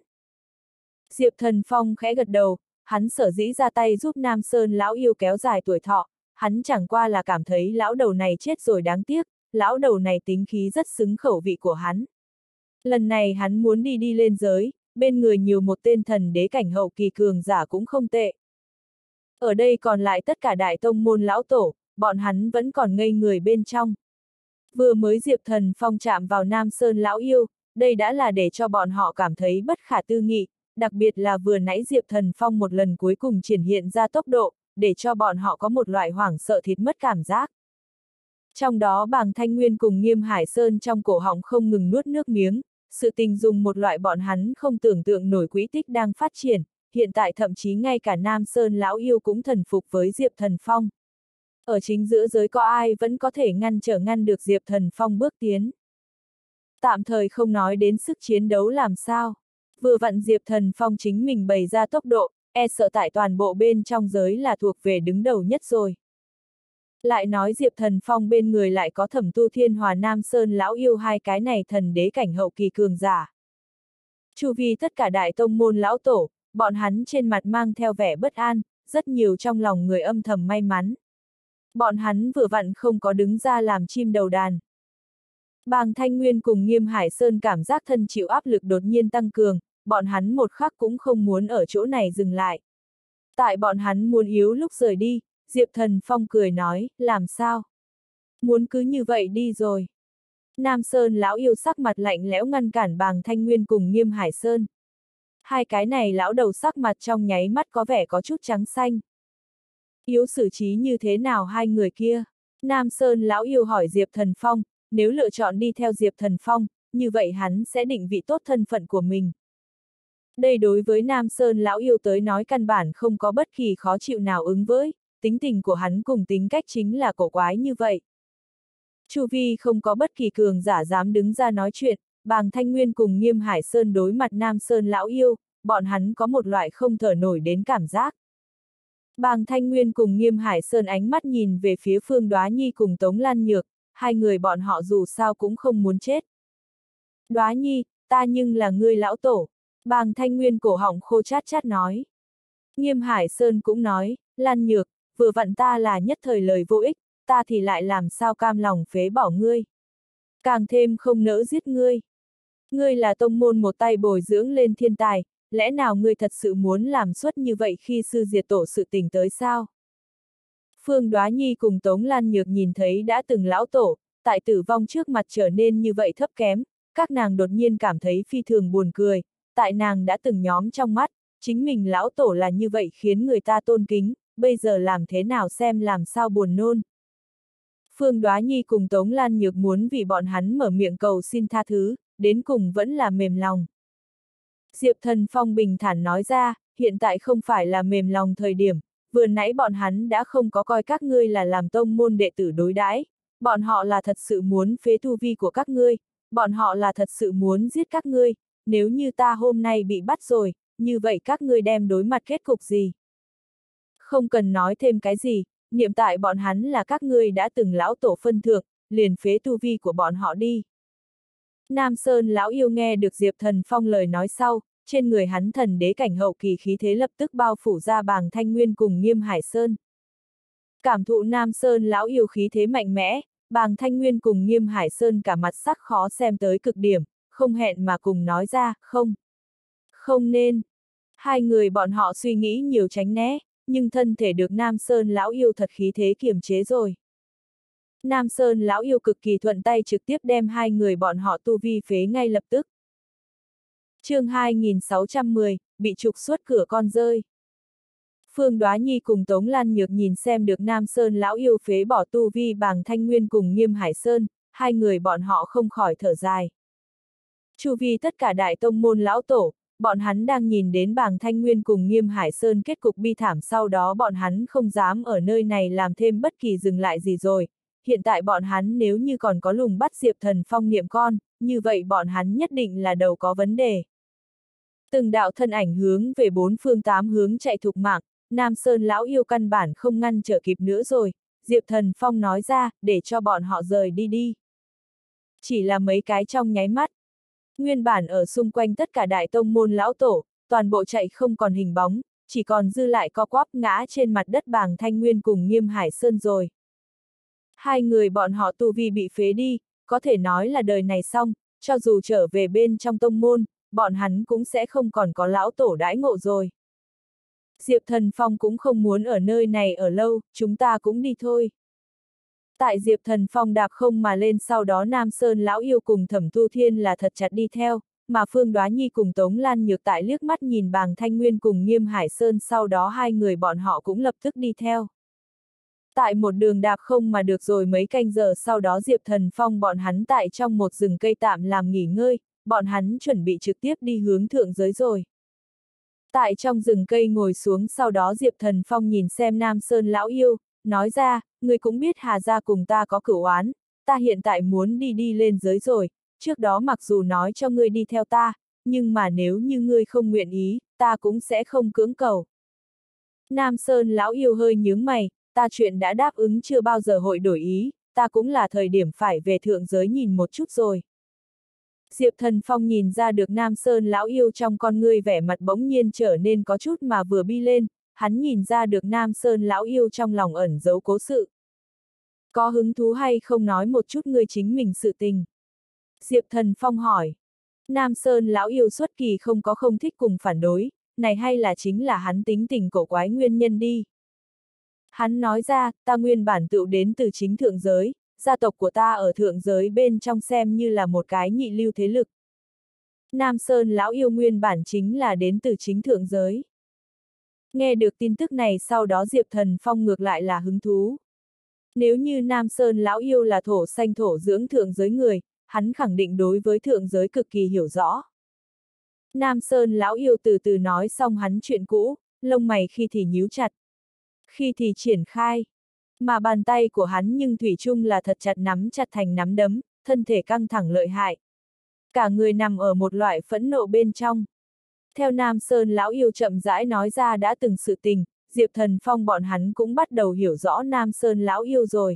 Diệp Thần Phong khẽ gật đầu, hắn sở dĩ ra tay giúp Nam Sơn lão yêu kéo dài tuổi thọ, hắn chẳng qua là cảm thấy lão đầu này chết rồi đáng tiếc, lão đầu này tính khí rất xứng khẩu vị của hắn. Lần này hắn muốn đi đi lên giới, bên người nhiều một tên thần đế cảnh hậu kỳ cường giả cũng không tệ. Ở đây còn lại tất cả đại tông môn lão tổ, bọn hắn vẫn còn ngây người bên trong. Vừa mới Diệp Thần Phong chạm vào Nam Sơn lão yêu, đây đã là để cho bọn họ cảm thấy bất khả tư nghị, đặc biệt là vừa nãy Diệp Thần Phong một lần cuối cùng triển hiện ra tốc độ, để cho bọn họ có một loại hoảng sợ thịt mất cảm giác. Trong đó Bàng Thanh Nguyên cùng Nghiêm Hải Sơn trong cổ họng không ngừng nuốt nước miếng, sự tình dùng một loại bọn hắn không tưởng tượng nổi quỹ tích đang phát triển, hiện tại thậm chí ngay cả Nam Sơn lão yêu cũng thần phục với Diệp Thần Phong. Ở chính giữa giới có ai vẫn có thể ngăn trở ngăn được Diệp Thần Phong bước tiến. Tạm thời không nói đến sức chiến đấu làm sao. Vừa vặn Diệp Thần Phong chính mình bày ra tốc độ, e sợ tại toàn bộ bên trong giới là thuộc về đứng đầu nhất rồi. Lại nói Diệp Thần Phong bên người lại có Thẩm Tu Thiên Hòa Nam Sơn lão yêu hai cái này thần đế cảnh hậu kỳ cường giả. Chu vi tất cả đại tông môn lão tổ, bọn hắn trên mặt mang theo vẻ bất an, rất nhiều trong lòng người âm thầm may mắn. Bọn hắn vừa vặn không có đứng ra làm chim đầu đàn. Bàng Thanh Nguyên cùng Nghiêm Hải Sơn cảm giác thân chịu áp lực đột nhiên tăng cường, bọn hắn một khắc cũng không muốn ở chỗ này dừng lại. Tại bọn hắn muốn yếu lúc rời đi, Diệp Thần Phong cười nói, làm sao? Muốn cứ như vậy đi rồi. Nam Sơn lão yêu sắc mặt lạnh lẽo ngăn cản Bàng Thanh Nguyên cùng Nghiêm Hải Sơn. Hai cái này lão đầu sắc mặt trong nháy mắt có vẻ có chút trắng xanh. Yếu xử trí như thế nào hai người kia? Nam Sơn lão yêu hỏi Diệp Thần Phong, nếu lựa chọn đi theo Diệp Thần Phong, như vậy hắn sẽ định vị tốt thân phận của mình. Đây đối với Nam Sơn lão yêu tới nói căn bản không có bất kỳ khó chịu nào ứng với, tính tình của hắn cùng tính cách chính là cổ quái như vậy. Chu vi không có bất kỳ cường giả dám đứng ra nói chuyện, Bàng Thanh Nguyên cùng Nghiêm Hải Sơn đối mặt Nam Sơn lão yêu, bọn hắn có một loại không thở nổi đến cảm giác. Bàng Thanh Nguyên cùng Nghiêm Hải Sơn ánh mắt nhìn về phía Phương Đoá Nhi cùng Tống Lan Nhược, hai người bọn họ dù sao cũng không muốn chết. Đoá Nhi, ta nhưng là ngươi lão tổ. Bàng Thanh Nguyên cổ họng khô chát chát nói. Nghiêm Hải Sơn cũng nói, Lan Nhược, vừa vặn ta là nhất thời lời vô ích, ta thì lại làm sao cam lòng phế bỏ ngươi. Càng thêm không nỡ giết ngươi. Ngươi là tông môn một tay bồi dưỡng lên thiên tài, lẽ nào ngươi thật sự muốn làm suất như vậy khi sư diệt tổ sự tình tới sao? Phương Đoá Nhi cùng Tống Lan Nhược nhìn thấy đã từng lão tổ, tại tử vong trước mặt trở nên như vậy thấp kém, các nàng đột nhiên cảm thấy phi thường buồn cười, tại nàng đã từng nhóm trong mắt, chính mình lão tổ là như vậy khiến người ta tôn kính, bây giờ làm thế nào xem làm sao buồn nôn. Phương Đoá Nhi cùng Tống Lan Nhược muốn vì bọn hắn mở miệng cầu xin tha thứ, đến cùng vẫn là mềm lòng. Diệp Thần Phong bình thản nói ra, hiện tại không phải là mềm lòng thời điểm, vừa nãy bọn hắn đã không có coi các ngươi là làm tông môn đệ tử đối đãi, bọn họ là thật sự muốn phế tu vi của các ngươi, bọn họ là thật sự muốn giết các ngươi, nếu như ta hôm nay bị bắt rồi, như vậy các ngươi đem đối mặt kết cục gì? Không cần nói thêm cái gì, niệm tại bọn hắn là các ngươi đã từng lão tổ phân thượng, liền phế tu vi của bọn họ đi. Nam Sơn lão yêu nghe được Diệp Thần Phong lời nói sau, trên người hắn thần đế cảnh hậu kỳ khí thế lập tức bao phủ ra Bàng Thanh Nguyên cùng Nghiêm Hải Sơn. Cảm thụ Nam Sơn lão yêu khí thế mạnh mẽ, Bàng Thanh Nguyên cùng Nghiêm Hải Sơn cả mặt sắc khó xem tới cực điểm, không hẹn mà cùng nói ra, không. Không nên. Hai người bọn họ suy nghĩ nhiều tránh né, nhưng thân thể được Nam Sơn lão yêu thật khí thế kiềm chế rồi. Nam Sơn lão yêu cực kỳ thuận tay trực tiếp đem hai người bọn họ tu vi phế ngay lập tức. Chương hai nghìn sáu trăm mười, bị trục xuất cửa con rơi. Phương Đoá Nhi cùng Tống Lan Nhược nhìn xem được Nam Sơn lão yêu phế bỏ tu vi Bàng Thanh Nguyên cùng Nghiêm Hải Sơn, hai người bọn họ không khỏi thở dài. Chu vi tất cả đại tông môn lão tổ, bọn hắn đang nhìn đến Bàng Thanh Nguyên cùng Nghiêm Hải Sơn kết cục bi thảm, sau đó bọn hắn không dám ở nơi này làm thêm bất kỳ dừng lại gì rồi. Hiện tại bọn hắn nếu như còn có lùng bắt Diệp Thần Phong niệm con, như vậy bọn hắn nhất định là đầu có vấn đề. Từng đạo thân ảnh hướng về bốn phương tám hướng chạy thục mạng, Nam Sơn lão yêu căn bản không ngăn trở kịp nữa rồi, Diệp Thần Phong nói ra, để cho bọn họ rời đi đi. Chỉ là mấy cái trong nháy mắt. Nguyên bản ở xung quanh tất cả đại tông môn lão tổ, toàn bộ chạy không còn hình bóng, chỉ còn dư lại co quắp ngã trên mặt đất Bàng Thanh Nguyên cùng Nghiêm Hải Sơn rồi. Hai người bọn họ tu vi bị phế đi, có thể nói là đời này xong, cho dù trở về bên trong tông môn, bọn hắn cũng sẽ không còn có lão tổ đãi ngộ rồi. Diệp Thần Phong cũng không muốn ở nơi này ở lâu, chúng ta cũng đi thôi. Tại Diệp Thần Phong đạp không mà lên, sau đó Nam Sơn lão yêu cùng Thẩm Tu Thiên là thật chặt đi theo, mà Phương Đoá Nhi cùng Tống Lan Nhược tại liếc mắt nhìn Bàng Thanh Nguyên cùng Nghiêm Hải Sơn, sau đó hai người bọn họ cũng lập tức đi theo. Tại một đường đạp không mà được rồi mấy canh giờ, sau đó Diệp Thần Phong bọn hắn tại trong một rừng cây tạm làm nghỉ ngơi, bọn hắn chuẩn bị trực tiếp đi hướng thượng giới rồi. Tại trong rừng cây ngồi xuống, sau đó Diệp Thần Phong nhìn xem Nam Sơn lão yêu, nói ra, người cũng biết Hà gia cùng ta có cửu oán, ta hiện tại muốn đi đi lên giới rồi, trước đó mặc dù nói cho ngươi đi theo ta, nhưng mà nếu như ngươi không nguyện ý, ta cũng sẽ không cưỡng cầu. Nam Sơn lão yêu hơi nhướng mày, ta chuyện đã đáp ứng chưa bao giờ hội đổi ý, ta cũng là thời điểm phải về thượng giới nhìn một chút rồi. Diệp Thần Phong nhìn ra được Nam Sơn lão yêu trong con ngươi vẻ mặt bỗng nhiên trở nên có chút mà vừa bi lên, hắn nhìn ra được Nam Sơn lão yêu trong lòng ẩn giấu cố sự. Có hứng thú hay không nói một chút ngươi chính mình sự tình? Diệp Thần Phong hỏi. Nam Sơn lão yêu xuất kỳ không có không thích cùng phản đối, này hay là chính là hắn tính tình cổ quái nguyên nhân đi. Hắn nói ra, ta nguyên bản tựu đến từ chính thượng giới, gia tộc của ta ở thượng giới bên trong xem như là một cái nhị lưu thế lực. Nam Sơn lão yêu nguyên bản chính là đến từ chính thượng giới. Nghe được tin tức này sau đó Diệp Thần Phong ngược lại là hứng thú. Nếu như Nam Sơn lão yêu là thổ sanh thổ dưỡng thượng giới người, hắn khẳng định đối với thượng giới cực kỳ hiểu rõ. Nam Sơn lão yêu từ từ nói xong hắn chuyện cũ, lông mày khi thì nhíu chặt, khi thì triển khai, mà bàn tay của hắn nhưng thủy chung là thật chặt nắm chặt thành nắm đấm, thân thể căng thẳng lợi hại. Cả người nằm ở một loại phẫn nộ bên trong. Theo Nam Sơn lão yêu chậm rãi nói ra đã từng sự tình, Diệp Thần Phong bọn hắn cũng bắt đầu hiểu rõ Nam Sơn lão yêu rồi.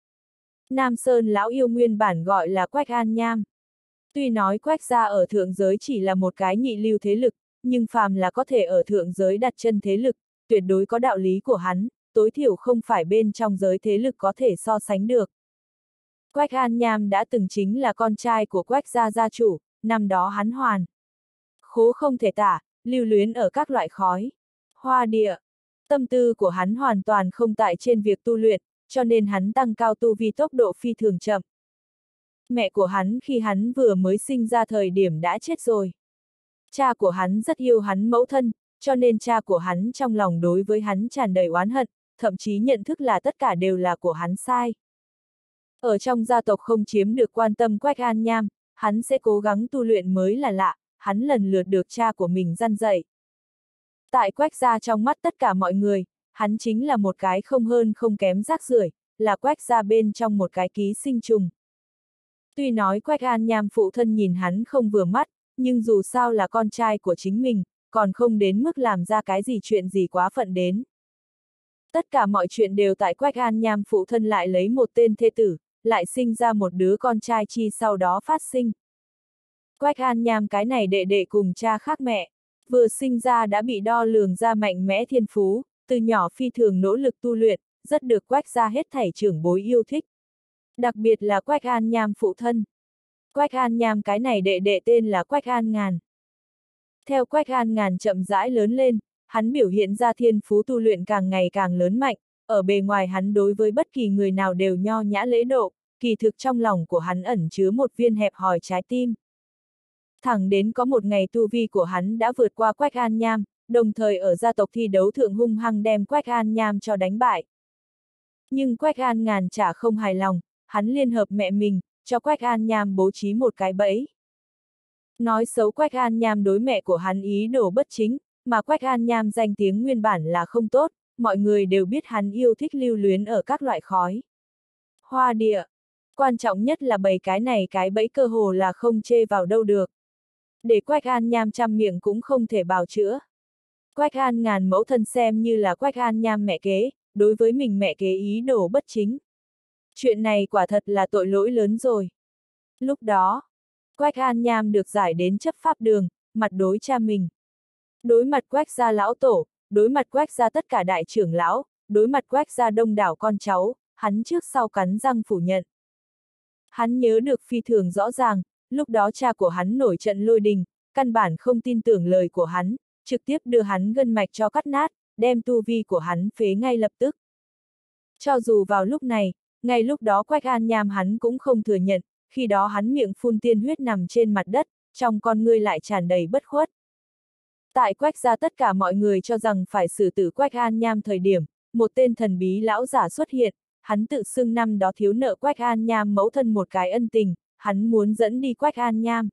Nam Sơn lão yêu nguyên bản gọi là Quách An Nham. Tuy nói Quách gia ở thượng giới chỉ là một cái nhị lưu thế lực, nhưng phàm là có thể ở thượng giới đặt chân thế lực, tuyệt đối có đạo lý của hắn, tối thiểu không phải bên trong giới thế lực có thể so sánh được. Quách An Nham đã từng chính là con trai của Quách gia gia chủ, năm đó hắn hoàn khố không thể tả, lưu luyến ở các loại khói, hoa địa. Tâm tư của hắn hoàn toàn không tại trên việc tu luyện, cho nên hắn tăng cao tu vi tốc độ phi thường chậm. Mẹ của hắn khi hắn vừa mới sinh ra thời điểm đã chết rồi. Cha của hắn rất yêu hắn mẫu thân, cho nên cha của hắn trong lòng đối với hắn tràn đầy oán hận, thậm chí nhận thức là tất cả đều là của hắn sai. Ở trong gia tộc không chiếm được quan tâm Quách An Nham, hắn sẽ cố gắng tu luyện mới là lạ, hắn lần lượt được cha của mình răn dạy. Tại Quách gia trong mắt tất cả mọi người, hắn chính là một cái không hơn không kém rác rưởi, là Quách gia bên trong một cái ký sinh trùng. Tuy nói Quách An Nham phụ thân nhìn hắn không vừa mắt, nhưng dù sao là con trai của chính mình, còn không đến mức làm ra cái gì chuyện gì quá phận đến. Tất cả mọi chuyện đều tại Quách An Nham phụ thân lại lấy một tên thê tử, lại sinh ra một đứa con trai chi sau đó phát sinh. Quách An Nham cái này đệ đệ cùng cha khác mẹ, vừa sinh ra đã bị đo lường ra mạnh mẽ thiên phú, từ nhỏ phi thường nỗ lực tu luyện, rất được Quách gia hết thảy trưởng bối yêu thích. Đặc biệt là Quách An Nham phụ thân. Quách An Nham cái này đệ đệ tên là Quách An Ngàn. Theo Quách An Ngàn chậm rãi lớn lên, hắn biểu hiện ra thiên phú tu luyện càng ngày càng lớn mạnh, ở bề ngoài hắn đối với bất kỳ người nào đều nho nhã lễ độ, kỳ thực trong lòng của hắn ẩn chứa một viên hẹp hòi trái tim. Thẳng đến có một ngày tu vi của hắn đã vượt qua Quách An Nham, đồng thời ở gia tộc thi đấu thượng hung hăng đem Quách An Nham cho đánh bại. Nhưng Quách An Ngàn chả không hài lòng, hắn liên hợp mẹ mình, cho Quách An Nham bố trí một cái bẫy. Nói xấu Quách An Nham đối mẹ của hắn ý đồ bất chính, mà Quách An Nham danh tiếng nguyên bản là không tốt, mọi người đều biết hắn yêu thích lưu luyến ở các loại khói, hoa địa. Quan trọng nhất là bầy cái này cái bẫy cơ hồ là không chê vào đâu được. Để Quách An Nham trăm miệng cũng không thể bào chữa. Quách An Ngàn mẫu thân xem như là Quách An Nham mẹ kế, đối với mình mẹ kế ý đồ bất chính. Chuyện này quả thật là tội lỗi lớn rồi. Lúc đó, Quách An Nham được giải đến chấp pháp đường, mặt đối cha mình. Đối mặt Quách gia lão tổ, đối mặt Quách gia tất cả đại trưởng lão, đối mặt Quách gia đông đảo con cháu, hắn trước sau cắn răng phủ nhận. Hắn nhớ được phi thường rõ ràng, lúc đó cha của hắn nổi trận lôi đình, căn bản không tin tưởng lời của hắn, trực tiếp đưa hắn gân mạch cho cắt nát, đem tu vi của hắn phế ngay lập tức. Cho dù vào lúc này, ngay lúc đó Quách An Nham hắn cũng không thừa nhận, khi đó hắn miệng phun tiên huyết nằm trên mặt đất, trong con ngươi lại tràn đầy bất khuất. Tại Quách gia tất cả mọi người cho rằng phải xử tử Quách An Nham thời điểm, một tên thần bí lão giả xuất hiện, hắn tự xưng năm đó thiếu nợ Quách An Nham mẫu thân một cái ân tình, hắn muốn dẫn đi Quách An Nham.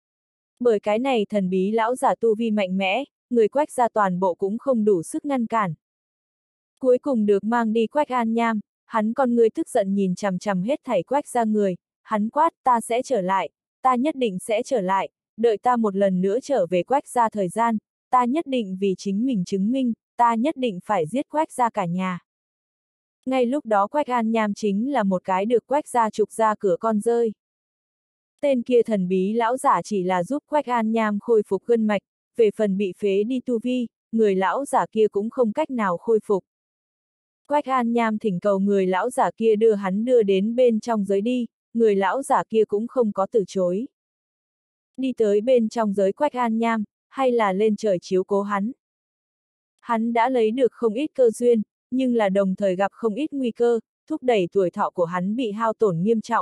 Bởi cái này thần bí lão giả tu vi mạnh mẽ, người Quách gia toàn bộ cũng không đủ sức ngăn cản. Cuối cùng được mang đi Quách An Nham, hắn con người tức giận nhìn chằm chằm hết thảy Quách gia người, hắn quát ta sẽ trở lại, ta nhất định sẽ trở lại, đợi ta một lần nữa trở về Quách gia thời gian, ta nhất định vì chính mình chứng minh, ta nhất định phải giết Quách gia cả nhà. Ngay lúc đó Quách An Nham chính là một cái được Quách gia trục ra cửa con rơi. Tên kia thần bí lão giả chỉ là giúp Quách An Nham khôi phục gân mạch, về phần bị phế đi tu vi, người lão giả kia cũng không cách nào khôi phục. Quách An Nham thỉnh cầu người lão giả kia đưa hắn đưa đến bên trong giới đi, người lão giả kia cũng không có từ chối. Đi tới bên trong giới Quách An Nham, hay là lên trời chiếu cố hắn. Hắn đã lấy được không ít cơ duyên, nhưng là đồng thời gặp không ít nguy cơ, thúc đẩy tuổi thọ của hắn bị hao tổn nghiêm trọng.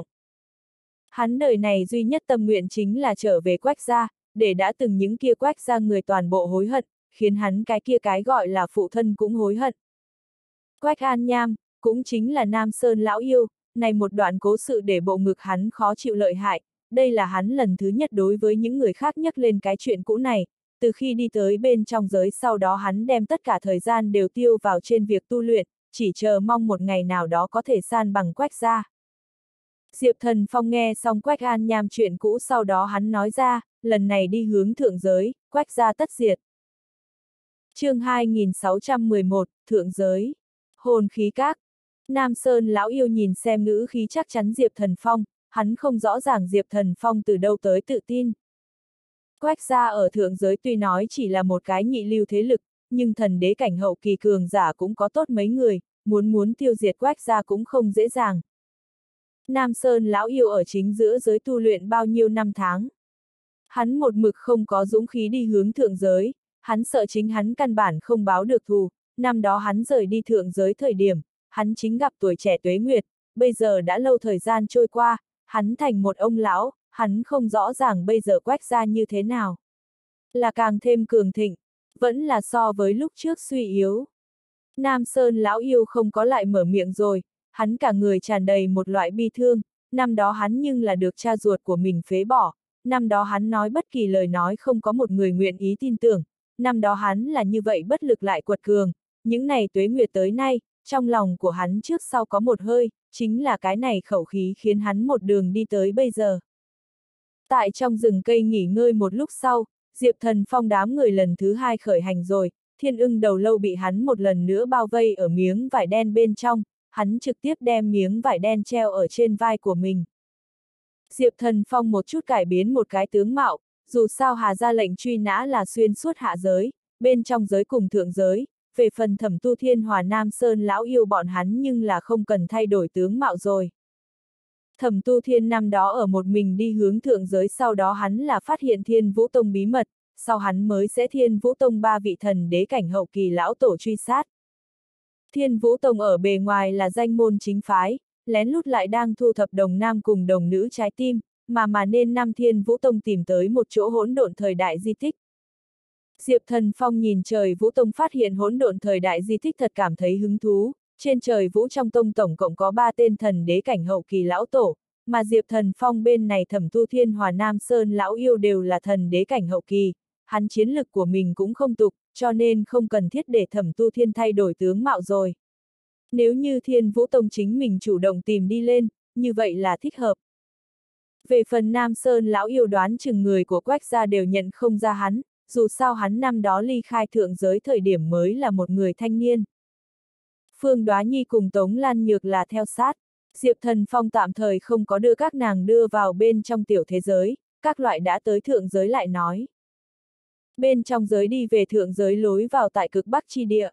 Hắn đời này duy nhất tâm nguyện chính là trở về Quách gia, để đã từng những kia Quách gia người toàn bộ hối hận, khiến hắn cái kia cái gọi là phụ thân cũng hối hận. Quách An Nham, cũng chính là Nam Sơn lão yêu, này một đoạn cố sự để bộ ngực hắn khó chịu lợi hại, đây là hắn lần thứ nhất đối với những người khác nhắc lên cái chuyện cũ này, từ khi đi tới bên trong giới sau đó hắn đem tất cả thời gian đều tiêu vào trên việc tu luyện, chỉ chờ mong một ngày nào đó có thể san bằng Quách gia. Diệp Thần Phong nghe xong Quách An Nham chuyện cũ sau đó hắn nói ra, lần này đi hướng thượng giới, Quách gia tất diệt. Chương hai nghìn sáu trăm mười một, Thượng giới. Hồn khí các. Nam Sơn lão yêu nhìn xem ngữ khí chắc chắn Diệp Thần Phong, hắn không rõ ràng Diệp Thần Phong từ đâu tới tự tin. Quách gia ở thượng giới tuy nói chỉ là một cái nhị lưu thế lực, nhưng thần đế cảnh hậu kỳ cường giả cũng có tốt mấy người, muốn muốn tiêu diệt Quách gia cũng không dễ dàng. Nam Sơn lão yêu ở chính giữa giới tu luyện bao nhiêu năm tháng. Hắn một mực không có dũng khí đi hướng thượng giới, hắn sợ chính hắn căn bản không báo được thù, năm đó hắn rời đi thượng giới thời điểm, hắn chính gặp tuổi trẻ tuế nguyệt, bây giờ đã lâu thời gian trôi qua, hắn thành một ông lão, hắn không rõ ràng bây giờ Quách gia như thế nào. Là càng thêm cường thịnh, vẫn là so với lúc trước suy yếu. Nam Sơn lão yêu không có lại mở miệng rồi, hắn cả người tràn đầy một loại bi thương, năm đó hắn nhưng là được cha ruột của mình phế bỏ, năm đó hắn nói bất kỳ lời nói không có một người nguyện ý tin tưởng, năm đó hắn là như vậy bất lực lại quật cường, những này tuế nguyệt tới nay, trong lòng của hắn trước sau có một hơi, chính là cái này khẩu khí khiến hắn một đường đi tới bây giờ. Tại trong rừng cây nghỉ ngơi một lúc sau, Diệp Thần Phong đám người lần thứ hai khởi hành rồi, Thiên Ưng Đầu Lâu bị hắn một lần nữa bao vây ở miếng vải đen bên trong, hắn trực tiếp đem miếng vải đen treo ở trên vai của mình. Diệp Thần Phong một chút cải biến một cái tướng mạo, dù sao Hà ra lệnh truy nã là xuyên suốt hạ giới, bên trong giới cùng thượng giới, về phần Thẩm Tu Thiên Hòa Nam Sơn lão yêu bọn hắn nhưng là không cần thay đổi tướng mạo rồi. Thẩm Tu Thiên năm đó ở một mình đi hướng thượng giới sau đó hắn là phát hiện Thiên Vũ Tông bí mật, sau hắn mới sẽ Thiên Vũ Tông ba vị thần đế cảnh hậu kỳ lão tổ truy sát. Thiên Vũ Tông ở bề ngoài là danh môn chính phái, lén lút lại đang thu thập đồng nam cùng đồng nữ trái tim, mà mà nên năm Thiên Vũ Tông tìm tới một chỗ hỗn độn thời đại di tích. Diệp Thần Phong nhìn trời Vũ Tông phát hiện hỗn độn thời đại di tích thật cảm thấy hứng thú, trên trời Vũ trong tông tổng cộng có ba tên thần đế cảnh hậu kỳ lão tổ, mà Diệp Thần Phong bên này Thẩm Tu Thiên Hòa Nam Sơn lão yêu đều là thần đế cảnh hậu kỳ, hắn chiến lực của mình cũng không tục, cho nên không cần thiết để Thẩm Tu Thiên thay đổi tướng mạo rồi. Nếu như Thiên Vũ Tông chính mình chủ động tìm đi lên, như vậy là thích hợp. Về phần Nam Sơn lão yêu đoán chừng người của Quách gia đều nhận không ra hắn, dù sao hắn năm đó ly khai thượng giới thời điểm mới là một người thanh niên. Phương Đoá Nhi cùng Tống Lan Nhược là theo sát, Diệp Thần Phong tạm thời không có đưa các nàng đưa vào bên trong tiểu thế giới, các loại đã tới thượng giới lại nói. Bên trong giới đi về thượng giới lối vào tại cực Bắc chi địa.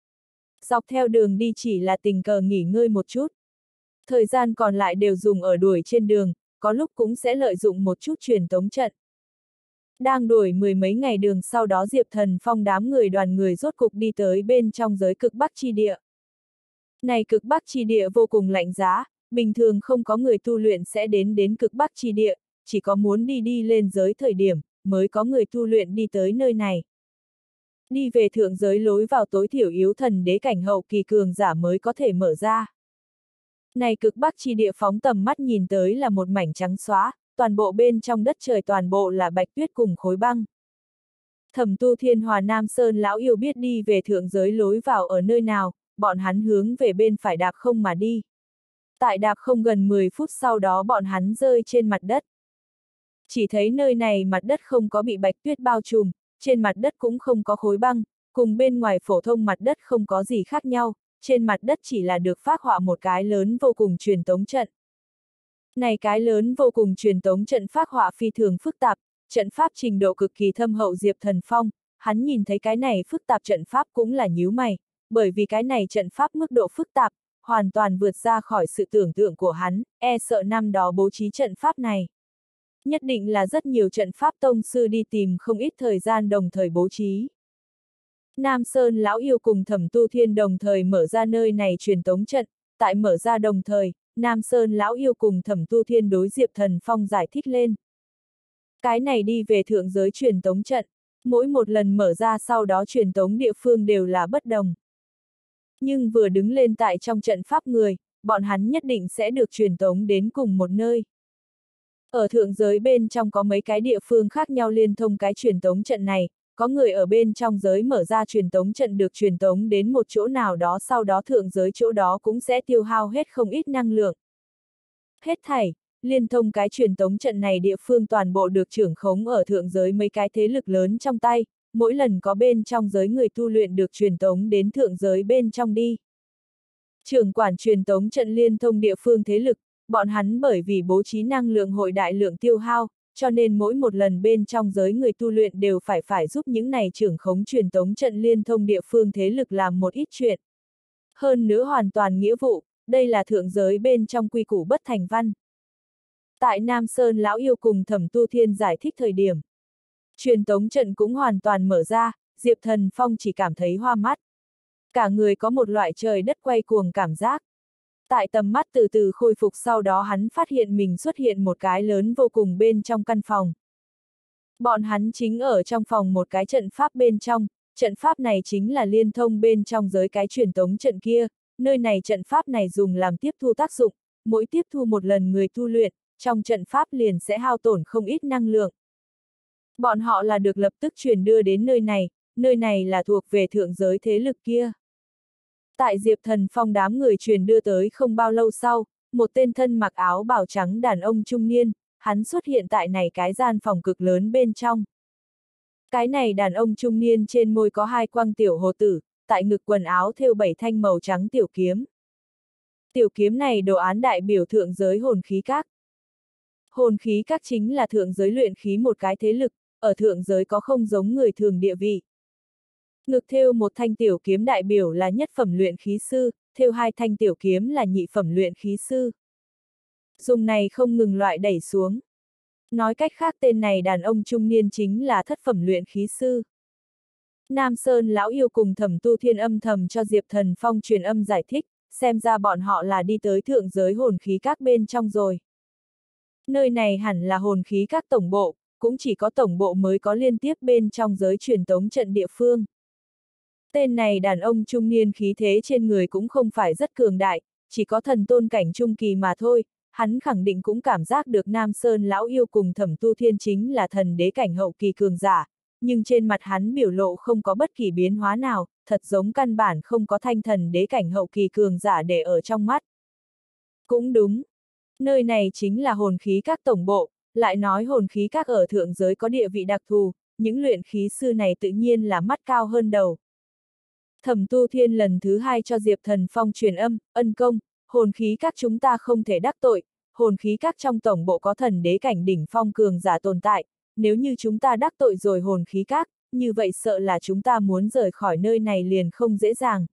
Dọc theo đường đi chỉ là tình cờ nghỉ ngơi một chút. Thời gian còn lại đều dùng ở đuổi trên đường, có lúc cũng sẽ lợi dụng một chút truyền tống trận. Đang đuổi mười mấy ngày đường sau đó Diệp Thần Phong đám người đoàn người rốt cục đi tới bên trong giới cực Bắc chi địa. Này cực Bắc chi địa vô cùng lạnh giá, bình thường không có người tu luyện sẽ đến đến cực Bắc chi địa, chỉ có muốn đi đi lên giới thời điểm, mới có người tu luyện đi tới nơi này. Đi về thượng giới lối vào tối thiểu yếu thần đế cảnh hậu kỳ cường giả mới có thể mở ra. Này cực Bắc chi địa phóng tầm mắt nhìn tới là một mảnh trắng xóa, toàn bộ bên trong đất trời toàn bộ là bạch tuyết cùng khối băng. Thẩm Tu Thiên Hòa Nam Sơn lão yêu biết đi về thượng giới lối vào ở nơi nào, bọn hắn hướng về bên phải đạp không mà đi. Tại đạp không gần mười phút sau đó bọn hắn rơi trên mặt đất. Chỉ thấy nơi này mặt đất không có bị bạch tuyết bao trùm, trên mặt đất cũng không có khối băng, cùng bên ngoài phổ thông mặt đất không có gì khác nhau, trên mặt đất chỉ là được phác họa một cái lớn vô cùng truyền tống trận. Này cái lớn vô cùng truyền tống trận phác họa phi thường phức tạp, trận pháp trình độ cực kỳ thâm hậu. Diệp Thần Phong, hắn nhìn thấy cái này phức tạp trận pháp cũng là nhíu mày, bởi vì cái này trận pháp mức độ phức tạp, hoàn toàn vượt ra khỏi sự tưởng tượng của hắn, e sợ năm đó bố trí trận pháp này. Nhất định là rất nhiều trận pháp tông sư đi tìm không ít thời gian đồng thời bố trí. Nam Sơn lão yêu cùng Thẩm Tu Thiên đồng thời mở ra nơi này truyền tống trận, tại mở ra đồng thời, Nam Sơn lão yêu cùng Thẩm Tu Thiên đối Diệp Thần Phong giải thích lên. Cái này đi về thượng giới truyền tống trận, mỗi một lần mở ra sau đó truyền tống địa phương đều là bất đồng. Nhưng vừa đứng lên tại trong trận pháp người, bọn hắn nhất định sẽ được truyền tống đến cùng một nơi. Ở thượng giới bên trong có mấy cái địa phương khác nhau liên thông cái truyền tống trận này, có người ở bên trong giới mở ra truyền tống trận được truyền tống đến một chỗ nào đó, sau đó thượng giới chỗ đó cũng sẽ tiêu hao hết không ít năng lượng. Hết thảy, liên thông cái truyền tống trận này địa phương toàn bộ được trưởng khống ở thượng giới mấy cái thế lực lớn trong tay, mỗi lần có bên trong giới người tu luyện được truyền tống đến thượng giới bên trong đi. Trưởng quản truyền tống trận liên thông địa phương thế lực, bọn hắn bởi vì bố trí năng lượng hội đại lượng tiêu hao, cho nên mỗi một lần bên trong giới người tu luyện đều phải phải giúp những này trưởng khống truyền tống trận liên thông địa phương thế lực làm một ít chuyện. Hơn nữa hoàn toàn nghĩa vụ, đây là thượng giới bên trong quy củ bất thành văn. Tại Nam Sơn lão yêu cùng Thẩm Tu Thiên giải thích thời điểm, truyền tống trận cũng hoàn toàn mở ra, Diệp Thần Phong chỉ cảm thấy hoa mắt. Cả người có một loại trời đất quay cuồng cảm giác. Tại tầm mắt từ từ khôi phục sau đó hắn phát hiện mình xuất hiện một cái lớn vô cùng bên trong căn phòng. Bọn hắn chính ở trong phòng một cái trận pháp bên trong, trận pháp này chính là liên thông bên trong giới cái truyền tống trận kia, nơi này trận pháp này dùng làm tiếp thu tác dụng, mỗi tiếp thu một lần người tu luyện, trong trận pháp liền sẽ hao tổn không ít năng lượng. Bọn họ là được lập tức truyền đưa đến nơi này, nơi này là thuộc về thượng giới thế lực kia. Tại Diệp Thần Phong đám người truyền đưa tới không bao lâu sau, một tên thân mặc áo bào trắng đàn ông trung niên, hắn xuất hiện tại này cái gian phòng cực lớn bên trong. Cái này đàn ông trung niên trên môi có hai quang tiểu hồ tử, tại ngực quần áo thêu bảy thanh màu trắng tiểu kiếm. Tiểu kiếm này đồ án đại biểu thượng giới hồn khí các. Hồn khí các chính là thượng giới luyện khí một cái thế lực, ở thượng giới có không giống người thường địa vị. Ngực thêu một thanh tiểu kiếm đại biểu là nhất phẩm luyện khí sư, thêu hai thanh tiểu kiếm là nhị phẩm luyện khí sư. Dùng này không ngừng loại đẩy xuống. Nói cách khác tên này đàn ông trung niên chính là thất phẩm luyện khí sư. Nam Sơn lão yêu cùng Thẩm Tu Thiên âm thầm cho Diệp Thần Phong truyền âm giải thích, xem ra bọn họ là đi tới thượng giới hồn khí các bên trong rồi. Nơi này hẳn là hồn khí các tổng bộ, cũng chỉ có tổng bộ mới có liên tiếp bên trong giới truyền tống trận địa phương. Tên này đàn ông trung niên khí thế trên người cũng không phải rất cường đại, chỉ có thần tôn cảnh trung kỳ mà thôi, hắn khẳng định cũng cảm giác được Nam Sơn lão yêu cùng Thẩm Tu Thiên chính là thần đế cảnh hậu kỳ cường giả, nhưng trên mặt hắn biểu lộ không có bất kỳ biến hóa nào, thật giống căn bản không có thanh thần đế cảnh hậu kỳ cường giả để ở trong mắt. Cũng đúng, nơi này chính là hồn khí các tổng bộ, lại nói hồn khí các ở thượng giới có địa vị đặc thù, những luyện khí sư này tự nhiên là mắt cao hơn đầu. Thẩm Tu Thiên lần thứ hai cho Diệp Thần Phong truyền âm, ân công, hồn khí các chúng ta không thể đắc tội, hồn khí các trong tổng bộ có thần đế cảnh đỉnh phong cường giả tồn tại, nếu như chúng ta đắc tội rồi hồn khí các, như vậy sợ là chúng ta muốn rời khỏi nơi này liền không dễ dàng.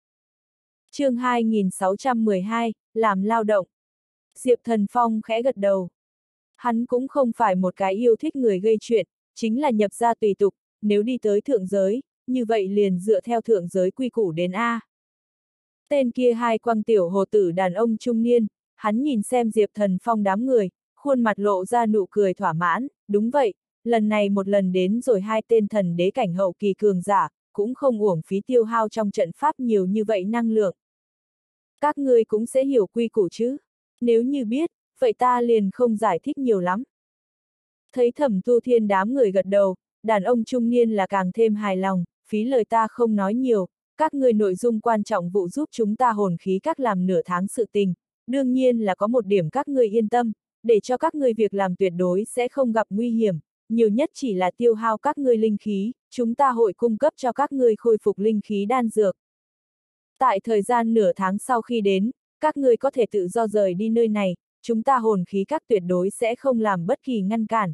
Chương hai nghìn sáu trăm mười hai, làm lao động. Diệp Thần Phong khẽ gật đầu. Hắn cũng không phải một cái yêu thích người gây chuyện, chính là nhập gia tùy tục, nếu đi tới thượng giới, như vậy liền dựa theo thượng giới quy củ đến A. Tên kia hai quang tiểu hồ tử đàn ông trung niên, hắn nhìn xem Diệp Thần Phong đám người, khuôn mặt lộ ra nụ cười thỏa mãn, đúng vậy, lần này một lần đến rồi hai tên thần đế cảnh hậu kỳ cường giả, cũng không uổng phí tiêu hao trong trận pháp nhiều như vậy năng lượng. Các ngươi cũng sẽ hiểu quy củ chứ, nếu như biết, vậy ta liền không giải thích nhiều lắm. Thấy Thẩm Tu Thiên đám người gật đầu, đàn ông trung niên là càng thêm hài lòng, phí lời ta không nói nhiều, các ngươi nội dung quan trọng vụ giúp chúng ta hồn khí các làm nửa tháng sự tình, đương nhiên là có một điểm các ngươi yên tâm, để cho các ngươi việc làm tuyệt đối sẽ không gặp nguy hiểm, nhiều nhất chỉ là tiêu hao các ngươi linh khí, chúng ta hội cung cấp cho các ngươi khôi phục linh khí đan dược. Tại thời gian nửa tháng sau khi đến, các ngươi có thể tự do rời đi nơi này, chúng ta hồn khí các tuyệt đối sẽ không làm bất kỳ ngăn cản.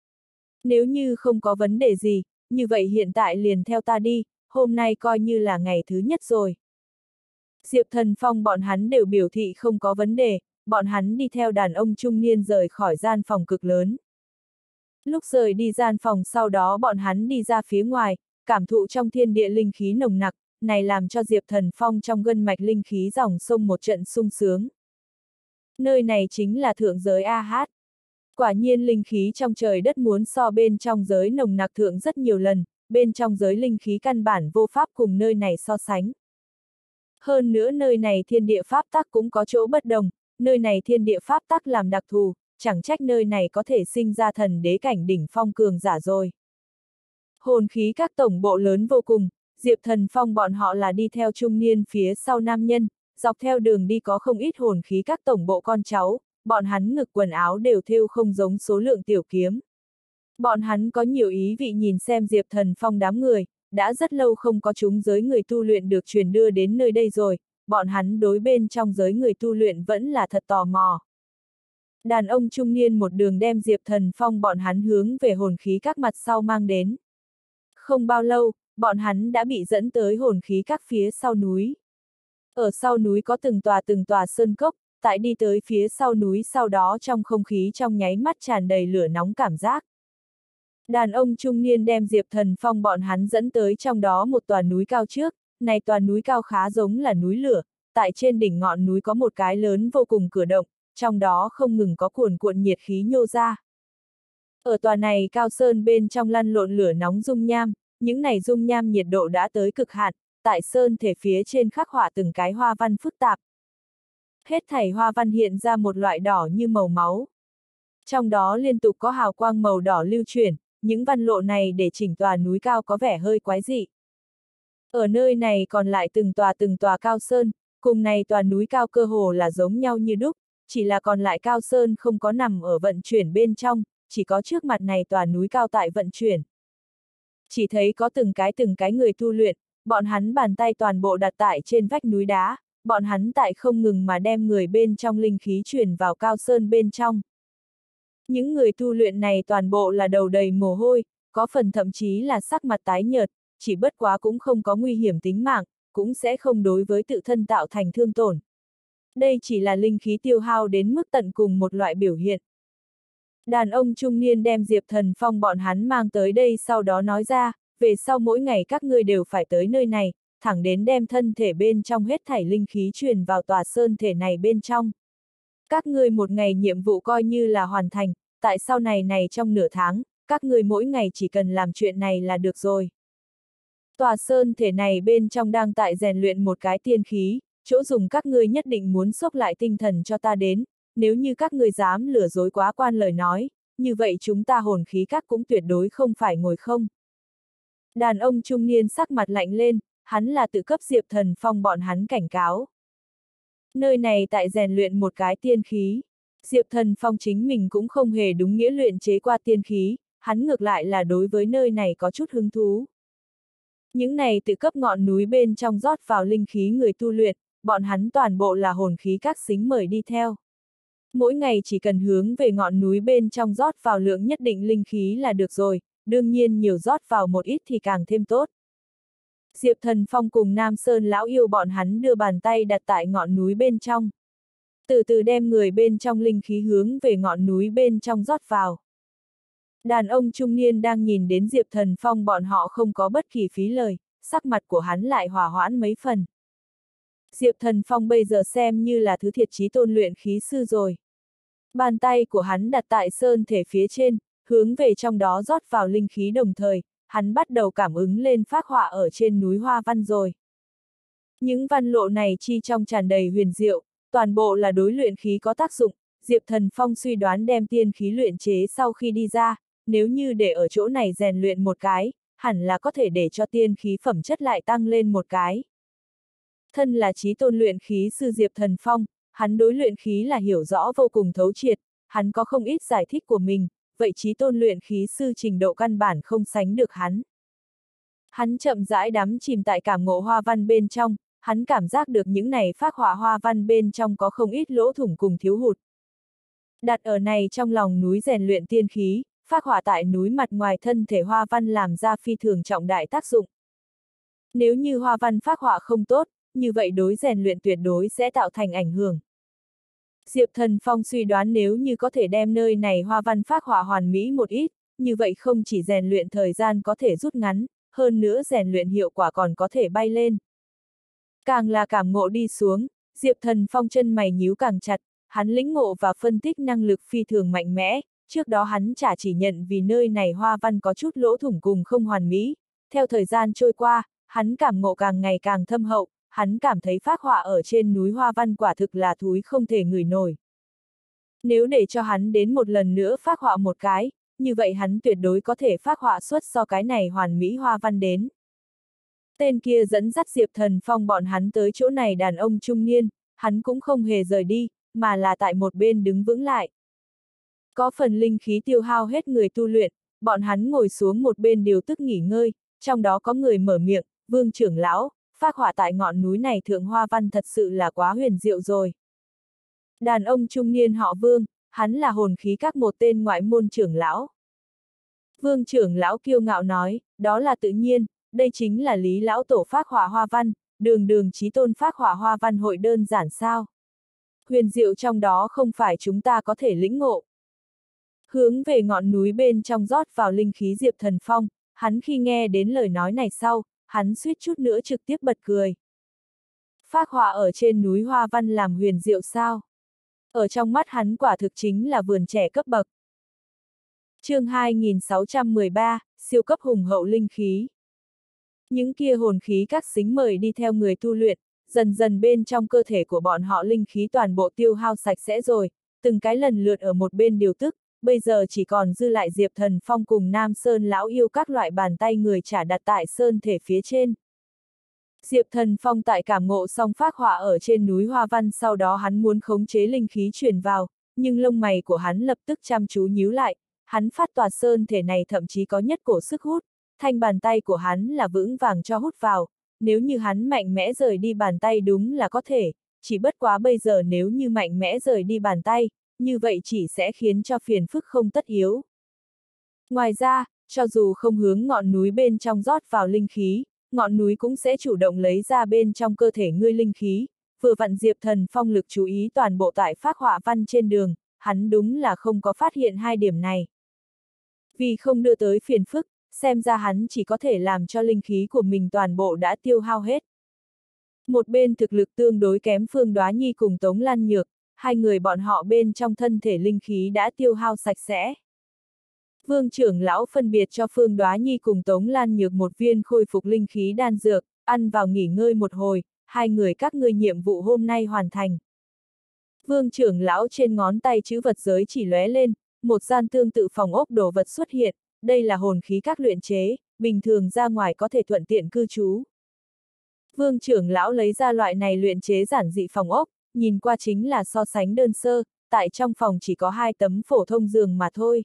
Nếu như không có vấn đề gì, như vậy hiện tại liền theo ta đi, hôm nay coi như là ngày thứ nhất rồi. Diệp Thần Phong bọn hắn đều biểu thị không có vấn đề, bọn hắn đi theo đàn ông trung niên rời khỏi gian phòng cực lớn. Lúc rời đi gian phòng sau đó bọn hắn đi ra phía ngoài, cảm thụ trong thiên địa linh khí nồng nặc, này làm cho Diệp Thần Phong trong gân mạch linh khí dòng sông một trận sung sướng. Nơi này chính là thượng giới A Hát. Quả nhiên linh khí trong trời đất muốn so bên trong giới nồng nặc thượng rất nhiều lần, bên trong giới linh khí căn bản vô pháp cùng nơi này so sánh. Hơn nữa nơi này thiên địa pháp tắc cũng có chỗ bất đồng, nơi này thiên địa pháp tắc làm đặc thù, chẳng trách nơi này có thể sinh ra thần đế cảnh đỉnh phong cường giả rồi. Hồn khí các tổng bộ lớn vô cùng, Diệp Thần Phong bọn họ là đi theo trung niên phía sau nam nhân, dọc theo đường đi có không ít hồn khí các tổng bộ con cháu, bọn hắn ngực quần áo đều thêu không giống số lượng tiểu kiếm. Bọn hắn có nhiều ý vị nhìn xem Diệp Thần Phong đám người, đã rất lâu không có chúng giới người tu luyện được truyền đưa đến nơi đây rồi, bọn hắn đối bên trong giới người tu luyện vẫn là thật tò mò. Đàn ông trung niên một đường đem Diệp Thần Phong bọn hắn hướng về hồn khí các mặt sau mang đến. Không bao lâu, bọn hắn đã bị dẫn tới hồn khí các phía sau núi. Ở sau núi có từng tòa từng tòa sơn cốc, tại đi tới phía sau núi sau đó trong không khí trong nháy mắt tràn đầy lửa nóng cảm giác. Đàn ông trung niên đem Diệp Thần Phong bọn hắn dẫn tới trong đó một tòa núi cao trước, này tòa núi cao khá giống là núi lửa, tại trên đỉnh ngọn núi có một cái lớn vô cùng cửa động, trong đó không ngừng có cuồn cuộn nhiệt khí nhô ra. Ở tòa này cao sơn bên trong lăn lộn lửa nóng dung nham, những này dung nham nhiệt độ đã tới cực hạn, tại sơn thể phía trên khắc họa từng cái hoa văn phức tạp. Hết thảy hoa văn hiện ra một loại đỏ như màu máu. Trong đó liên tục có hào quang màu đỏ lưu chuyển, những văn lộ này để chỉnh tòa núi cao có vẻ hơi quái dị. Ở nơi này còn lại từng tòa từng tòa cao sơn, cùng này tòa núi cao cơ hồ là giống nhau như đúc, chỉ là còn lại cao sơn không có nằm ở vận chuyển bên trong, chỉ có trước mặt này tòa núi cao tại vận chuyển. Chỉ thấy có từng cái từng cái người tu luyện, bọn hắn bàn tay toàn bộ đặt tại trên vách núi đá, bọn hắn tại không ngừng mà đem người bên trong linh khí truyền vào cao sơn bên trong. Những người tu luyện này toàn bộ là đầu đầy mồ hôi, có phần thậm chí là sắc mặt tái nhợt, chỉ bất quá cũng không có nguy hiểm tính mạng, cũng sẽ không đối với tự thân tạo thành thương tổn. Đây chỉ là linh khí tiêu hao đến mức tận cùng một loại biểu hiện. Đàn ông trung niên đem Diệp Thần Phong bọn hắn mang tới đây sau đó nói ra, về sau mỗi ngày các ngươi đều phải tới nơi này, thẳng đến đem thân thể bên trong hết thảy linh khí truyền vào tòa sơn thể này bên trong. Các ngươi một ngày nhiệm vụ coi như là hoàn thành, tại sau này này trong nửa tháng, các ngươi mỗi ngày chỉ cần làm chuyện này là được rồi. Tòa sơn thể này bên trong đang tại rèn luyện một cái tiên khí, chỗ dùng các ngươi nhất định muốn xốc lại tinh thần cho ta đến, nếu như các ngươi dám lừa dối quá quan lời nói, như vậy chúng ta hồn khí các cũng tuyệt đối không phải ngồi không. Đàn ông trung niên sắc mặt lạnh lên, hắn là tự cấp Diệp Thần Phong bọn hắn cảnh cáo. Nơi này tại rèn luyện một cái tiên khí, Diệp Thần Phong chính mình cũng không hề đúng nghĩa luyện chế qua tiên khí, hắn ngược lại là đối với nơi này có chút hứng thú. Những này tự cấp ngọn núi bên trong rót vào linh khí người tu luyện, bọn hắn toàn bộ là hồn khí các xính mời đi theo. Mỗi ngày chỉ cần hướng về ngọn núi bên trong rót vào lượng nhất định linh khí là được rồi, đương nhiên nhiều rót vào một ít thì càng thêm tốt. Diệp Thần Phong cùng Nam Sơn lão yêu bọn hắn đưa bàn tay đặt tại ngọn núi bên trong. Từ từ đem người bên trong linh khí hướng về ngọn núi bên trong rót vào. Đàn ông trung niên đang nhìn đến Diệp Thần Phong bọn họ không có bất kỳ phí lời, sắc mặt của hắn lại hòa hoãn mấy phần. Diệp Thần Phong bây giờ xem như là thứ thiệt chí tôn luyện khí sư rồi. Bàn tay của hắn đặt tại sơn thể phía trên, hướng về trong đó rót vào linh khí đồng thời, hắn bắt đầu cảm ứng lên phác họa ở trên núi hoa văn rồi. Những văn lộ này chi trong tràn đầy huyền diệu, toàn bộ là đối luyện khí có tác dụng, Diệp Thần Phong suy đoán đem tiên khí luyện chế sau khi đi ra, nếu như để ở chỗ này rèn luyện một cái, hẳn là có thể để cho tiên khí phẩm chất lại tăng lên một cái. Thân là chí tôn luyện khí sư Diệp Thần Phong, hắn đối luyện khí là hiểu rõ vô cùng thấu triệt, hắn có không ít giải thích của mình, vậy chí tôn luyện khí sư trình độ căn bản không sánh được hắn. Hắn chậm rãi đắm chìm tại cảm ngộ hoa văn bên trong, hắn cảm giác được những này phác họa hoa văn bên trong có không ít lỗ thủng cùng thiếu hụt. Đặt ở này trong lòng núi rèn luyện tiên khí, phác họa tại núi mặt ngoài thân thể hoa văn làm ra phi thường trọng đại tác dụng. Nếu như hoa văn phác họa không tốt, như vậy đối rèn luyện tuyệt đối sẽ tạo thành ảnh hưởng. Diệp Thần Phong suy đoán nếu như có thể đem nơi này hoa văn phác họa hoàn mỹ một ít, như vậy không chỉ rèn luyện thời gian có thể rút ngắn, hơn nữa rèn luyện hiệu quả còn có thể bay lên. Càng là cảm ngộ đi xuống, Diệp Thần Phong chân mày nhíu càng chặt, hắn lĩnh ngộ và phân tích năng lực phi thường mạnh mẽ, trước đó hắn chả chỉ nhận vì nơi này hoa văn có chút lỗ thủng cùng không hoàn mỹ, theo thời gian trôi qua, hắn cảm ngộ càng ngày càng thâm hậu, hắn cảm thấy phác họa ở trên núi hoa văn quả thực là thúi không thể ngửi nổi. Nếu để cho hắn đến một lần nữa phác họa một cái, như vậy hắn tuyệt đối có thể phác họa xuất so cái này hoàn mỹ hoa văn đến. Tên kia dẫn dắt Diệp Thần Phong bọn hắn tới chỗ này đàn ông trung niên, hắn cũng không hề rời đi, mà là tại một bên đứng vững lại. Có phần linh khí tiêu hao hết người tu luyện, bọn hắn ngồi xuống một bên điều tức nghỉ ngơi, trong đó có người mở miệng, Vương trưởng lão, phác họa tại ngọn núi này thượng hoa văn thật sự là quá huyền diệu rồi. Đàn ông trung niên họ Vương, hắn là hồn khí các một tên ngoại môn trưởng lão. Vương trưởng lão kiêu ngạo nói, đó là tự nhiên, đây chính là Lý lão tổ phác họa hoa văn, đường đường chí tôn phác họa hoa văn hội đơn giản sao. Huyền diệu trong đó không phải chúng ta có thể lĩnh ngộ. Hướng về ngọn núi bên trong rót vào linh khí Diệp Thần Phong, hắn khi nghe đến lời nói này sau, hắn suýt chút nữa trực tiếp bật cười. Phác họa ở trên núi hoa văn làm huyền diệu sao? Ở trong mắt hắn quả thực chính là vườn trẻ cấp bậc. Chương hai nghìn sáu trăm mười ba, siêu cấp hùng hậu linh khí. Những kia hồn khí các xính mời đi theo người tu luyện, dần dần bên trong cơ thể của bọn họ linh khí toàn bộ tiêu hao sạch sẽ rồi, từng cái lần lượt ở một bên điều tức, bây giờ chỉ còn dư lại Diệp Thần Phong cùng Nam Sơn lão yêu các loại bàn tay người trả đặt tại sơn thể phía trên. Diệp Thần Phong tại cảm ngộ xong phác họa ở trên núi hoa văn, sau đó hắn muốn khống chế linh khí truyền vào, nhưng lông mày của hắn lập tức chăm chú nhíu lại, hắn phát tỏa sơn thể này thậm chí có nhất cổ sức hút, thanh bàn tay của hắn là vững vàng cho hút vào, nếu như hắn mạnh mẽ rời đi bàn tay đúng là có thể, chỉ bất quá bây giờ nếu như mạnh mẽ rời đi bàn tay, như vậy chỉ sẽ khiến cho phiền phức không tất yếu. Ngoài ra, cho dù không hướng ngọn núi bên trong rót vào linh khí, ngọn núi cũng sẽ chủ động lấy ra bên trong cơ thể ngươi linh khí, vừa vặn Diệp Thần Phong lực chú ý toàn bộ tại phác họa văn trên đường, hắn đúng là không có phát hiện hai điểm này. Vì không đưa tới phiền phức, xem ra hắn chỉ có thể làm cho linh khí của mình toàn bộ đã tiêu hao hết. Một bên thực lực tương đối kém Phương Đoá Nhi cùng Tống Lan Nhược, hai người bọn họ bên trong thân thể linh khí đã tiêu hao sạch sẽ. Vương trưởng lão phân biệt cho Phương Đoá Nhi cùng Tống Lan Nhược một viên khôi phục linh khí đan dược, ăn vào nghỉ ngơi một hồi, hai người các ngươi nhiệm vụ hôm nay hoàn thành. Vương trưởng lão trên ngón tay chữ vật giới chỉ lóe lên, một gian tương tự phòng ốc đồ vật xuất hiện, đây là hồn khí các luyện chế, bình thường ra ngoài có thể thuận tiện cư trú. Vương trưởng lão lấy ra loại này luyện chế giản dị phòng ốc, nhìn qua chính là so sánh đơn sơ, tại trong phòng chỉ có hai tấm phổ thông giường mà thôi.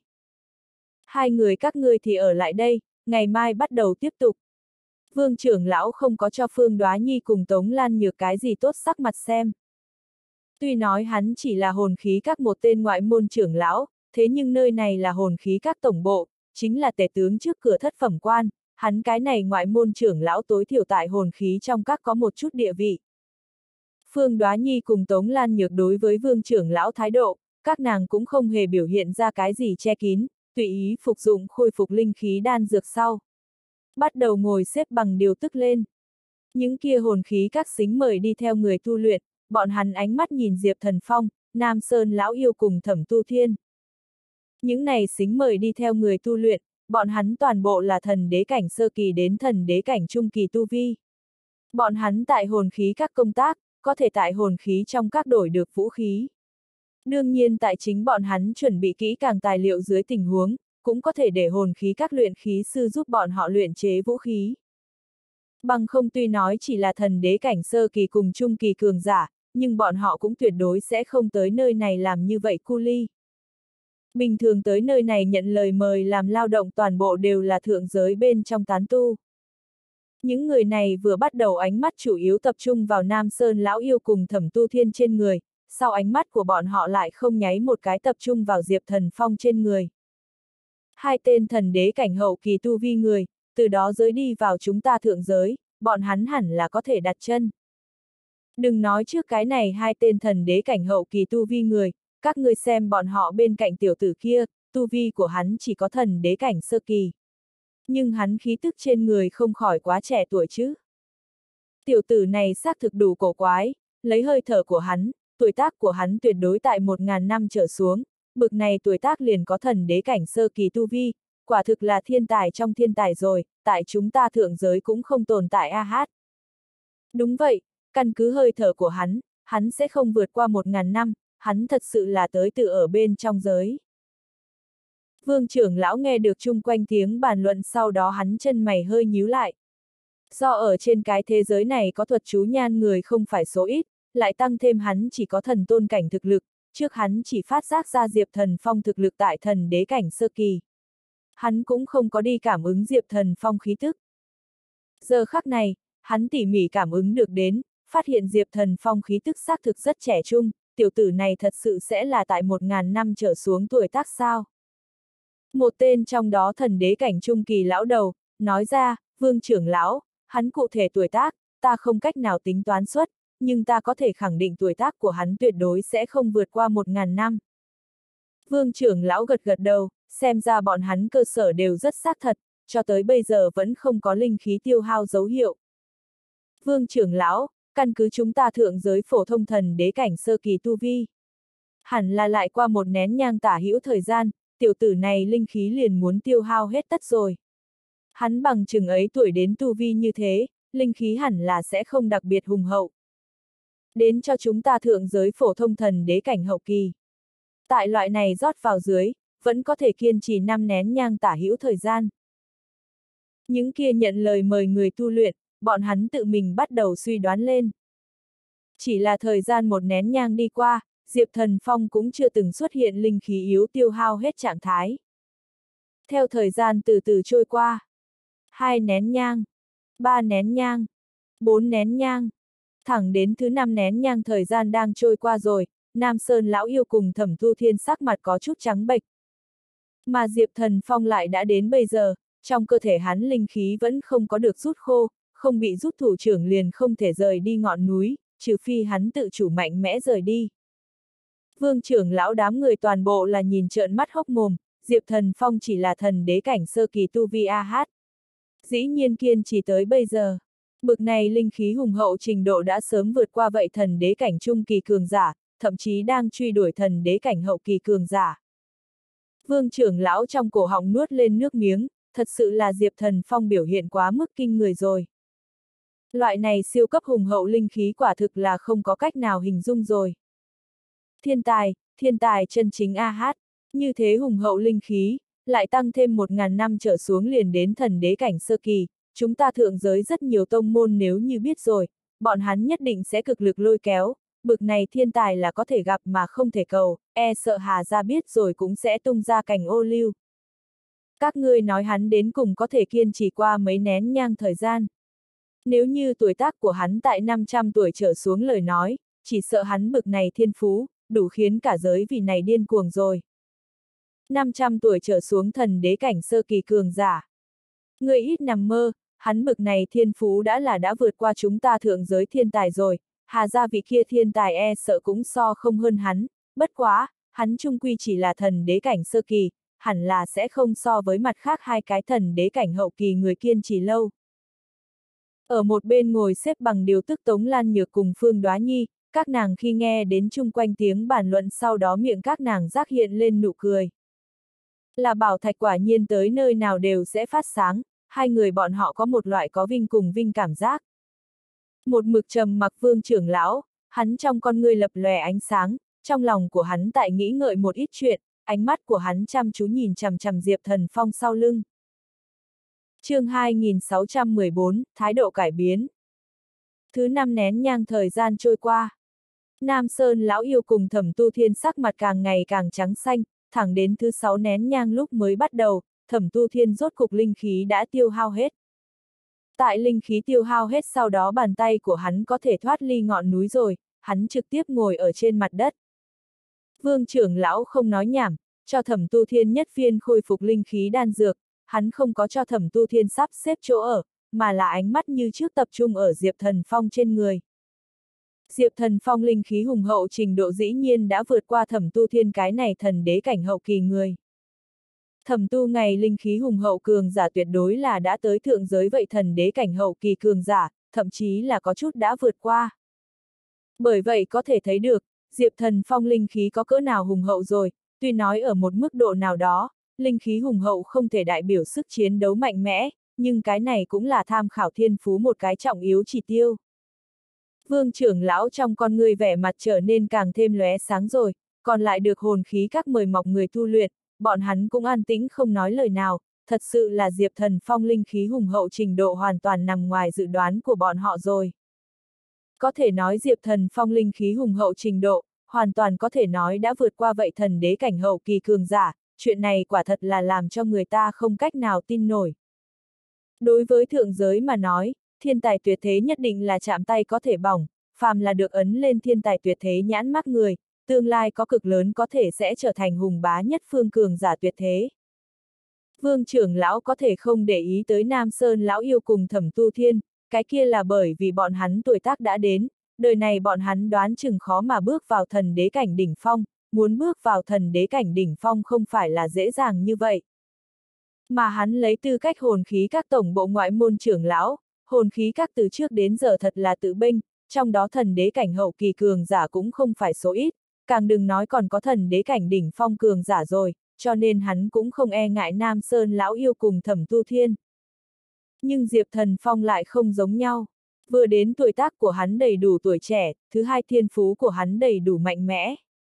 Hai người các ngươi thì ở lại đây, ngày mai bắt đầu tiếp tục. Vương trưởng lão không có cho Phương Đoá Nhi cùng Tống Lan Nhược cái gì tốt sắc mặt xem. Tuy nói hắn chỉ là hồn khí các một tên ngoại môn trưởng lão, thế nhưng nơi này là hồn khí các tổng bộ, chính là tể tướng trước cửa thất phẩm quan, hắn cái này ngoại môn trưởng lão tối thiểu tại hồn khí trong các có một chút địa vị. Phương Đoá Nhi cùng Tống Lan Nhược đối với vương trưởng lão thái độ, các nàng cũng không hề biểu hiện ra cái gì che kín, tùy ý phục dụng khôi phục linh khí đan dược sau. Bắt đầu ngồi xếp bằng điều tức lên. Những kia hồn khí các xính mời đi theo người tu luyện, bọn hắn ánh mắt nhìn Diệp Thần Phong, Nam Sơn lão yêu cùng Thẩm Tu Thiên. Những này xính mời đi theo người tu luyện, bọn hắn toàn bộ là thần đế cảnh sơ kỳ đến thần đế cảnh trung kỳ tu vi. Bọn hắn tại hồn khí các công tác, có thể tại hồn khí trong các đổi được vũ khí. Đương nhiên tại chính bọn hắn chuẩn bị kỹ càng tài liệu dưới tình huống, cũng có thể để hồn khí các luyện khí sư giúp bọn họ luyện chế vũ khí. Bằng không tuy nói chỉ là thần đế cảnh sơ kỳ cùng trung kỳ cường giả, nhưng bọn họ cũng tuyệt đối sẽ không tới nơi này làm như vậy cu ly. Bình thường tới nơi này nhận lời mời làm lao động toàn bộ đều là thượng giới bên trong tán tu. Những người này vừa bắt đầu ánh mắt chủ yếu tập trung vào Nam Sơn lão yêu cùng Thẩm Tu Thiên trên người, sau ánh mắt của bọn họ lại không nháy một cái tập trung vào Diệp Thần Phong trên người. Hai tên thần đế cảnh hậu kỳ tu vi người, từ đó giới đi vào chúng ta thượng giới, bọn hắn hẳn là có thể đặt chân. Đừng nói trước cái này hai tên thần đế cảnh hậu kỳ tu vi người, các ngươi xem bọn họ bên cạnh tiểu tử kia, tu vi của hắn chỉ có thần đế cảnh sơ kỳ. Nhưng hắn khí tức trên người không khỏi quá trẻ tuổi chứ. Tiểu tử này xác thực đủ cổ quái, lấy hơi thở của hắn, tuổi tác của hắn tuyệt đối tại một ngàn năm trở xuống, bực này tuổi tác liền có thần đế cảnh sơ kỳ tu vi, quả thực là thiên tài trong thiên tài rồi, tại chúng ta thượng giới cũng không tồn tại a hát. Đúng vậy, căn cứ hơi thở của hắn, hắn sẽ không vượt qua một ngàn năm, hắn thật sự là tới từ ở bên trong giới. Vương trưởng lão nghe được chung quanh tiếng bàn luận, sau đó hắn chân mày hơi nhíu lại. Do ở trên cái thế giới này có thuật chú nhan người không phải số ít, lại tăng thêm hắn chỉ có thần tôn cảnh thực lực, trước hắn chỉ phát giác ra Diệp Thần Phong thực lực tại thần đế cảnh sơ kỳ. Hắn cũng không có đi cảm ứng Diệp Thần Phong khí tức. Giờ khắc này, hắn tỉ mỉ cảm ứng được đến, phát hiện Diệp Thần Phong khí tức xác thực rất trẻ trung, tiểu tử này thật sự sẽ là tại một ngàn năm trở xuống tuổi tác sao. Một tên trong đó thần đế cảnh trung kỳ lão đầu, nói ra, Vương trưởng lão, hắn cụ thể tuổi tác, ta không cách nào tính toán xuất, nhưng ta có thể khẳng định tuổi tác của hắn tuyệt đối sẽ không vượt qua một ngàn năm. Vương trưởng lão gật gật đầu, xem ra bọn hắn cơ sở đều rất xác thật, cho tới bây giờ vẫn không có linh khí tiêu hao dấu hiệu. Vương trưởng lão, căn cứ chúng ta thượng giới phổ thông thần đế cảnh sơ kỳ tu vi. Hẳn là lại qua một nén nhang tả hữu thời gian, tiểu tử này linh khí liền muốn tiêu hao hết tất rồi. Hắn bằng chừng ấy tuổi đến tu vi như thế, linh khí hẳn là sẽ không đặc biệt hùng hậu. Đến cho chúng ta thượng giới phổ thông thần đế cảnh hậu kỳ. Tại loại này rót vào dưới, vẫn có thể kiên trì năm nén nhang tả hữu thời gian. Những kia nhận lời mời người tu luyện, bọn hắn tự mình bắt đầu suy đoán lên. Chỉ là thời gian một nén nhang đi qua, Diệp Thần Phong cũng chưa từng xuất hiện linh khí yếu tiêu hao hết trạng thái. Theo thời gian từ từ trôi qua, hai nén nhang, ba nén nhang, bốn nén nhang, thẳng đến thứ năm nén nhang thời gian đang trôi qua rồi, Nam Sơn lão yêu cùng Thẩm Tu Thiên sắc mặt có chút trắng bệch. Mà Diệp Thần Phong lại đã đến bây giờ, trong cơ thể hắn linh khí vẫn không có được rút khô, không bị rút thủ trưởng liền không thể rời đi ngọn núi, trừ phi hắn tự chủ mạnh mẽ rời đi. Vương trưởng lão đám người toàn bộ là nhìn trợn mắt hốc mồm, Diệp Thần Phong chỉ là thần đế cảnh sơ kỳ tu vi a hát. Dĩ nhiên kiên trì tới bây giờ. Bực này linh khí hùng hậu trình độ đã sớm vượt qua vậy thần đế cảnh trung kỳ cường giả, thậm chí đang truy đuổi thần đế cảnh hậu kỳ cường giả. Vương trưởng lão trong cổ họng nuốt lên nước miếng, thật sự là Diệp Thần Phong biểu hiện quá mức kinh người rồi. Loại này siêu cấp hùng hậu linh khí quả thực là không có cách nào hình dung rồi. Thiên tài, thiên tài chân chính a hát, như thế hùng hậu linh khí, lại tăng thêm một ngàn năm trở xuống liền đến thần đế cảnh sơ kỳ, chúng ta thượng giới rất nhiều tông môn nếu như biết rồi, bọn hắn nhất định sẽ cực lực lôi kéo, bực này thiên tài là có thể gặp mà không thể cầu, e sợ Hà gia biết rồi cũng sẽ tung ra cành ô liu. Các ngươi nói hắn đến cùng có thể kiên trì qua mấy nén nhang thời gian. Nếu như tuổi tác của hắn tại năm trăm tuổi trở xuống lời nói, chỉ sợ hắn bực này thiên phú, đủ khiến cả giới vì này điên cuồng rồi. năm trăm tuổi trở xuống thần đế cảnh sơ kỳ cường giả. Người ít nằm mơ, hắn bực này thiên phú đã là đã vượt qua chúng ta thượng giới thiên tài rồi, Hà gia vị kia thiên tài e sợ cũng so không hơn hắn, bất quá, hắn chung quy chỉ là thần đế cảnh sơ kỳ, hẳn là sẽ không so với mặt khác hai cái thần đế cảnh hậu kỳ người kiên trì lâu. Ở một bên ngồi xếp bằng điều tức Tống Lan Nhược cùng Phương Đoá Nhi, các nàng khi nghe đến chung quanh tiếng bàn luận sau đó miệng các nàng giác hiện lên nụ cười. Là bảo thạch quả nhiên tới nơi nào đều sẽ phát sáng, hai người bọn họ có một loại có vinh cùng vinh cảm giác. Một mực trầm mặc Vương trưởng lão, hắn trong con ngươi lập lòe ánh sáng, trong lòng của hắn tại nghĩ ngợi một ít chuyện, ánh mắt của hắn chăm chú nhìn chằm chằm Diệp Thần Phong sau lưng. Chương hai nghìn sáu trăm mười bốn, thái độ cải biến. Thứ năm nén nhang thời gian trôi qua. Nam Sơn lão yêu cùng Thẩm Tu Thiên sắc mặt càng ngày càng trắng xanh, thẳng đến thứ sáu nén nhang lúc mới bắt đầu, Thẩm Tu Thiên rốt cục linh khí đã tiêu hao hết. Tại linh khí tiêu hao hết sau đó bàn tay của hắn có thể thoát ly ngọn núi rồi, hắn trực tiếp ngồi ở trên mặt đất. Vương trưởng lão không nói nhảm, cho Thẩm Tu Thiên nhất viên khôi phục linh khí đan dược, hắn không có cho Thẩm Tu Thiên sắp xếp chỗ ở, mà là ánh mắt như trước tập trung ở Diệp Thần Phong trên người. Diệp Thần Phong linh khí hùng hậu trình độ dĩ nhiên đã vượt qua Thẩm Tu Thiên cái này thần đế cảnh hậu kỳ người. Thẩm Tu ngày linh khí hùng hậu cường giả tuyệt đối là đã tới thượng giới vậy thần đế cảnh hậu kỳ cường giả, thậm chí là có chút đã vượt qua. Bởi vậy có thể thấy được, Diệp Thần Phong linh khí có cỡ nào hùng hậu rồi, tuy nói ở một mức độ nào đó, linh khí hùng hậu không thể đại biểu sức chiến đấu mạnh mẽ, nhưng cái này cũng là tham khảo thiên phú một cái trọng yếu chỉ tiêu. Vương trưởng lão trong con người vẻ mặt trở nên càng thêm lóe sáng rồi, còn lại được hồn khí các mời mọc người tu luyện, bọn hắn cũng an tĩnh không nói lời nào, thật sự là Diệp Thần Phong linh khí hùng hậu trình độ hoàn toàn nằm ngoài dự đoán của bọn họ rồi. Có thể nói Diệp Thần Phong linh khí hùng hậu trình độ, hoàn toàn có thể nói đã vượt qua vậy thần đế cảnh hậu kỳ cường giả, chuyện này quả thật là làm cho người ta không cách nào tin nổi. Đối với thượng giới mà nói, thiên tài tuyệt thế nhất định là chạm tay có thể bỏng, phàm là được ấn lên thiên tài tuyệt thế nhãn mác người, tương lai có cực lớn có thể sẽ trở thành hùng bá nhất phương cường giả tuyệt thế. Vương trưởng lão có thể không để ý tới Nam Sơn lão yêu cùng Thẩm Tu Thiên, cái kia là bởi vì bọn hắn tuổi tác đã đến, đời này bọn hắn đoán chừng khó mà bước vào thần đế cảnh đỉnh phong, muốn bước vào thần đế cảnh đỉnh phong không phải là dễ dàng như vậy. Mà hắn lấy tư cách hồn khí các tổng bộ ngoại môn trưởng lão, hồn khí các từ trước đến giờ thật là tự binh, trong đó thần đế cảnh hậu kỳ cường giả cũng không phải số ít, càng đừng nói còn có thần đế cảnh đỉnh phong cường giả rồi, cho nên hắn cũng không e ngại Nam Sơn lão yêu cùng Thẩm Tu Thiên. Nhưng Diệp Thần Phong lại không giống nhau. Vừa đến tuổi tác của hắn đầy đủ tuổi trẻ, thứ hai thiên phú của hắn đầy đủ mạnh mẽ.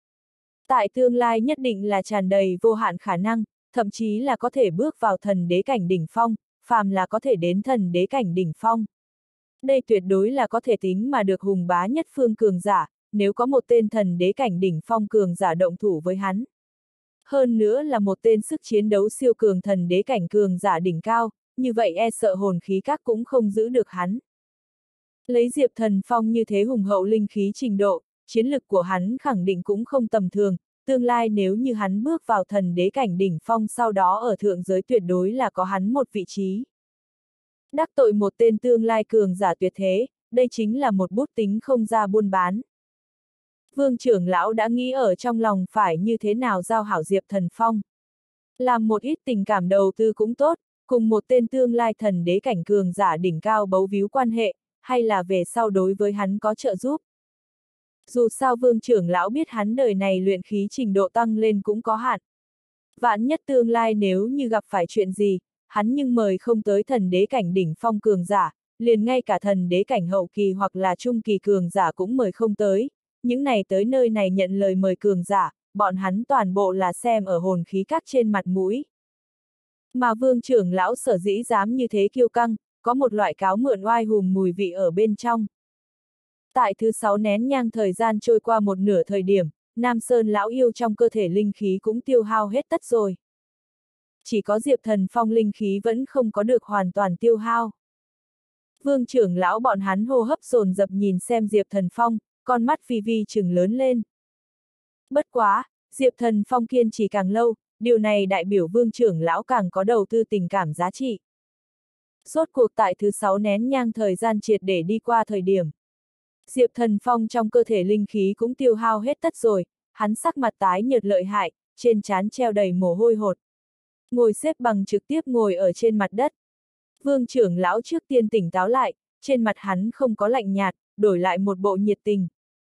Tại tương lai nhất định là tràn đầy vô hạn khả năng, thậm chí là có thể bước vào thần đế cảnh đỉnh phong, phàm là có thể đến thần đế cảnh đỉnh phong. Đây tuyệt đối là có thể tính mà được hùng bá nhất phương cường giả, nếu có một tên thần đế cảnh đỉnh phong cường giả động thủ với hắn. Hơn nữa là một tên sức chiến đấu siêu cường thần đế cảnh cường giả đỉnh cao, như vậy e sợ hồn khí các cũng không giữ được hắn. Lấy Diệp Thần Phong như thế hùng hậu linh khí trình độ, chiến lực của hắn khẳng định cũng không tầm thường, tương lai nếu như hắn bước vào thần đế cảnh đỉnh phong sau đó ở thượng giới tuyệt đối là có hắn một vị trí. Đắc tội một tên tương lai cường giả tuyệt thế, đây chính là một bút tính không ra buôn bán. Vương trưởng lão đã nghĩ ở trong lòng phải như thế nào giao hảo Diệp Thần Phong. Làm một ít tình cảm đầu tư cũng tốt, cùng một tên tương lai thần đế cảnh cường giả đỉnh cao bấu víu quan hệ, hay là về sau đối với hắn có trợ giúp. Dù sao vương trưởng lão biết hắn đời này luyện khí trình độ tăng lên cũng có hạn. Vạn nhất tương lai nếu như gặp phải chuyện gì, hắn nhưng mời không tới thần đế cảnh đỉnh phong cường giả, liền ngay cả thần đế cảnh hậu kỳ hoặc là trung kỳ cường giả cũng mời không tới. Những này tới nơi này nhận lời mời cường giả, bọn hắn toàn bộ là xem ở hồn khí các trên mặt mũi. Mà vương trưởng lão sở dĩ dám như thế kiêu căng, có một loại cáo mượn oai hùng mùi vị ở bên trong. Tại thứ sáu nén nhang thời gian trôi qua một nửa thời điểm, Nam Sơn lão yêu trong cơ thể linh khí cũng tiêu hao hết tất rồi. Chỉ có Diệp Thần Phong linh khí vẫn không có được hoàn toàn tiêu hao. Vương trưởng lão bọn hắn hô hấp dồn dập nhìn xem Diệp Thần Phong, con mắt vi vi trừng lớn lên. Bất quá, Diệp Thần Phong kiên trì càng lâu, điều này đại biểu vương trưởng lão càng có đầu tư tình cảm giá trị. Rốt cuộc tại thứ sáu nén nhang thời gian triệt để đi qua thời điểm. Diệp Thần Phong trong cơ thể linh khí cũng tiêu hao hết tất rồi, hắn sắc mặt tái nhợt lợi hại, trên trán treo đầy mồ hôi hột. Ngồi xếp bằng trực tiếp ngồi ở trên mặt đất. Vương trưởng lão trước tiên tỉnh táo lại, trên mặt hắn không có lạnh nhạt, đổi lại một bộ nhiệt tình.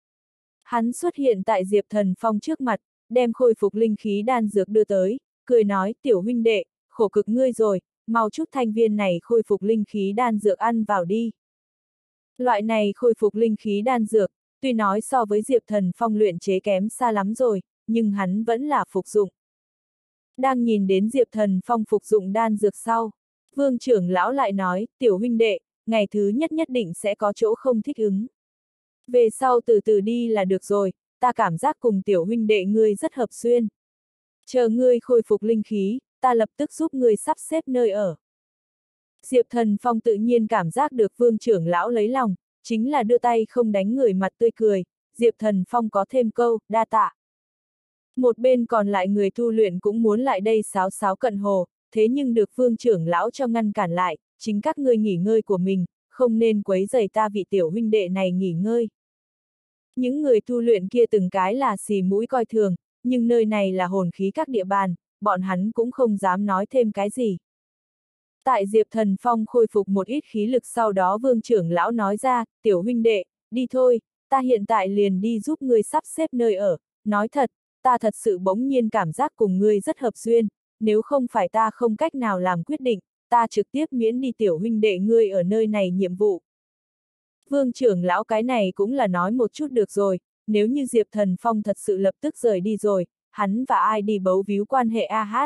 Hắn xuất hiện tại Diệp Thần Phong trước mặt, đem khôi phục linh khí đan dược đưa tới, cười nói tiểu huynh đệ, khổ cực ngươi rồi, mau chút thanh viên này khôi phục linh khí đan dược ăn vào đi. Loại này khôi phục linh khí đan dược, tuy nói so với Diệp Thần Phong luyện chế kém xa lắm rồi, nhưng hắn vẫn là phục dụng. Đang nhìn đến Diệp Thần Phong phục dụng đan dược sau, vương trưởng lão lại nói, tiểu huynh đệ, ngày thứ nhất nhất định sẽ có chỗ không thích ứng. Về sau từ từ đi là được rồi, ta cảm giác cùng tiểu huynh đệ ngươi rất hợp xuyên. Chờ ngươi khôi phục linh khí, ta lập tức giúp ngươi sắp xếp nơi ở. Diệp Thần Phong tự nhiên cảm giác được Vương trưởng lão lấy lòng, chính là đưa tay không đánh người mặt tươi cười, Diệp Thần Phong có thêm câu, đa tạ. Một bên còn lại người tu luyện cũng muốn lại đây sáo sáo cận hồ, thế nhưng được Vương trưởng lão cho ngăn cản lại, chính các ngươi nghỉ ngơi của mình, không nên quấy rầy ta vị tiểu huynh đệ này nghỉ ngơi. Những người tu luyện kia từng cái là xì mũi coi thường, nhưng nơi này là hồn khí các địa bàn, bọn hắn cũng không dám nói thêm cái gì. Tại Diệp Thần Phong khôi phục một ít khí lực sau đó Vương trưởng lão nói ra, tiểu huynh đệ, đi thôi, ta hiện tại liền đi giúp ngươi sắp xếp nơi ở, nói thật, ta thật sự bỗng nhiên cảm giác cùng ngươi rất hợp duyên, nếu không phải ta không cách nào làm quyết định, ta trực tiếp miễn đi tiểu huynh đệ ngươi ở nơi này nhiệm vụ. Vương trưởng lão cái này cũng là nói một chút được rồi, nếu như Diệp Thần Phong thật sự lập tức rời đi rồi, hắn và ai đi bấu víu quan hệ a hát.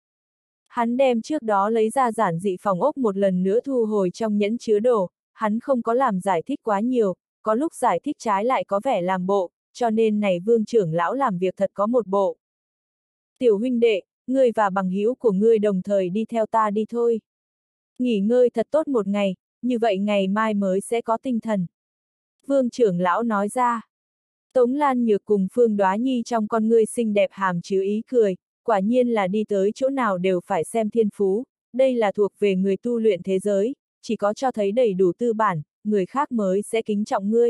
Hắn đem trước đó lấy ra giản dị phòng ốc một lần nữa thu hồi trong nhẫn chứa đồ, hắn không có làm giải thích quá nhiều, có lúc giải thích trái lại có vẻ làm bộ, cho nên này Vương trưởng lão làm việc thật có một bộ. Tiểu huynh đệ, ngươi và bằng hữu của ngươi đồng thời đi theo ta đi thôi. Nghỉ ngơi thật tốt một ngày, như vậy ngày mai mới sẽ có tinh thần. Vương trưởng lão nói ra. Tống Lan Nhược cùng Phương Đoá Nhi trong con ngươi xinh đẹp hàm chứa ý cười, quả nhiên là đi tới chỗ nào đều phải xem thiên phú, đây là thuộc về người tu luyện thế giới, chỉ có cho thấy đầy đủ tư bản, người khác mới sẽ kính trọng ngươi.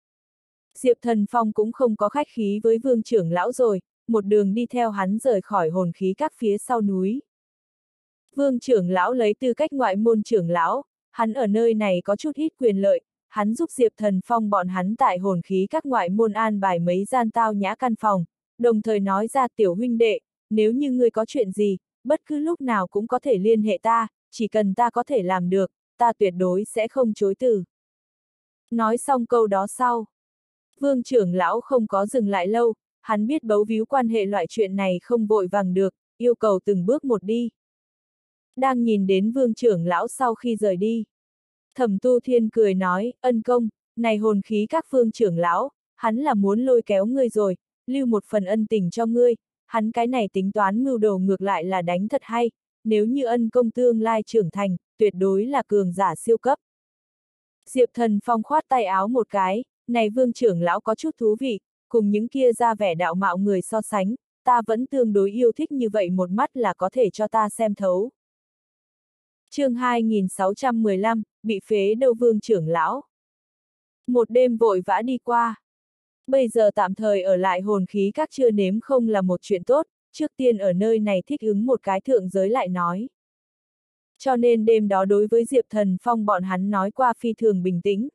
Diệp Thần Phong cũng không có khách khí với Vương trưởng lão rồi, một đường đi theo hắn rời khỏi hồn khí các phía sau núi. Vương trưởng lão lấy tư cách ngoại môn trưởng lão, hắn ở nơi này có chút ít quyền lợi, hắn giúp Diệp Thần Phong bọn hắn tại hồn khí các ngoại môn an bài mấy gian tao nhã căn phòng, đồng thời nói ra tiểu huynh đệ, nếu như ngươi có chuyện gì, bất cứ lúc nào cũng có thể liên hệ ta, chỉ cần ta có thể làm được, ta tuyệt đối sẽ không chối từ. Nói xong câu đó sau, Vương trưởng lão không có dừng lại lâu, hắn biết bấu víu quan hệ loại chuyện này không vội vàng được, yêu cầu từng bước một đi. Đang nhìn đến Vương trưởng lão sau khi rời đi. Thẩm Tu Thiên cười nói, ân công, này hồn khí các Vương trưởng lão, hắn là muốn lôi kéo ngươi rồi, lưu một phần ân tình cho ngươi, hắn cái này tính toán mưu đồ ngược lại là đánh thật hay, nếu như ân công tương lai trưởng thành, tuyệt đối là cường giả siêu cấp. Diệp Thần Phong khoát tay áo một cái, này Vương trưởng lão có chút thú vị, cùng những kia ra vẻ đạo mạo người so sánh, ta vẫn tương đối yêu thích như vậy một mắt là có thể cho ta xem thấu. Chương hai nghìn sáu trăm mười lăm, bị phế đâu Vương trưởng lão. Một đêm vội vã đi qua. Bây giờ tạm thời ở lại hồn khí các chưa nếm không là một chuyện tốt, trước tiên ở nơi này thích ứng một cái thượng giới lại nói. Cho nên đêm đó đối với Diệp Thần Phong bọn hắn nói qua phi thường bình tĩnh.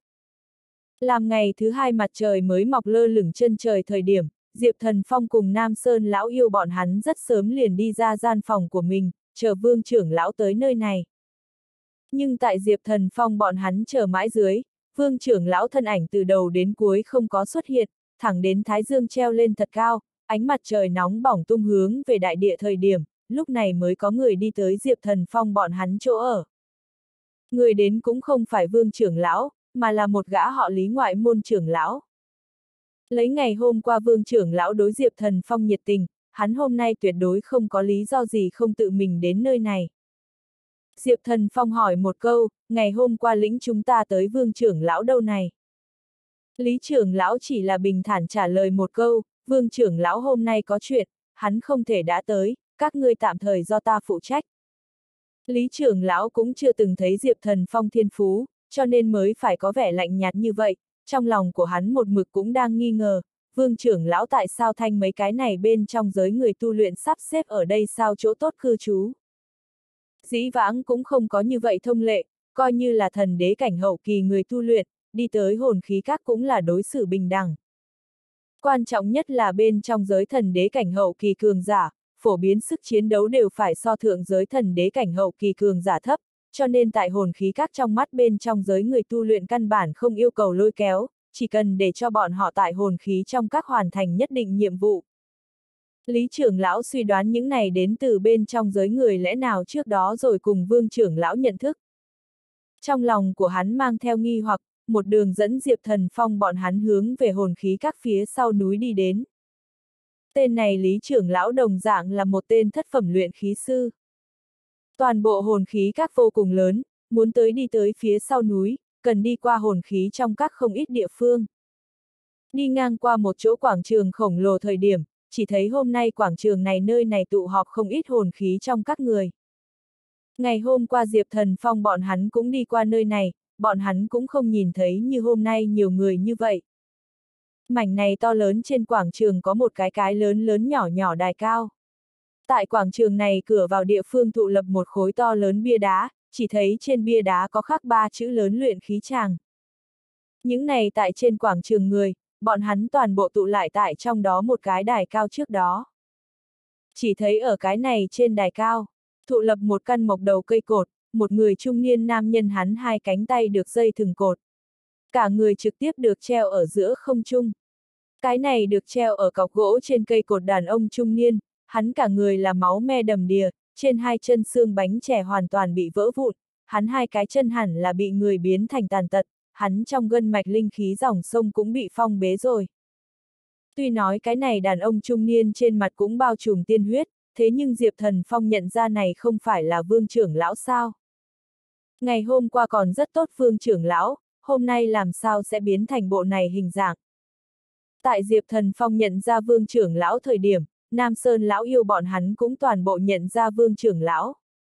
Làm ngày thứ hai mặt trời mới mọc lơ lửng chân trời thời điểm, Diệp Thần Phong cùng Nam Sơn lão yêu bọn hắn rất sớm liền đi ra gian phòng của mình, chờ Vương trưởng lão tới nơi này. Nhưng tại Diệp Thần Phong bọn hắn chờ mãi dưới, Vương trưởng lão thân ảnh từ đầu đến cuối không có xuất hiện, thẳng đến thái dương treo lên thật cao, ánh mặt trời nóng bỏng tung hướng về đại địa thời điểm, lúc này mới có người đi tới Diệp Thần Phong bọn hắn chỗ ở. Người đến cũng không phải Vương trưởng lão, mà là một gã họ Lý ngoại môn trưởng lão. Lấy ngày hôm qua Vương trưởng lão đối Diệp Thần Phong nhiệt tình, hắn hôm nay tuyệt đối không có lý do gì không tự mình đến nơi này. Diệp Thần Phong hỏi một câu, ngày hôm qua lĩnh chúng ta tới Vương trưởng lão đâu này? Lý trưởng lão chỉ là bình thản trả lời một câu, Vương trưởng lão hôm nay có chuyện, hắn không thể đã tới, các ngươi tạm thời do ta phụ trách. Lý trưởng lão cũng chưa từng thấy Diệp Thần Phong thiên phú, cho nên mới phải có vẻ lạnh nhạt như vậy, trong lòng của hắn một mực cũng đang nghi ngờ, Vương trưởng lão tại sao thanh mấy cái này bên trong giới người tu luyện sắp xếp ở đây sao chỗ tốt cư trú. Dĩ vãng cũng không có như vậy thông lệ, coi như là thần đế cảnh hậu kỳ người tu luyện, đi tới hồn khí các cũng là đối xử bình đẳng. Quan trọng nhất là bên trong giới thần đế cảnh hậu kỳ cường giả, phổ biến sức chiến đấu đều phải so thượng giới thần đế cảnh hậu kỳ cường giả thấp, cho nên tại hồn khí các trong mắt bên trong giới người tu luyện căn bản không yêu cầu lôi kéo, chỉ cần để cho bọn họ tại hồn khí trong các hoàn thành nhất định nhiệm vụ. Lý trưởng lão suy đoán những này đến từ bên trong giới người lẽ nào trước đó rồi cùng Vương trưởng lão nhận thức. Trong lòng của hắn mang theo nghi hoặc, một đường dẫn Diệp Thần Phong bọn hắn hướng về hồn khí các phía sau núi đi đến. Tên này Lý trưởng lão đồng dạng là một tên thất phẩm luyện khí sư. Toàn bộ hồn khí các vô cùng lớn, muốn tới đi tới phía sau núi, cần đi qua hồn khí trong các không ít địa phương. Đi ngang qua một chỗ quảng trường khổng lồ thời điểm, chỉ thấy hôm nay quảng trường này nơi này tụ họp không ít hồn khí trong các người. Ngày hôm qua Diệp Thần Phong bọn hắn cũng đi qua nơi này, bọn hắn cũng không nhìn thấy như hôm nay nhiều người như vậy. Mảnh này to lớn trên quảng trường có một cái cái lớn lớn nhỏ nhỏ đài cao. Tại quảng trường này cửa vào địa phương tụ lập một khối to lớn bia đá, chỉ thấy trên bia đá có khắc ba chữ lớn luyện khí tràng. Những này tại trên quảng trường người, bọn hắn toàn bộ tụ lại tại trong đó một cái đài cao trước đó. Chỉ thấy ở cái này trên đài cao, thụ lập một căn mộc đầu cây cột, một người trung niên nam nhân hắn hai cánh tay được dây thừng cột. Cả người trực tiếp được treo ở giữa không trung. Cái này được treo ở cọc gỗ trên cây cột đàn ông trung niên, hắn cả người là máu me đầm đìa, trên hai chân xương bánh chè hoàn toàn bị vỡ vụn, hắn hai cái chân hẳn là bị người biến thành tàn tật, hắn trong gân mạch linh khí dòng sông cũng bị phong bế rồi. Tuy nói cái này đàn ông trung niên trên mặt cũng bao trùm tiên huyết, thế nhưng Diệp Thần Phong nhận ra này không phải là Vương trưởng lão sao. Ngày hôm qua còn rất tốt Vương trưởng lão, hôm nay làm sao sẽ biến thành bộ này hình dạng. Tại Diệp Thần Phong nhận ra Vương trưởng lão thời điểm, Nam Sơn lão yêu bọn hắn cũng toàn bộ nhận ra Vương trưởng lão.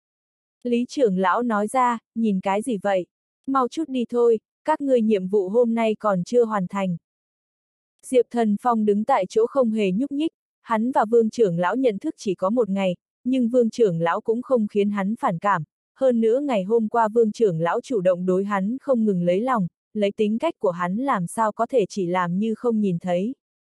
Lý trưởng lão nói ra, nhìn cái gì vậy? Mau chút đi thôi, các ngươi nhiệm vụ hôm nay còn chưa hoàn thành. Diệp Thần Phong đứng tại chỗ không hề nhúc nhích, hắn và Vương trưởng lão nhận thức chỉ có một ngày, nhưng Vương trưởng lão cũng không khiến hắn phản cảm. Hơn nữa ngày hôm qua Vương trưởng lão chủ động đối hắn không ngừng lấy lòng, lấy tính cách của hắn làm sao có thể chỉ làm như không nhìn thấy.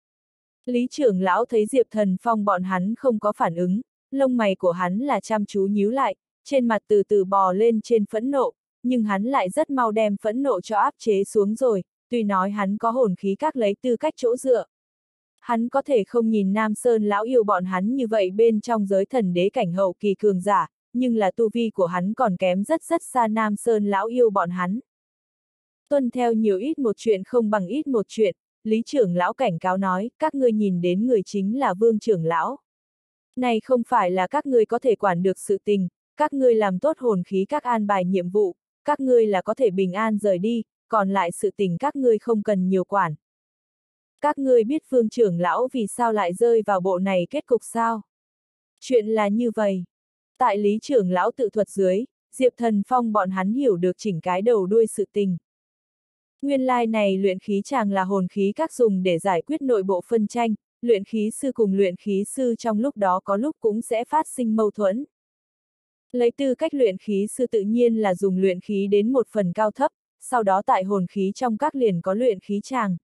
Lý trưởng lão thấy Diệp Thần Phong bọn hắn không có phản ứng, lông mày của hắn là chăm chú nhíu lại, trên mặt từ từ bò lên trên phẫn nộ, nhưng hắn lại rất mau đem phẫn nộ cho áp chế xuống rồi, tuy nói hắn có hồn khí các lấy tư cách chỗ dựa. Hắn có thể không nhìn Nam Sơn lão yêu bọn hắn như vậy bên trong giới thần đế cảnh hậu kỳ cường giả, nhưng là tu vi của hắn còn kém rất rất xa Nam Sơn lão yêu bọn hắn. Tuân theo nhiều ít một chuyện không bằng ít một chuyện, Lý trưởng lão cảnh cáo nói, các ngươi nhìn đến người chính là Vương trưởng lão. Này không phải là các ngươi có thể quản được sự tình, các ngươi làm tốt hồn khí các an bài nhiệm vụ, các ngươi là có thể bình an rời đi, còn lại sự tình các ngươi không cần nhiều quản. Các ngươi biết Vương trưởng lão vì sao lại rơi vào bộ này kết cục sao? Chuyện là như vậy. Tại Lý trưởng lão tự thuật dưới, Diệp Thần Phong bọn hắn hiểu được chỉnh cái đầu đuôi sự tình. Nguyên lai này luyện khí tràng là hồn khí các dùng để giải quyết nội bộ phân tranh, luyện khí sư cùng luyện khí sư trong lúc đó có lúc cũng sẽ phát sinh mâu thuẫn. Lấy tư cách luyện khí sư tự nhiên là dùng luyện khí đến một phần cao thấp, sau đó tại hồn khí trong các liền có luyện khí tràng.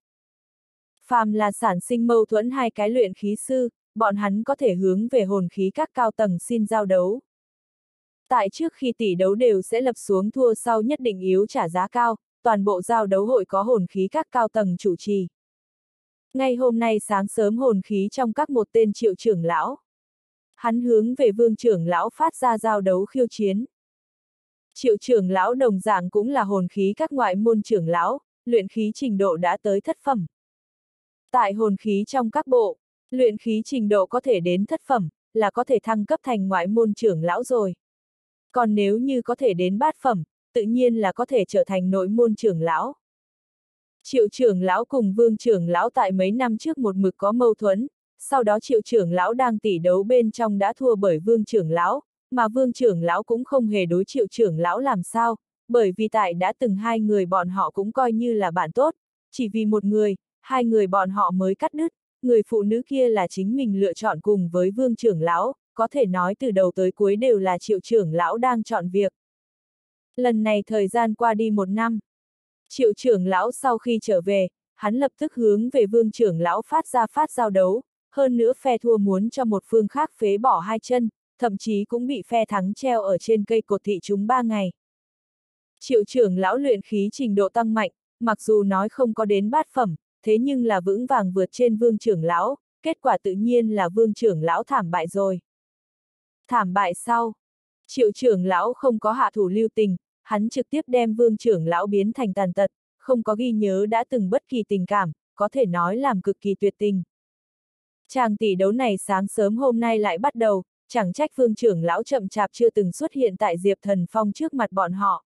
Phàm là sản sinh mâu thuẫn hai cái luyện khí sư, bọn hắn có thể hướng về hồn khí các cao tầng xin giao đấu. Tại trước khi tỷ đấu đều sẽ lập xuống thua sau nhất định yếu trả giá cao, toàn bộ giao đấu hội có hồn khí các cao tầng chủ trì. Ngay hôm nay sáng sớm hồn khí trong các một tên Triệu trưởng lão. Hắn hướng về Vương trưởng lão phát ra giao đấu khiêu chiến. Triệu trưởng lão đồng dạng cũng là hồn khí các ngoại môn trưởng lão, luyện khí trình độ đã tới thất phẩm. Tại hồn khí trong các bộ, luyện khí trình độ có thể đến thất phẩm, là có thể thăng cấp thành ngoại môn trưởng lão rồi. Còn nếu như có thể đến bát phẩm, tự nhiên là có thể trở thành nội môn trưởng lão. Triệu trưởng lão cùng Vương trưởng lão tại mấy năm trước một mực có mâu thuẫn, sau đó Triệu trưởng lão đang tỷ đấu bên trong đã thua bởi Vương trưởng lão, mà Vương trưởng lão cũng không hề đối Triệu trưởng lão làm sao, bởi vì tại đã từng hai người bọn họ cũng coi như là bạn tốt, chỉ vì một người, hai người bọn họ mới cắt đứt, người phụ nữ kia là chính mình lựa chọn cùng với Vương trưởng lão, có thể nói từ đầu tới cuối đều là Triệu trưởng lão đang chọn việc. Lần này thời gian qua đi một năm. Triệu trưởng lão sau khi trở về, hắn lập tức hướng về Vương trưởng lão phát ra phát giao đấu, hơn nữa phe thua muốn cho một phương khác phế bỏ hai chân, thậm chí cũng bị phe thắng treo ở trên cây cột thị chúng ba ngày. Triệu trưởng lão luyện khí trình độ tăng mạnh, mặc dù nói không có đến bát phẩm, thế nhưng là vững vàng vượt trên Vương trưởng lão, kết quả tự nhiên là Vương trưởng lão thảm bại rồi. Thảm bại sau, Triệu trưởng lão không có hạ thủ lưu tình, hắn trực tiếp đem Vương trưởng lão biến thành tàn tật, không có ghi nhớ đã từng bất kỳ tình cảm, có thể nói làm cực kỳ tuyệt tình. Chàng tỷ đấu này sáng sớm hôm nay lại bắt đầu, chẳng trách Vương trưởng lão chậm chạp chưa từng xuất hiện tại Diệp Thần Phong trước mặt bọn họ.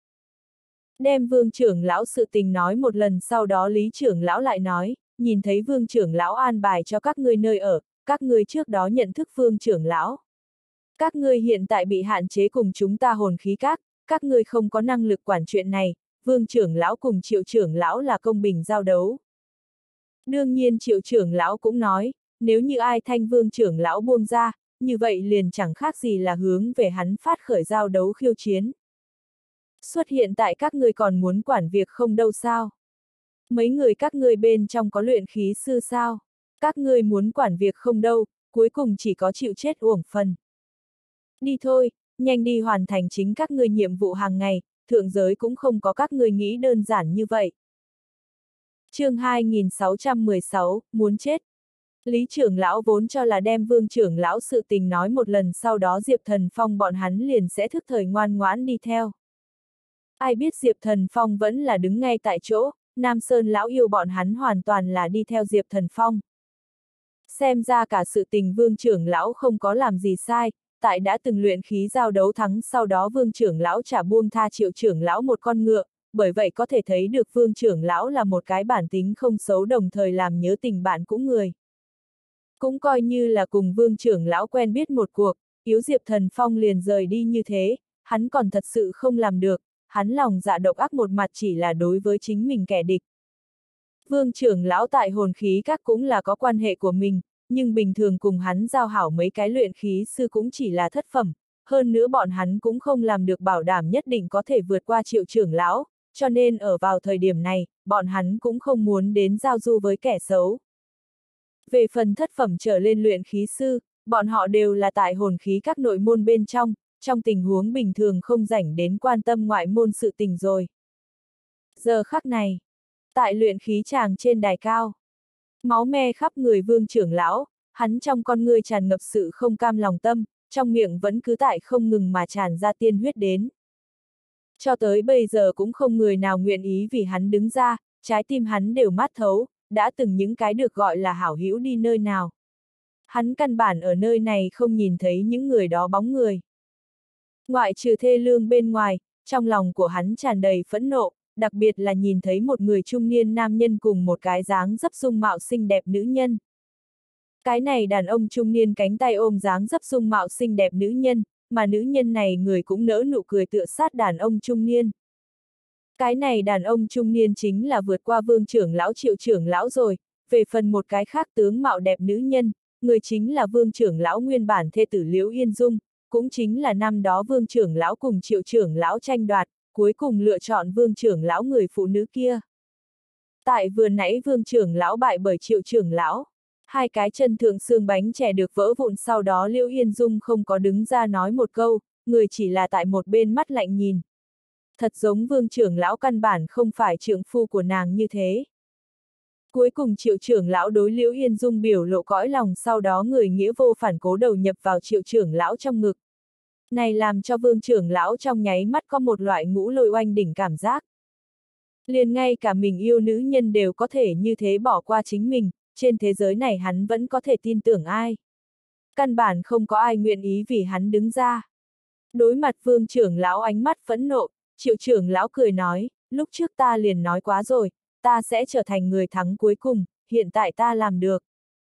Đem Vương trưởng lão sự tình nói một lần, sau đó Lý trưởng lão lại nói, nhìn thấy Vương trưởng lão an bài cho các ngươi nơi ở, các ngươi trước đó nhận thức Vương trưởng lão. Các ngươi hiện tại bị hạn chế cùng chúng ta hồn khí các, các ngươi không có năng lực quản chuyện này, Vương trưởng lão cùng Triệu trưởng lão là công bình giao đấu. Đương nhiên Triệu trưởng lão cũng nói, nếu như ai thanh Vương trưởng lão buông ra, như vậy liền chẳng khác gì là hướng về hắn phát khởi giao đấu khiêu chiến. Xuất hiện tại các ngươi còn muốn quản việc không đâu sao? Mấy người các ngươi bên trong có luyện khí sư sao? Các ngươi muốn quản việc không đâu, cuối cùng chỉ có chịu chết uổng phần. Đi thôi, nhanh đi hoàn thành chính các ngươi nhiệm vụ hàng ngày, thượng giới cũng không có các ngươi nghĩ đơn giản như vậy. Chương hai nghìn sáu trăm mười sáu, muốn chết. Lý trưởng lão vốn cho là đem Vương trưởng lão sự tình nói một lần, sau đó Diệp Thần Phong bọn hắn liền sẽ thức thời ngoan ngoãn đi theo. Ai biết Diệp Thần Phong vẫn là đứng ngay tại chỗ, Nam Sơn lão yêu bọn hắn hoàn toàn là đi theo Diệp Thần Phong. Xem ra cả sự tình Vương trưởng lão không có làm gì sai, tại đã từng luyện khí giao đấu thắng, sau đó Vương trưởng lão trả buông tha Triệu trưởng lão một con ngựa, bởi vậy có thể thấy được Vương trưởng lão là một cái bản tính không xấu, đồng thời làm nhớ tình bạn cũng người. Cũng coi như là cùng Vương trưởng lão quen biết một cuộc, yếu Diệp Thần Phong liền rời đi như thế, hắn còn thật sự không làm được, hắn lòng dạ độc ác một mặt chỉ là đối với chính mình kẻ địch. Vương trưởng lão tại hồn khí các cũng là có quan hệ của mình, nhưng bình thường cùng hắn giao hảo mấy cái luyện khí sư cũng chỉ là thất phẩm, hơn nữa bọn hắn cũng không làm được bảo đảm nhất định có thể vượt qua Triệu trưởng lão, cho nên ở vào thời điểm này, bọn hắn cũng không muốn đến giao du với kẻ xấu. Về phần thất phẩm trở lên luyện khí sư, bọn họ đều là tại hồn khí các nội môn bên trong, trong tình huống bình thường không rảnh đến quan tâm ngoại môn sự tình rồi. Giờ khắc này, tại luyện khí tràng trên đài cao, máu me khắp người Vương trưởng lão, hắn trong con ngươi tràn ngập sự không cam lòng tâm, trong miệng vẫn cứ tại không ngừng mà tràn ra tiên huyết đến. Cho tới bây giờ cũng không người nào nguyện ý vì hắn đứng ra, trái tim hắn đều mát thấu, đã từng những cái được gọi là hảo hữu đi nơi nào. Hắn căn bản ở nơi này không nhìn thấy những người đó bóng người. Ngoại trừ thê lương bên ngoài, trong lòng của hắn tràn đầy phẫn nộ, đặc biệt là nhìn thấy một người trung niên nam nhân cùng một cái dáng dấp dung mạo xinh đẹp nữ nhân. Cái này đàn ông trung niên cánh tay ôm dáng dấp dung mạo xinh đẹp nữ nhân, mà nữ nhân này người cũng nỡ nụ cười tựa sát đàn ông trung niên. Cái này đàn ông trung niên chính là vượt qua Vương trưởng lão Triệu trưởng lão rồi, về phần một cái khác tướng mạo đẹp nữ nhân, người chính là Vương trưởng lão nguyên bản thê tử Liễu Yên Dung, cũng chính là năm đó Vương trưởng lão cùng Triệu trưởng lão tranh đoạt, cuối cùng lựa chọn Vương trưởng lão người phụ nữ kia. Tại vừa nãy Vương trưởng lão bại bởi Triệu trưởng lão, hai cái chân thượng xương bánh chè được vỡ vụn, sau đó Liễu Yên Dung không có đứng ra nói một câu, người chỉ là tại một bên mắt lạnh nhìn. Thật giống Vương trưởng lão căn bản không phải trượng phu của nàng như thế. Cuối cùng Triệu trưởng lão đối Liễu Yên Dung biểu lộ cõi lòng, sau đó người nghĩa vô phản cố đầu nhập vào Triệu trưởng lão trong ngực. Này làm cho Vương trưởng lão trong nháy mắt có một loại ngũ lôi oanh đỉnh cảm giác. Liền ngay cả mình yêu nữ nhân đều có thể như thế bỏ qua chính mình, trên thế giới này hắn vẫn có thể tin tưởng ai. Căn bản không có ai nguyện ý vì hắn đứng ra. Đối mặt Vương trưởng lão ánh mắt phẫn nộ, Triệu trưởng lão cười nói, lúc trước ta liền nói quá rồi, ta sẽ trở thành người thắng cuối cùng, hiện tại ta làm được.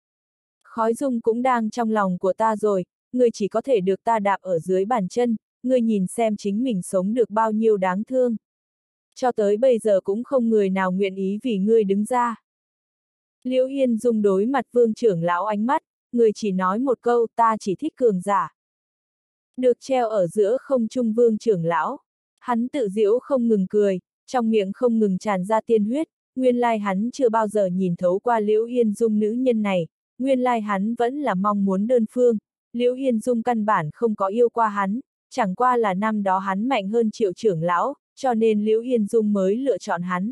Khói dung cũng đang trong lòng của ta rồi, ngươi chỉ có thể được ta đạp ở dưới bàn chân, ngươi nhìn xem chính mình sống được bao nhiêu đáng thương. Cho tới bây giờ cũng không người nào nguyện ý vì ngươi đứng ra. Liễu Yên Dung đối mặt Vương trưởng lão ánh mắt, người chỉ nói một câu, ta chỉ thích cường giả. Được treo ở giữa không trung Vương trưởng lão, hắn tự giễu không ngừng cười, trong miệng không ngừng tràn ra tiên huyết, nguyên lai hắn chưa bao giờ nhìn thấu qua Liễu Yên Dung nữ nhân này, nguyên lai hắn vẫn là mong muốn đơn phương, Liễu Yên Dung căn bản không có yêu qua hắn, chẳng qua là năm đó hắn mạnh hơn Triệu trưởng lão, cho nên Liễu Yên Dung mới lựa chọn hắn.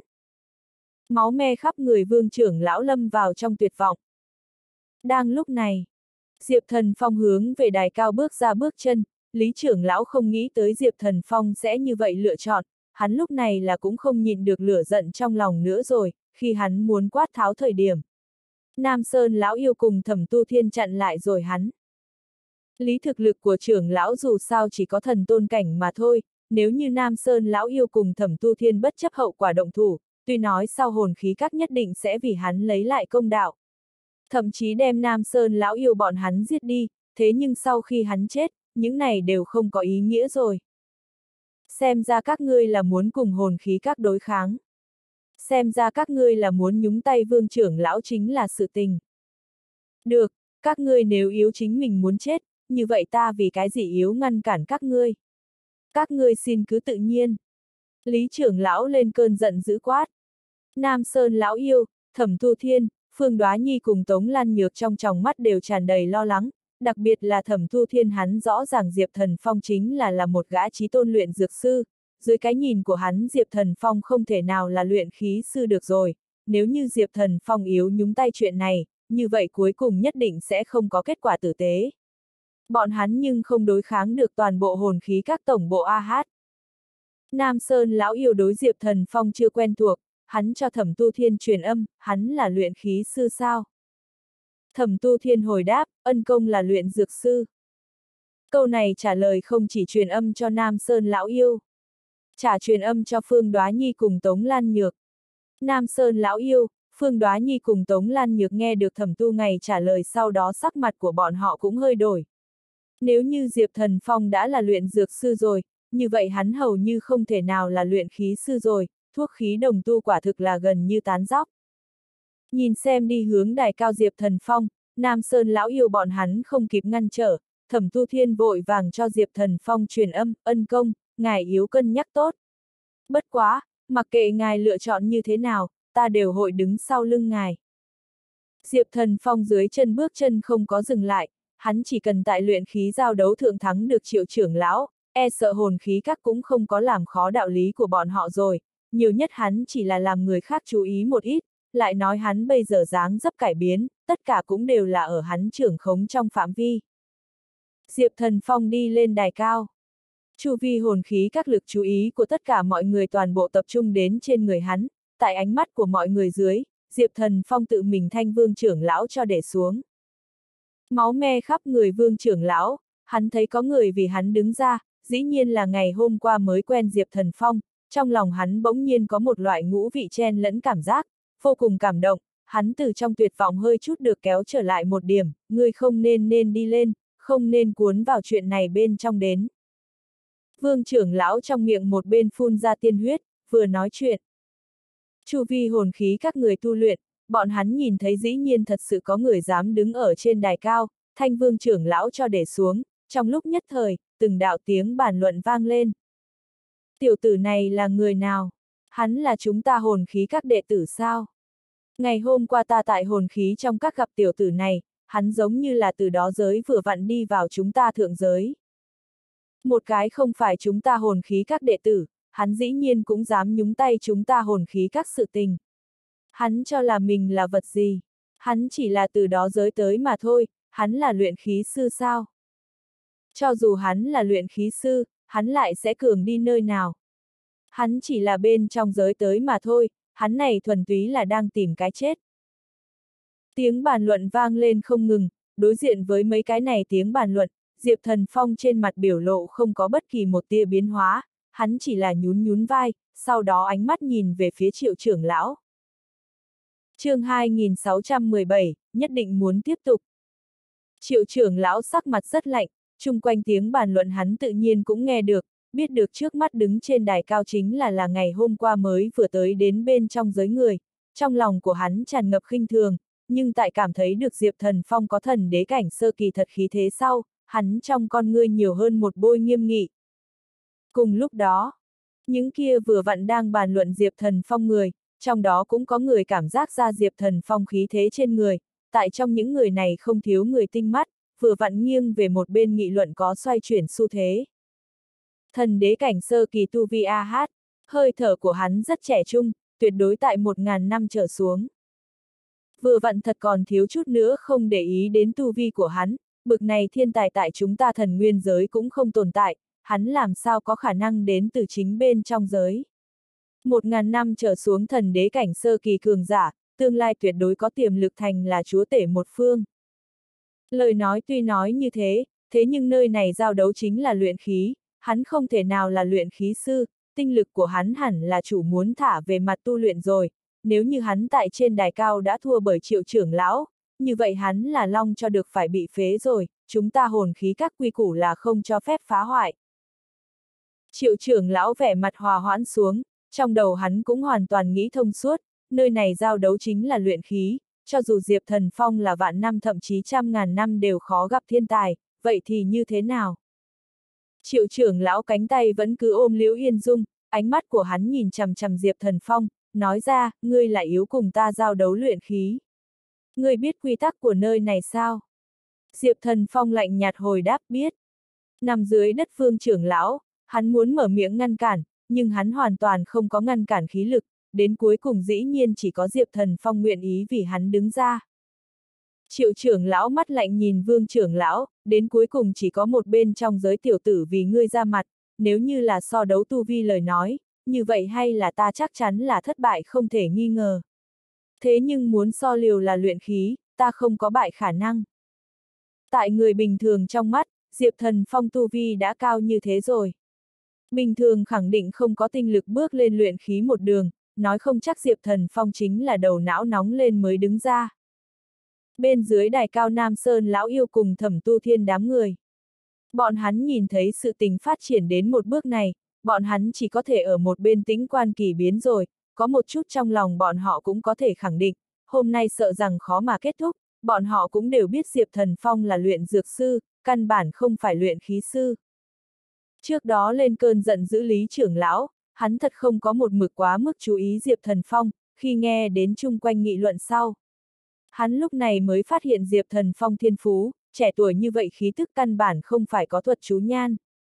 Máu me khắp người Vương trưởng lão lâm vào trong tuyệt vọng. Đang lúc này, Diệp Thần Phong hướng về đài cao bước ra bước chân, Lý trưởng lão không nghĩ tới Diệp Thần Phong sẽ như vậy lựa chọn, hắn lúc này là cũng không nhịn được lửa giận trong lòng nữa rồi, khi hắn muốn quát tháo thời điểm. Nam Sơn lão yêu cùng Thẩm Tu Thiên chặn lại rồi hắn. Lý thực lực của trưởng lão dù sao chỉ có thần tôn cảnh mà thôi, nếu như Nam Sơn lão yêu cùng Thẩm Tu Thiên bất chấp hậu quả động thủ, tuy nói sau hồn khí các nhất định sẽ vì hắn lấy lại công đạo. Thậm chí đem Nam Sơn lão yêu bọn hắn giết đi, thế nhưng sau khi hắn chết, những này đều không có ý nghĩa rồi. Xem ra các ngươi là muốn cùng hồn khí các đối kháng. Xem ra các ngươi là muốn nhúng tay vương trưởng lão chính là sự tình. Được, các ngươi nếu yếu chính mình muốn chết, như vậy ta vì cái gì yếu ngăn cản các ngươi. Các ngươi xin cứ tự nhiên. Lý trưởng lão lên cơn giận dữ quát. Nam Sơn lão yêu, Thẩm Tu Thiên, Phương Đoá Nhi cùng Tống Lan Nhược trong tròng mắt đều tràn đầy lo lắng, đặc biệt là Thẩm Tu Thiên, hắn rõ ràng Diệp Thần Phong chính là là một gã chí tôn luyện dược sư, dưới cái nhìn của hắn Diệp Thần Phong không thể nào là luyện khí sư được rồi, nếu như Diệp Thần Phong yếu nhúng tay chuyện này, như vậy cuối cùng nhất định sẽ không có kết quả tử tế. Bọn hắn nhưng không đối kháng được toàn bộ hồn khí các tổng bộ a hát. Nam Sơn lão yêu đối Diệp Thần Phong chưa quen thuộc, hắn cho Thẩm Tu Thiên truyền âm, hắn là luyện khí sư sao? Thẩm Tu Thiên hồi đáp, ân công là luyện dược sư. Câu này trả lời không chỉ truyền âm cho Nam Sơn lão yêu, trả truyền âm cho Phương Đoá Nhi cùng Tống Lan Nhược. Nam Sơn lão yêu, Phương Đoá Nhi cùng Tống Lan Nhược nghe được Thẩm Tu ngày trả lời sau đó sắc mặt của bọn họ cũng hơi đổi. Nếu như Diệp Thần Phong đã là luyện dược sư rồi, như vậy hắn hầu như không thể nào là luyện khí sư rồi, thuốc khí đồng tu quả thực là gần như tán dóc. Nhìn xem đi hướng đài cao Diệp Thần Phong, Nam Sơn lão yêu bọn hắn không kịp ngăn trở, Thẩm Tu Thiên vội vàng cho Diệp Thần Phong truyền âm, ân công, ngài yếu cân nhắc tốt. Bất quá, mặc kệ ngài lựa chọn như thế nào, ta đều hội đứng sau lưng ngài. Diệp Thần Phong dưới chân bước chân không có dừng lại, hắn chỉ cần tại luyện khí giao đấu thượng thắng được Triệu trưởng lão, e sợ hồn khí các cũng không có làm khó đạo lý của bọn họ rồi, nhiều nhất hắn chỉ là làm người khác chú ý một ít, lại nói hắn bây giờ dáng dấp cải biến, tất cả cũng đều là ở hắn trưởng khống trong phạm vi. Diệp Thần Phong đi lên đài cao. Chu vi hồn khí các lực chú ý của tất cả mọi người toàn bộ tập trung đến trên người hắn, tại ánh mắt của mọi người dưới, Diệp Thần Phong tự mình thanh vương trưởng lão cho để xuống. Máu me khắp người vương trưởng lão, hắn thấy có người vì hắn đứng ra, dĩ nhiên là ngày hôm qua mới quen Diệp Thần Phong, trong lòng hắn bỗng nhiên có một loại ngũ vị chen lẫn cảm giác, vô cùng cảm động, hắn từ trong tuyệt vọng hơi chút được kéo trở lại một điểm, ngươi không nên nên đi lên, không nên cuốn vào chuyện này bên trong đến. Vương trưởng lão trong miệng một bên phun ra tiên huyết, vừa nói chuyện. Chu vi hồn khí các người tu luyện, bọn hắn nhìn thấy dĩ nhiên thật sự có người dám đứng ở trên đài cao, thanh vương trưởng lão cho để xuống, trong lúc nhất thời, từng đạo tiếng bàn luận vang lên. Tiểu tử này là người nào? Hắn là chúng ta hồn khí các đệ tử sao? Ngày hôm qua ta tại hồn khí trong các gặp tiểu tử này, hắn giống như là từ đó giới vừa vặn đi vào chúng ta thượng giới. Một cái không phải chúng ta hồn khí các đệ tử, hắn dĩ nhiên cũng dám nhúng tay chúng ta hồn khí các sự tình. Hắn cho là mình là vật gì? Hắn chỉ là từ đó giới tới mà thôi, hắn là luyện khí sư sao? Cho dù hắn là luyện khí sư, hắn lại sẽ cường đi nơi nào? Hắn chỉ là bên trong giới tới mà thôi, hắn này thuần túy là đang tìm cái chết. Tiếng bàn luận vang lên không ngừng, đối diện với mấy cái này tiếng bàn luận, Diệp Thần Phong trên mặt biểu lộ không có bất kỳ một tia biến hóa, hắn chỉ là nhún nhún vai, sau đó ánh mắt nhìn về phía Triệu trưởng lão. Chương hai nghìn sáu trăm mười bảy, nhất định muốn tiếp tục. Triệu trưởng lão sắc mặt rất lạnh, chung quanh tiếng bàn luận hắn tự nhiên cũng nghe được, biết được trước mắt đứng trên đài cao chính là là ngày hôm qua mới vừa tới đến bên trong giới người, trong lòng của hắn tràn ngập khinh thường, nhưng tại cảm thấy được Diệp Thần Phong có thần đế cảnh sơ kỳ thật khí thế sau, hắn trong con ngươi nhiều hơn một bôi nghiêm nghị. Cùng lúc đó, những kia vừa vặn đang bàn luận Diệp Thần Phong người, trong đó cũng có người cảm giác ra Diệp Thần Phong khí thế trên người, tại trong những người này không thiếu người tinh mắt, vừa vặn nghiêng về một bên nghị luận có xoay chuyển xu thế. Thần đế cảnh sơ kỳ tu vi a hát, hơi thở của hắn rất trẻ trung, tuyệt đối tại một ngàn năm trở xuống. Vừa vặn thật còn thiếu chút nữa không để ý đến tu vi của hắn, bực này thiên tài tại chúng ta thần nguyên giới cũng không tồn tại, hắn làm sao có khả năng đến từ chính bên trong giới. Một ngàn năm trở xuống thần đế cảnh sơ kỳ cường giả, tương lai tuyệt đối có tiềm lực thành là chúa tể một phương. Lời nói tuy nói như thế, thế nhưng nơi này giao đấu chính là luyện khí, hắn không thể nào là luyện khí sư, tinh lực của hắn hẳn là chủ muốn thả về mặt tu luyện rồi, nếu như hắn tại trên đài cao đã thua bởi Triệu trưởng lão, như vậy hắn là long cho được phải bị phế rồi, chúng ta hồn khí các quy củ là không cho phép phá hoại. Triệu trưởng lão vẻ mặt hòa hoãn xuống, trong đầu hắn cũng hoàn toàn nghĩ thông suốt, nơi này giao đấu chính là luyện khí, cho dù Diệp Thần Phong là vạn năm thậm chí trăm ngàn năm đều khó gặp thiên tài, vậy thì như thế nào? Triệu trưởng lão cánh tay vẫn cứ ôm Liễu Yên Dung, ánh mắt của hắn nhìn chằm chằm Diệp Thần Phong, nói ra, ngươi lại yếu cùng ta giao đấu luyện khí. Ngươi biết quy tắc của nơi này sao? Diệp Thần Phong lạnh nhạt hồi đáp biết. Nằm dưới đất Vương trưởng lão, hắn muốn mở miệng ngăn cản, nhưng hắn hoàn toàn không có ngăn cản khí lực, đến cuối cùng dĩ nhiên chỉ có Diệp Thần Phong nguyện ý vì hắn đứng ra. Triệu trưởng lão mắt lạnh nhìn Vương trưởng lão, đến cuối cùng chỉ có một bên trong giới tiểu tử vì ngươi ra mặt, nếu như là so đấu tu vi lời nói, như vậy hay là ta chắc chắn là thất bại không thể nghi ngờ. Thế nhưng muốn so liều là luyện khí, ta không có bại khả năng. Tại người bình thường trong mắt, Diệp Thần Phong tu vi đã cao như thế rồi. Bình thường khẳng định không có tinh lực bước lên luyện khí một đường, nói không chắc Diệp Thần Phong chính là đầu não nóng lên mới đứng ra. Bên dưới đài cao Nam Sơn lão yêu cùng Thẩm Tu Thiên đám người. Bọn hắn nhìn thấy sự tình phát triển đến một bước này, bọn hắn chỉ có thể ở một bên tĩnh quan kỳ biến rồi, có một chút trong lòng bọn họ cũng có thể khẳng định, hôm nay sợ rằng khó mà kết thúc, bọn họ cũng đều biết Diệp Thần Phong là luyện dược sư, căn bản không phải luyện khí sư. Trước đó lên cơn giận dữ Lý trưởng lão, hắn thật không có một mực quá mức chú ý Diệp Thần Phong, khi nghe đến chung quanh nghị luận sau. Hắn lúc này mới phát hiện Diệp Thần Phong thiên phú, trẻ tuổi như vậy khí tức căn bản không phải có thuật chú nhan.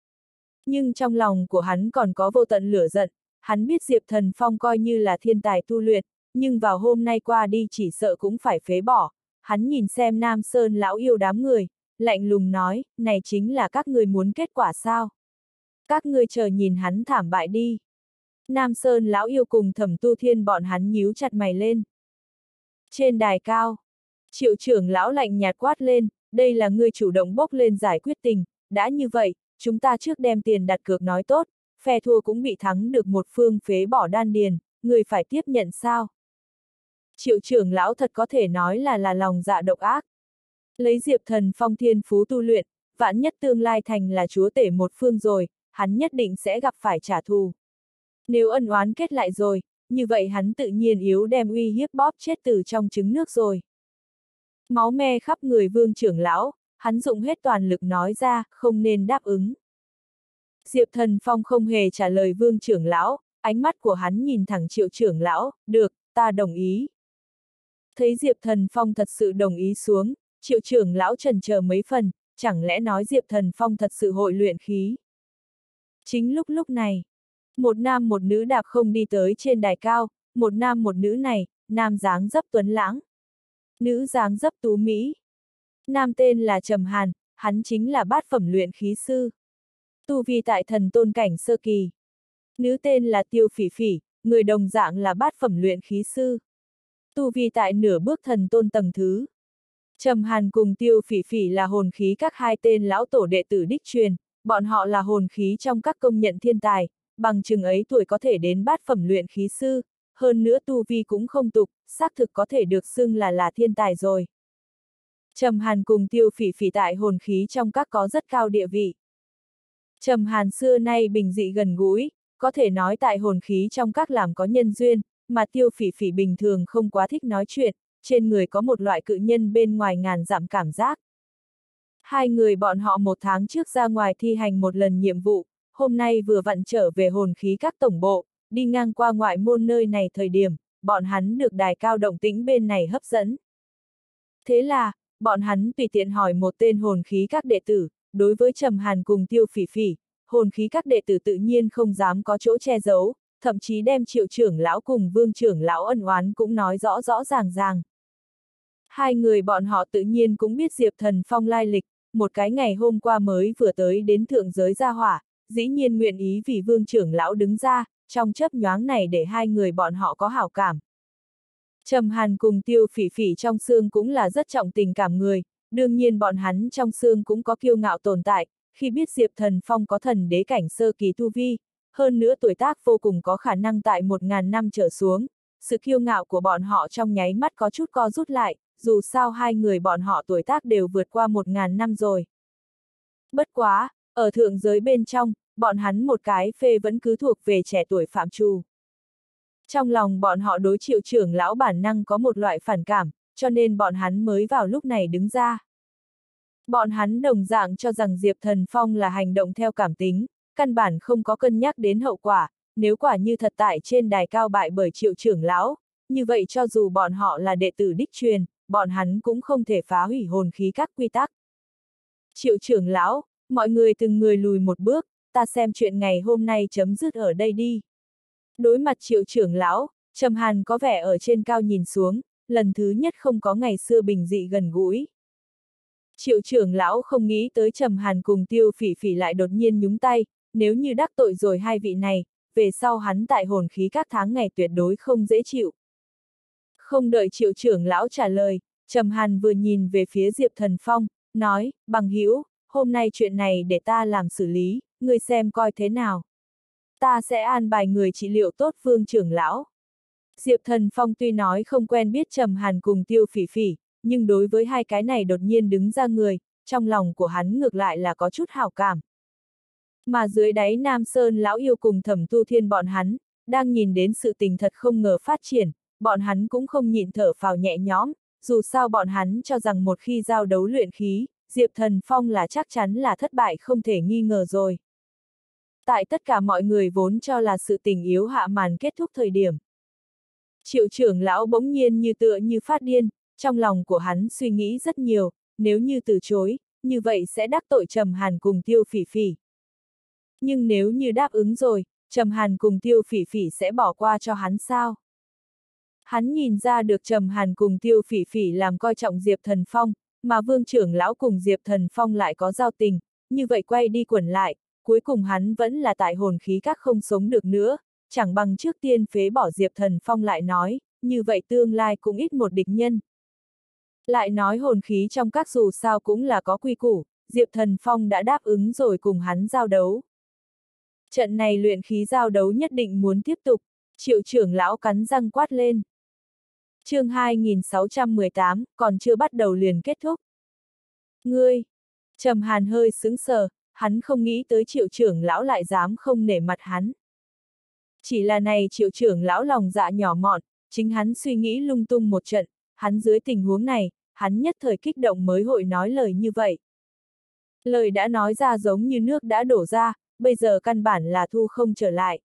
Nhưng trong lòng của hắn còn có vô tận lửa giận, hắn biết Diệp Thần Phong coi như là thiên tài tu luyện, nhưng vào hôm nay qua đi chỉ sợ cũng phải phế bỏ. Hắn nhìn xem Nam Sơn lão yêu đám người, lạnh lùng nói, này chính là các người muốn kết quả sao? Các ngươi chờ nhìn hắn thảm bại đi. Nam Sơn lão yêu cùng Thẩm Tu Thiên bọn hắn nhíu chặt mày lên. Trên đài cao, Triệu trưởng lão lạnh nhạt quát lên, đây là ngươi chủ động bốc lên giải quyết tình, đã như vậy, chúng ta trước đem tiền đặt cược nói tốt, phe thua cũng bị thắng được một phương phế bỏ đan điền, ngươi phải tiếp nhận sao? Triệu trưởng lão thật có thể nói là là lòng dạ độc ác. Lấy Diệp Thần Phong thiên phú tu luyện, vạn nhất tương lai thành là chúa tể một phương rồi, hắn nhất định sẽ gặp phải trả thù. Nếu ân oán kết lại rồi, như vậy hắn tự nhiên yếu đem uy hiếp bóp chết từ trong trứng nước rồi. Máu me khắp người Vương trưởng lão, hắn dụng hết toàn lực nói ra, không nên đáp ứng. Diệp Thần Phong không hề trả lời Vương trưởng lão, ánh mắt của hắn nhìn thẳng Triệu trưởng lão, được, ta đồng ý. Thấy Diệp Thần Phong thật sự đồng ý xuống, Triệu trưởng lão chần chờ mấy phần, chẳng lẽ nói Diệp Thần Phong thật sự hội luyện khí. Chính lúc lúc này, một nam một nữ đạp không đi tới trên đài cao, một nam một nữ này, nam dáng dấp tuấn lãng, nữ dáng dấp tú mỹ. Nam tên là Trầm Hàn, hắn chính là bát phẩm luyện khí sư. Tu vi tại thần tôn cảnh sơ kỳ. Nữ tên là Tiêu Phỉ Phỉ, người đồng dạng là bát phẩm luyện khí sư. Tu vi tại nửa bước thần tôn tầng thứ. Trầm Hàn cùng Tiêu Phỉ Phỉ là hồn khí các hai tên lão tổ đệ tử đích truyền, bọn họ là hồn khí trong các công nhận thiên tài, bằng chừng ấy tuổi có thể đến bát phẩm luyện khí sư, hơn nữa tu vi cũng không tục, xác thực có thể được xưng là là thiên tài rồi. Trầm Hàn cùng Tiêu Phỉ Phỉ tại hồn khí trong các có rất cao địa vị. Trầm Hàn xưa nay bình dị gần gũi, có thể nói tại hồn khí trong các làm có nhân duyên, mà Tiêu Phỉ Phỉ bình thường không quá thích nói chuyện, trên người có một loại cự nhân bên ngoài ngàn dặm cảm giác. Hai người bọn họ một tháng trước ra ngoài thi hành một lần nhiệm vụ, hôm nay vừa vặn trở về hồn khí các tổng bộ, đi ngang qua ngoại môn nơi này thời điểm, bọn hắn được đài cao động tĩnh bên này hấp dẫn. Thế là, bọn hắn tùy tiện hỏi một tên hồn khí các đệ tử, đối với Trầm Hàn cùng Tiêu Phỉ Phỉ, hồn khí các đệ tử tự nhiên không dám có chỗ che giấu, thậm chí đem Triệu trưởng lão cùng Vương trưởng lão ân oán cũng nói rõ rõ ràng ràng. Hai người bọn họ tự nhiên cũng biết Diệp Thần Phong lai lịch, một cái ngày hôm qua mới vừa tới đến thượng giới gia hỏa, dĩ nhiên nguyện ý vì Vương trưởng lão đứng ra, trong chớp nhoáng này để hai người bọn họ có hảo cảm. Trầm Hàn cùng Tiêu Phỉ Phỉ trong xương cũng là rất trọng tình cảm người, đương nhiên bọn hắn trong xương cũng có kiêu ngạo tồn tại, khi biết Diệp Thần Phong có thần đế cảnh sơ kỳ tu vi, hơn nữa tuổi tác vô cùng có khả năng tại một ngàn năm trở xuống, sự kiêu ngạo của bọn họ trong nháy mắt có chút co rút lại, dù sao hai người bọn họ tuổi tác đều vượt qua một ngàn năm rồi. Bất quá, ở thượng giới bên trong, bọn hắn một cái phê vẫn cứ thuộc về trẻ tuổi phạm trù. Trong lòng bọn họ đối Triệu trưởng lão bản năng có một loại phản cảm, cho nên bọn hắn mới vào lúc này đứng ra. Bọn hắn đồng dạng cho rằng Diệp Thần Phong là hành động theo cảm tính, căn bản không có cân nhắc đến hậu quả, nếu quả như thật tại trên đài cao bại bởi Triệu trưởng lão, như vậy cho dù bọn họ là đệ tử đích truyền, bọn hắn cũng không thể phá hủy hồn khí các quy tắc. Triệu trưởng lão, mọi người từng người lùi một bước, ta xem chuyện ngày hôm nay chấm dứt ở đây đi. Đối mặt Triệu trưởng lão, Trầm Hàn có vẻ ở trên cao nhìn xuống, lần thứ nhất không có ngày xưa bình dị gần gũi. Triệu trưởng lão không nghĩ tới Trầm Hàn cùng Tiêu Phỉ Phỉ lại đột nhiên nhúng tay, nếu như đắc tội rồi hai vị này, về sau hắn tại hồn khí các tháng ngày tuyệt đối không dễ chịu. Không đợi Triệu trưởng lão trả lời, Trầm Hàn vừa nhìn về phía Diệp Thần Phong, nói, bằng hữu, hôm nay chuyện này để ta làm xử lý, ngươi xem coi thế nào. Ta sẽ an bài người trị liệu tốt Vương trưởng lão. Diệp Thần Phong tuy nói không quen biết Trầm Hàn cùng Tiêu Phỉ Phỉ, nhưng đối với hai cái này đột nhiên đứng ra người, trong lòng của hắn ngược lại là có chút hảo cảm. Mà dưới đáy Nam Sơn lão yêu cùng Thẩm Tu Thiên bọn hắn, đang nhìn đến sự tình thật không ngờ phát triển, bọn hắn cũng không nhịn thở phào nhẹ nhõm, dù sao bọn hắn cho rằng một khi giao đấu luyện khí, Diệp Thần Phong là chắc chắn là thất bại không thể nghi ngờ rồi. Tại tất cả mọi người vốn cho là sự tình yếu hạ màn kết thúc thời điểm. Triệu trưởng lão bỗng nhiên như tựa như phát điên, trong lòng của hắn suy nghĩ rất nhiều, nếu như từ chối, như vậy sẽ đắc tội Trầm Hàn cùng Tiêu Phỉ Phỉ. Nhưng nếu như đáp ứng rồi, Trầm Hàn cùng Tiêu Phỉ Phỉ sẽ bỏ qua cho hắn sao? Hắn nhìn ra được Trầm Hàn cùng Tiêu Phỉ Phỉ làm coi trọng Diệp Thần Phong, mà Vương trưởng lão cùng Diệp Thần Phong lại có giao tình, như vậy quay đi quẩn lại, cuối cùng hắn vẫn là tại hồn khí các không sống được nữa, chẳng bằng trước tiên phế bỏ Diệp Thần Phong lại nói, như vậy tương lai cũng ít một địch nhân. Lại nói hồn khí trong các dù sao cũng là có quy củ, Diệp Thần Phong đã đáp ứng rồi cùng hắn giao đấu. Trận này luyện khí giao đấu nhất định muốn tiếp tục, Triệu trưởng lão cắn răng quát lên. Chương hai nghìn sáu trăm mười tám, còn chưa bắt đầu liền kết thúc. Ngươi! Trầm Hàn hơi sững sờ, hắn không nghĩ tới Triệu trưởng lão lại dám không nể mặt hắn. Chỉ là này Triệu trưởng lão lòng dạ nhỏ mọn, chính hắn suy nghĩ lung tung một trận, hắn dưới tình huống này, hắn nhất thời kích động mới hội nói lời như vậy. Lời đã nói ra giống như nước đã đổ ra, bây giờ căn bản là thu không trở lại.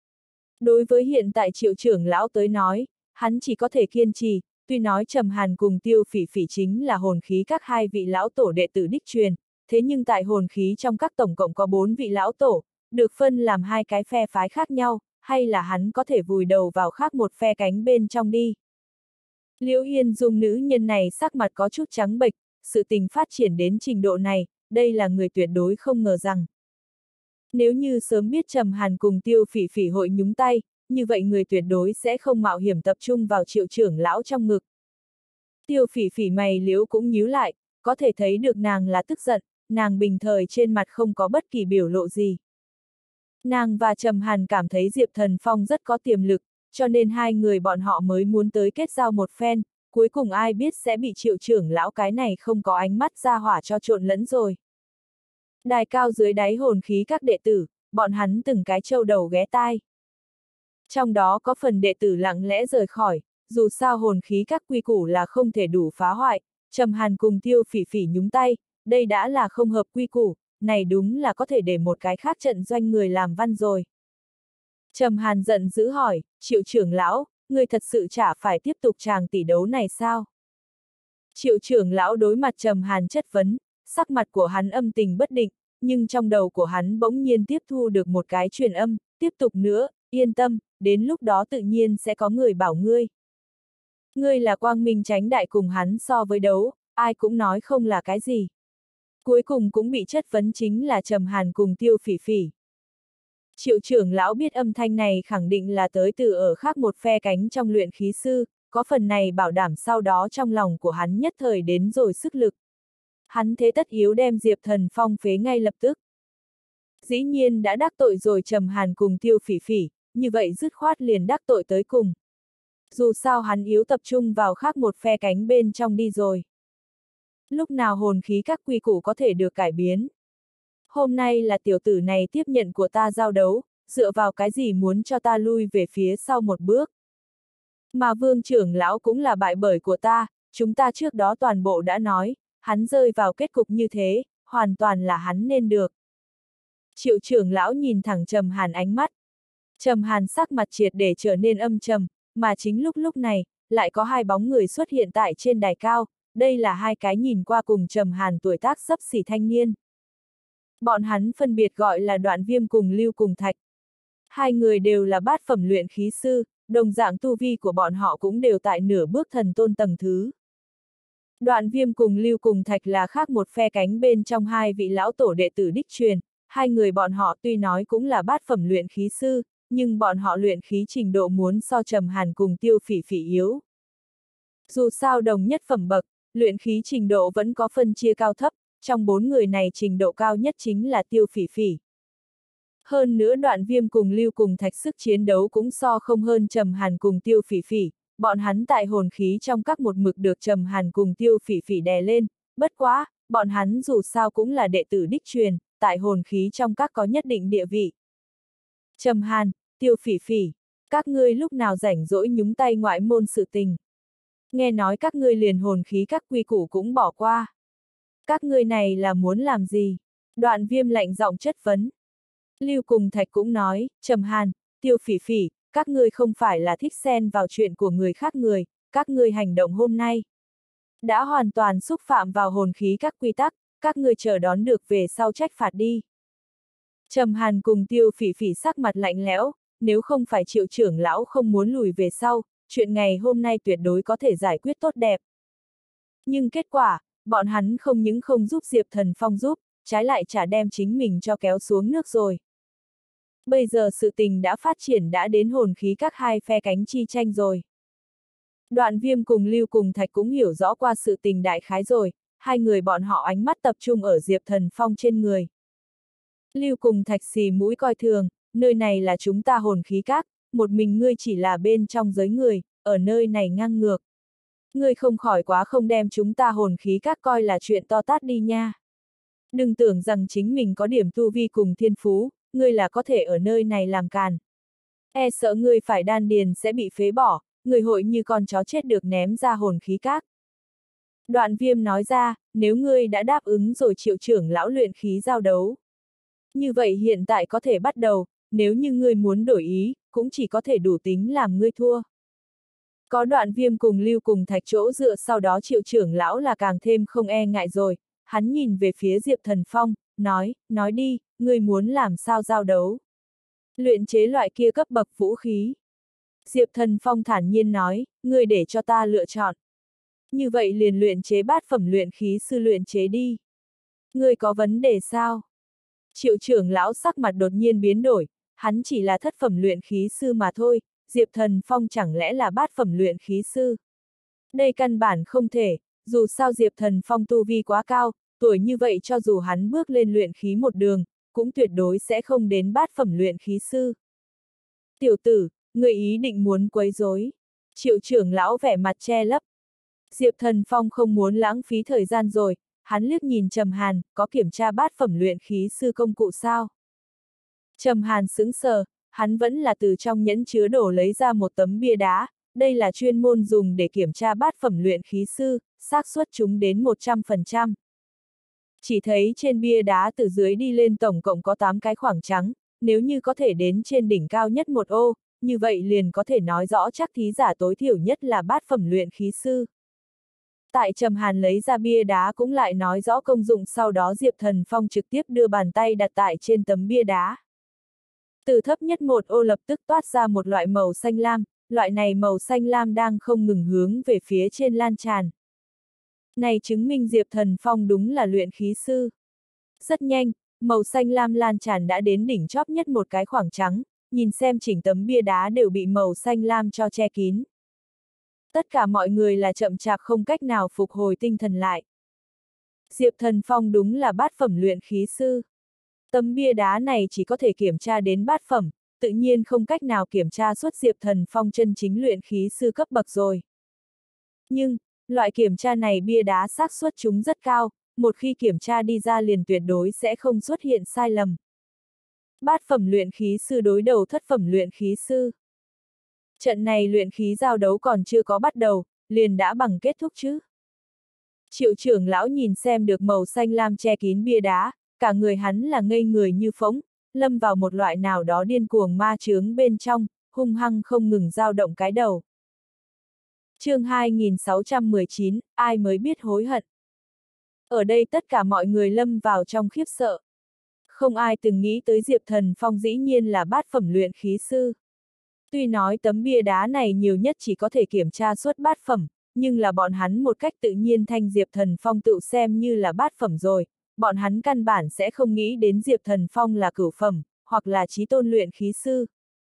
Đối với hiện tại Triệu trưởng lão tới nói, hắn chỉ có thể kiên trì, tuy nói Trầm Hàn cùng Tiêu Phỉ Phỉ chính là hồn khí các hai vị lão tổ đệ tử đích truyền, thế nhưng tại hồn khí trong các tổng cộng có bốn vị lão tổ, được phân làm hai cái phe phái khác nhau, hay là hắn có thể vùi đầu vào khác một phe cánh bên trong đi. Liễu Yên Dung nữ nhân này sắc mặt có chút trắng bệch, sự tình phát triển đến trình độ này, đây là người tuyệt đối không ngờ rằng. Nếu như sớm biết Trầm Hàn cùng Tiêu Phỉ Phỉ hội nhúng tay, như vậy người tuyệt đối sẽ không mạo hiểm tập trung vào Triệu trưởng lão trong ngực. Tiêu Phỉ Phỉ mày liễu cũng nhíu lại, có thể thấy được nàng là tức giận, nàng bình thời trên mặt không có bất kỳ biểu lộ gì. Nàng và Trầm Hàn cảm thấy Diệp Thần Phong rất có tiềm lực, cho nên hai người bọn họ mới muốn tới kết giao một phen, cuối cùng ai biết sẽ bị Triệu trưởng lão cái này không có ánh mắt ra hỏa cho trộn lẫn rồi. Đài cao dưới đáy hồn khí các đệ tử, bọn hắn từng cái trâu đầu ghé tai. Trong đó có phần đệ tử lặng lẽ rời khỏi, dù sao hồn khí các quy củ là không thể đủ phá hoại, Trầm Hàn cùng Tiêu Phỉ Phỉ nhúng tay, đây đã là không hợp quy củ, này đúng là có thể để một cái khác trận doanh người làm văn rồi. Trầm Hàn giận dữ hỏi, Triệu trưởng lão, người thật sự chả phải tiếp tục tràng tỷ đấu này sao? Triệu trưởng lão đối mặt Trầm Hàn chất vấn, sắc mặt của hắn âm tình bất định, nhưng trong đầu của hắn bỗng nhiên tiếp thu được một cái truyền âm, tiếp tục nữa, yên tâm, đến lúc đó tự nhiên sẽ có người bảo ngươi. Ngươi là quang minh chánh đại cùng hắn so với đấu, ai cũng nói không là cái gì. Cuối cùng cũng bị chất vấn chính là Trầm Hàn cùng Tiêu Phỉ Phỉ. Triệu trưởng lão biết âm thanh này khẳng định là tới từ ở khác một phe cánh trong luyện khí sư, có phần này bảo đảm sau đó trong lòng của hắn nhất thời đến rồi sức lực. Hắn thế tất yếu đem Diệp Thần Phong phế ngay lập tức. Dĩ nhiên đã đắc tội rồi Trầm Hàn cùng Tiêu Phỉ Phỉ, như vậy dứt khoát liền đắc tội tới cùng. Dù sao hắn yếu tập trung vào khác một phe cánh bên trong đi rồi. Lúc nào hồn khí các quy củ có thể được cải biến? Hôm nay là tiểu tử này tiếp nhận của ta giao đấu, dựa vào cái gì muốn cho ta lui về phía sau một bước? Mà Vương trưởng lão cũng là bại bởi của ta, chúng ta trước đó toàn bộ đã nói, hắn rơi vào kết cục như thế, hoàn toàn là hắn nên được. Triệu trưởng lão nhìn thẳng Trầm Hàn ánh mắt. Trầm Hàn sắc mặt triệt để trở nên âm trầm, mà chính lúc lúc này, lại có hai bóng người xuất hiện tại trên đài cao, đây là hai cái nhìn qua cùng Trầm Hàn tuổi tác xấp xỉ thanh niên. Bọn hắn phân biệt gọi là Đoạn Viêm cùng Lưu Cùng Thạch. Hai người đều là bát phẩm luyện khí sư, đồng dạng tu vi của bọn họ cũng đều tại nửa bước thần tôn tầng thứ. Đoạn Viêm cùng Lưu Cùng Thạch là khác một phe cánh bên trong hai vị lão tổ đệ tử đích truyền, hai người bọn họ tuy nói cũng là bát phẩm luyện khí sư, nhưng bọn họ luyện khí trình độ muốn so Trầm Hàn cùng Tiêu Phỉ Phỉ yếu. Dù sao đồng nhất phẩm bậc, luyện khí trình độ vẫn có phân chia cao thấp, trong bốn người này trình độ cao nhất chính là Tiêu Phỉ Phỉ. Hơn nữa Đoạn Viêm cùng Lưu Cùng Thạch sức chiến đấu cũng so không hơn Trầm Hàn cùng Tiêu Phỉ Phỉ, bọn hắn tại hồn khí trong các một mực được Trầm Hàn cùng Tiêu Phỉ Phỉ đè lên, bất quá, bọn hắn dù sao cũng là đệ tử đích truyền, tại hồn khí trong các có nhất định địa vị. Trầm Hàn, Tiêu Phỉ Phỉ, các ngươi lúc nào rảnh rỗi nhúng tay ngoại môn sự tình. Nghe nói các ngươi liền hồn khí các quy củ cũng bỏ qua. Các ngươi này là muốn làm gì? Đoạn Viêm lạnh giọng chất vấn. Lưu Cùng Thạch cũng nói, Trầm Hàn, Tiêu Phỉ Phỉ, các ngươi không phải là thích xen vào chuyện của người khác người, các ngươi hành động hôm nay đã hoàn toàn xúc phạm vào hồn khí các quy tắc, các ngươi chờ đón được về sau trách phạt đi. Trầm Hàn cùng Tiêu Phỉ Phỉ sắc mặt lạnh lẽo, nếu không phải Triệu trưởng lão không muốn lùi về sau, chuyện ngày hôm nay tuyệt đối có thể giải quyết tốt đẹp. Nhưng kết quả, bọn hắn không những không giúp Diệp Thần Phong giúp, trái lại chả đem chính mình cho kéo xuống nước rồi. Bây giờ sự tình đã phát triển đã đến hồn khí các hai phe cánh chi tranh rồi. Đoạn Viêm cùng Lưu Cùng Thạch cũng hiểu rõ qua sự tình đại khái rồi, hai người bọn họ ánh mắt tập trung ở Diệp Thần Phong trên người. Lưu Cùng Thạch xì mũi coi thường, nơi này là chúng ta hồn khí các, một mình ngươi chỉ là bên trong giới người, ở nơi này ngang ngược. Ngươi không khỏi quá không đem chúng ta hồn khí các coi là chuyện to tát đi nha. Đừng tưởng rằng chính mình có điểm tu vi cùng thiên phú, ngươi là có thể ở nơi này làm càn. E sợ ngươi phải đan điền sẽ bị phế bỏ, người hội như con chó chết được ném ra hồn khí các. Đoạn Viêm nói ra, nếu ngươi đã đáp ứng rồi Triệu trưởng lão luyện khí giao đấu. Như vậy hiện tại có thể bắt đầu, nếu như ngươi muốn đổi ý, cũng chỉ có thể đủ tính làm ngươi thua. Có Đoạn Viêm cùng Lưu Cùng Thạch chỗ dựa sau đó Triệu trưởng lão là càng thêm không e ngại rồi, hắn nhìn về phía Diệp Thần Phong, nói, nói đi, ngươi muốn làm sao giao đấu. Luyện chế loại kia cấp bậc vũ khí. Diệp Thần Phong thản nhiên nói, ngươi để cho ta lựa chọn. Như vậy liền luyện chế bát phẩm luyện khí sư luyện chế đi. Ngươi có vấn đề sao? Triệu trưởng lão sắc mặt đột nhiên biến đổi, hắn chỉ là thất phẩm luyện khí sư mà thôi, Diệp Thần Phong chẳng lẽ là bát phẩm luyện khí sư? Đây căn bản không thể, dù sao Diệp Thần Phong tu vi quá cao, tuổi như vậy cho dù hắn bước lên luyện khí một đường, cũng tuyệt đối sẽ không đến bát phẩm luyện khí sư. Tiểu tử, người ý định muốn quấy rối. Triệu trưởng lão vẻ mặt che lấp. Diệp Thần Phong không muốn lãng phí thời gian rồi, hắn liếc nhìn Trầm Hàn, có kiểm tra bát phẩm luyện khí sư công cụ sao? Trầm Hàn sững sờ, hắn vẫn là từ trong nhẫn chứa đồ lấy ra một tấm bia đá, đây là chuyên môn dùng để kiểm tra bát phẩm luyện khí sư, xác suất chúng đến một trăm phần trăm. Chỉ thấy trên bia đá từ dưới đi lên tổng cộng có tám cái khoảng trắng, nếu như có thể đến trên đỉnh cao nhất một ô, như vậy liền có thể nói rõ chắc thí giả tối thiểu nhất là bát phẩm luyện khí sư. Tại Trầm Hàn lấy ra bia đá cũng lại nói rõ công dụng, sau đó Diệp Thần Phong trực tiếp đưa bàn tay đặt tại trên tấm bia đá. Từ thấp nhất một ô lập tức toát ra một loại màu xanh lam, loại này màu xanh lam đang không ngừng hướng về phía trên lan tràn. Này chứng minh Diệp Thần Phong đúng là luyện khí sư. Rất nhanh, màu xanh lam lan tràn đã đến đỉnh chóp nhất một cái khoảng trắng, nhìn xem chỉnh tấm bia đá đều bị màu xanh lam cho che kín. Tất cả mọi người là chậm chạp không cách nào phục hồi tinh thần lại. Diệp Thần Phong đúng là bát phẩm luyện khí sư. Tấm bia đá này chỉ có thể kiểm tra đến bát phẩm, tự nhiên không cách nào kiểm tra xuất Diệp Thần Phong chân chính luyện khí sư cấp bậc rồi. Nhưng, loại kiểm tra này bia đá xác suất chúng rất cao, một khi kiểm tra đi ra liền tuyệt đối sẽ không xuất hiện sai lầm. Bát phẩm luyện khí sư đối đầu thất phẩm luyện khí sư. Trận này luyện khí giao đấu còn chưa có bắt đầu, liền đã bằng kết thúc chứ. Triệu trưởng lão nhìn xem được màu xanh lam che kín bia đá, cả người hắn là ngây người như phỗng, lâm vào một loại nào đó điên cuồng ma chướng bên trong, hung hăng không ngừng dao động cái đầu. Chương hai nghìn sáu trăm mười chín, ai mới biết hối hận. Ở đây tất cả mọi người lâm vào trong khiếp sợ. Không ai từng nghĩ tới Diệp Thần Phong dĩ nhiên là bát phẩm luyện khí sư. Tuy nói tấm bia đá này nhiều nhất chỉ có thể kiểm tra xuất bát phẩm, nhưng là bọn hắn một cách tự nhiên thanh Diệp Thần Phong tự xem như là bát phẩm rồi, bọn hắn căn bản sẽ không nghĩ đến Diệp Thần Phong là cửu phẩm, hoặc là chí tôn luyện khí sư.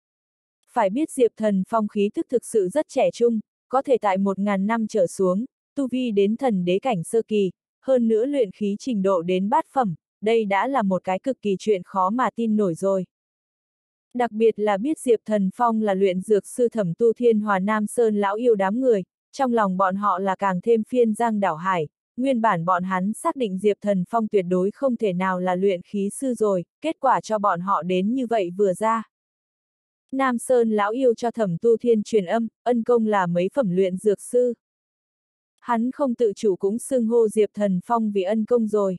Phải biết Diệp Thần Phong khí thức thực sự rất trẻ trung, có thể tại một ngàn năm trở xuống, tu vi đến thần đế cảnh sơ kỳ, hơn nữa luyện khí trình độ đến bát phẩm, đây đã là một cái cực kỳ chuyện khó mà tin nổi rồi. Đặc biệt là biết Diệp Thần Phong là luyện dược sư Thẩm Tu Thiên Hòa Nam Sơn lão yêu đám người, trong lòng bọn họ là càng thêm phiên giang đảo hải, nguyên bản bọn hắn xác định Diệp Thần Phong tuyệt đối không thể nào là luyện khí sư rồi, kết quả cho bọn họ đến như vậy vừa ra. Nam Sơn lão yêu cho Thẩm Tu Thiên truyền âm, ân công là mấy phẩm luyện dược sư. Hắn không tự chủ cũng xưng hô Diệp Thần Phong vì ân công rồi.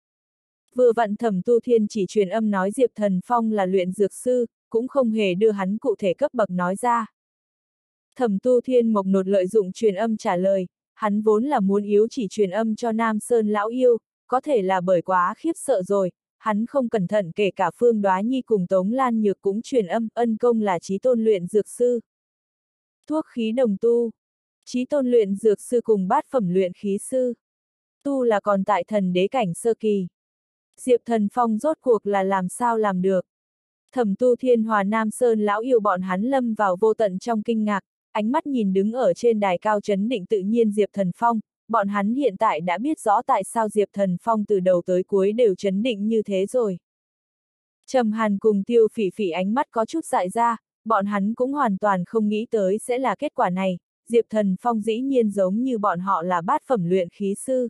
Vừa vặn Thẩm Tu Thiên chỉ truyền âm nói Diệp Thần Phong là luyện dược sư, cũng không hề đưa hắn cụ thể cấp bậc nói ra. Thẩm Tu Thiên mộc nột lợi dụng truyền âm trả lời, hắn vốn là muốn yếu chỉ truyền âm cho Nam Sơn lão yêu, có thể là bởi quá khiếp sợ rồi, hắn không cẩn thận kể cả Phương Đoá Nhi cùng Tống Lan Nhược cũng truyền âm, ân công là chí tôn luyện dược sư. Thuốc khí đồng tu, chí tôn luyện dược sư cùng bát phẩm luyện khí sư. Tu là còn tại thần đế cảnh sơ kỳ. Diệp Thần Phong rốt cuộc là làm sao làm được. Thẩm Tu Thiên Hòa Nam Sơn lão yêu bọn hắn lâm vào vô tận trong kinh ngạc, ánh mắt nhìn đứng ở trên đài cao trấn định tự nhiên Diệp Thần Phong, bọn hắn hiện tại đã biết rõ tại sao Diệp Thần Phong từ đầu tới cuối đều trấn định như thế rồi. Trầm Hàn cùng Tiêu Phỉ Phỉ ánh mắt có chút dại ra, bọn hắn cũng hoàn toàn không nghĩ tới sẽ là kết quả này, Diệp Thần Phong dĩ nhiên giống như bọn họ là bát phẩm luyện khí sư.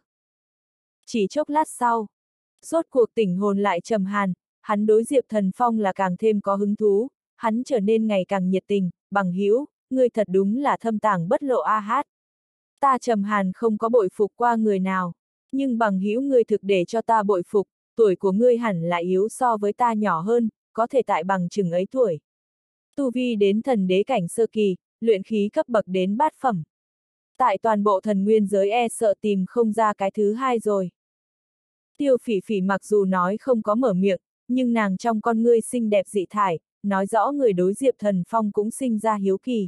Chỉ chốc lát sau, rốt cuộc tỉnh hồn lại Trầm Hàn, hắn đối Diệp Thần Phong là càng thêm có hứng thú, hắn trở nên ngày càng nhiệt tình, bằng hữu, ngươi thật đúng là thâm tàng bất lộ a hát. Ta Trầm Hàn không có bội phục qua người nào, nhưng bằng hữu ngươi thực để cho ta bội phục, tuổi của ngươi hẳn là yếu so với ta nhỏ hơn, có thể tại bằng chừng ấy tuổi. Tu vi đến thần đế cảnh sơ kỳ, luyện khí cấp bậc đến bát phẩm. Tại toàn bộ thần nguyên giới e sợ tìm không ra cái thứ hai rồi. Tiêu Phỉ Phỉ mặc dù nói không có mở miệng, nhưng nàng trong con ngươi xinh đẹp dị thải, nói rõ người đối Diệp Thần Phong cũng sinh ra hiếu kỳ.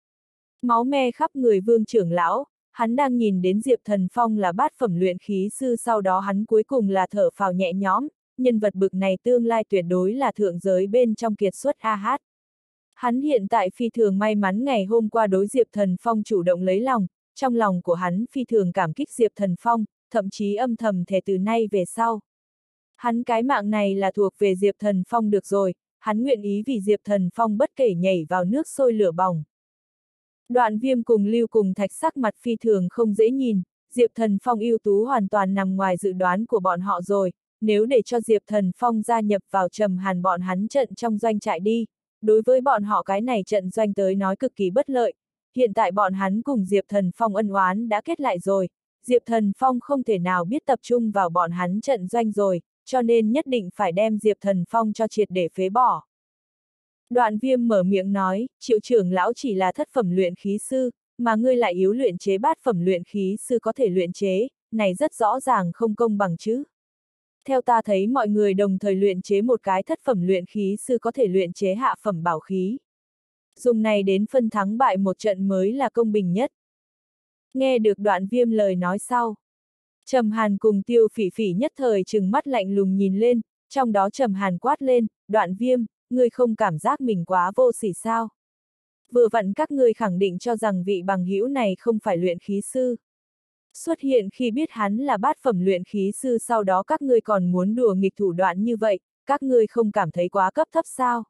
Máu me khắp người Vương trưởng lão, hắn đang nhìn đến Diệp Thần Phong là bát phẩm luyện khí sư, sau đó hắn cuối cùng là thở phào nhẹ nhõm, nhân vật bực này tương lai tuyệt đối là thượng giới bên trong kiệt xuất a hát. Hắn hiện tại phi thường may mắn ngày hôm qua đối Diệp Thần Phong chủ động lấy lòng, trong lòng của hắn phi thường cảm kích Diệp Thần Phong, thậm chí âm thầm thề từ nay về sau. Hắn cái mạng này là thuộc về Diệp Thần Phong được rồi, hắn nguyện ý vì Diệp Thần Phong bất kể nhảy vào nước sôi lửa bỏng. Đoạn Viêm cùng Lưu cùng Thạch sắc mặt phi thường không dễ nhìn, Diệp Thần Phong ưu tú hoàn toàn nằm ngoài dự đoán của bọn họ rồi, nếu để cho Diệp Thần Phong gia nhập vào Trầm Hàn bọn hắn trận trong doanh trại đi, đối với bọn họ cái này trận doanh tới nói cực kỳ bất lợi, hiện tại bọn hắn cùng Diệp Thần Phong ân oán đã kết lại rồi, Diệp Thần Phong không thể nào biết tập trung vào bọn hắn trận doanh rồi, cho nên nhất định phải đem Diệp Thần Phong cho triệt để phế bỏ. Đoạn Viêm mở miệng nói, Triệu trưởng lão chỉ là thất phẩm luyện khí sư, mà ngươi lại yếu luyện chế bát phẩm luyện khí sư có thể luyện chế, này rất rõ ràng không công bằng chứ. Theo ta thấy mọi người đồng thời luyện chế một cái thất phẩm luyện khí sư có thể luyện chế hạ phẩm bảo khí. Dùng này đến phân thắng bại một trận mới là công bình nhất. Nghe được Đoạn Viêm lời nói sau, Trầm Hàn cùng Tiêu Phỉ Phỉ nhất thời trừng mắt lạnh lùng nhìn lên, trong đó Trầm Hàn quát lên, Đoạn Viêm, ngươi không cảm giác mình quá vô sỉ sao? Vừa vặn các ngươi khẳng định cho rằng vị bằng hữu này không phải luyện khí sư. Xuất hiện khi biết hắn là bát phẩm luyện khí sư, sau đó các ngươi còn muốn đùa nghịch thủ đoạn như vậy, các ngươi không cảm thấy quá cấp thấp sao?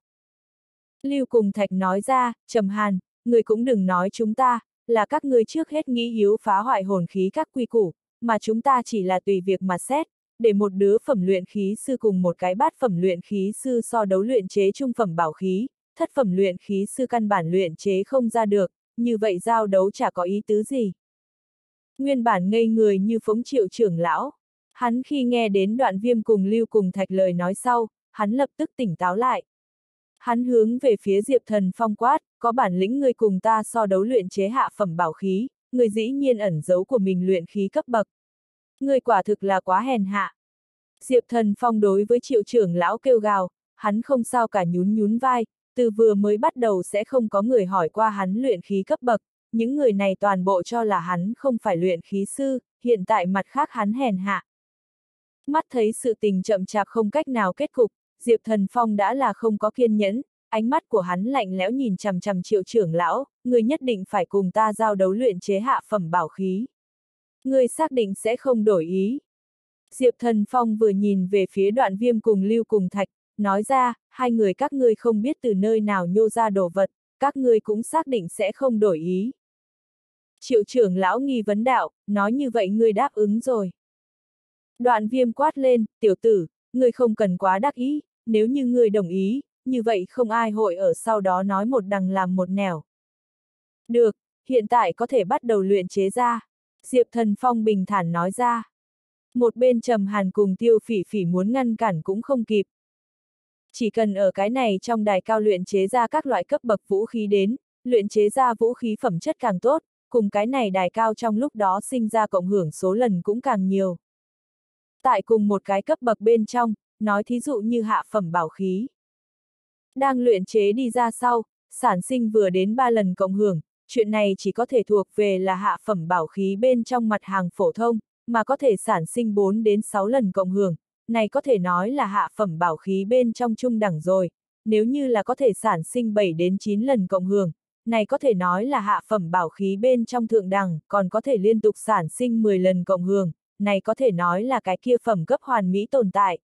Lưu Cùng Thạch nói ra, Trầm Hàn, ngươi cũng đừng nói chúng ta, là các ngươi trước hết nghĩ yếu phá hoại hồn khí các quy củ, mà chúng ta chỉ là tùy việc mà xét, để một đứa phẩm luyện khí sư cùng một cái bát phẩm luyện khí sư so đấu luyện chế trung phẩm bảo khí, thất phẩm luyện khí sư căn bản luyện chế không ra được, như vậy giao đấu chả có ý tứ gì. Nguyên bản ngây người như phóng Triệu trưởng lão, hắn khi nghe đến Đoạn Viêm cùng Lưu Cùng Thạch lời nói sau, hắn lập tức tỉnh táo lại. Hắn hướng về phía Diệp Thần Phong quát, có bản lĩnh ngươi cùng ta so đấu luyện chế hạ phẩm bảo khí, ngươi dĩ nhiên ẩn giấu của mình luyện khí cấp bậc. Ngươi quả thực là quá hèn hạ. Diệp Thần Phong đối với Triệu trưởng lão kêu gào, hắn không sao cả nhún nhún vai, từ vừa mới bắt đầu sẽ không có người hỏi qua hắn luyện khí cấp bậc, những người này toàn bộ cho là hắn không phải luyện khí sư, hiện tại mặt khác hắn hèn hạ. Mắt thấy sự tình chậm chạp không cách nào kết cục, Diệp Thần Phong đã là không có kiên nhẫn, ánh mắt của hắn lạnh lẽo nhìn chằm chằm Triệu trưởng lão, người nhất định phải cùng ta giao đấu luyện chế hạ phẩm bảo khí. Người xác định sẽ không đổi ý. Diệp Thần Phong vừa nhìn về phía Đoạn Viêm cùng Lưu Cùng Thạch, nói ra, hai người các ngươi không biết từ nơi nào nhô ra đồ vật, các ngươi cũng xác định sẽ không đổi ý. Triệu trưởng lão nghi vấn đạo, nói như vậy ngươi đáp ứng rồi. Đoạn Viêm quát lên, tiểu tử, ngươi không cần quá đắc ý, nếu như ngươi đồng ý, như vậy không ai hội ở sau đó nói một đằng làm một nẻo. Được, hiện tại có thể bắt đầu luyện chế ra. Diệp Thần Phong bình thản nói ra. Một bên Trầm Hàn cùng Tiêu Phỉ Phỉ muốn ngăn cản cũng không kịp. Chỉ cần ở cái này trong đài cao luyện chế ra các loại cấp bậc vũ khí đến, luyện chế ra vũ khí phẩm chất càng tốt, cùng cái này đài cao trong lúc đó sinh ra cộng hưởng số lần cũng càng nhiều. Tại cùng một cái cấp bậc bên trong, nói thí dụ như hạ phẩm bảo khí. Đang luyện chế đi ra sau, sản sinh vừa đến ba lần cộng hưởng, chuyện này chỉ có thể thuộc về là hạ phẩm bảo khí bên trong mặt hàng phổ thông, mà có thể sản sinh bốn đến sáu lần cộng hưởng, này có thể nói là hạ phẩm bảo khí bên trong trung đẳng rồi, nếu như là có thể sản sinh bảy đến chín lần cộng hưởng, này có thể nói là hạ phẩm bảo khí bên trong thượng đẳng, còn có thể liên tục sản sinh mười lần cộng hưởng, này có thể nói là cái kia phẩm cấp hoàn mỹ tồn tại.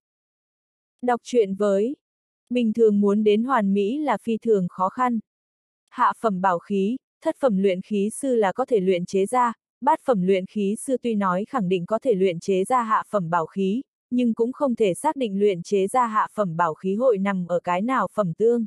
Đọc truyện với bình thường muốn đến hoàn mỹ là phi thường khó khăn. Hạ phẩm bảo khí, thất phẩm luyện khí sư là có thể luyện chế ra, bát phẩm luyện khí sư tuy nói khẳng định có thể luyện chế ra hạ phẩm bảo khí, nhưng cũng không thể xác định luyện chế ra hạ phẩm bảo khí hội nằm ở cái nào phẩm tương.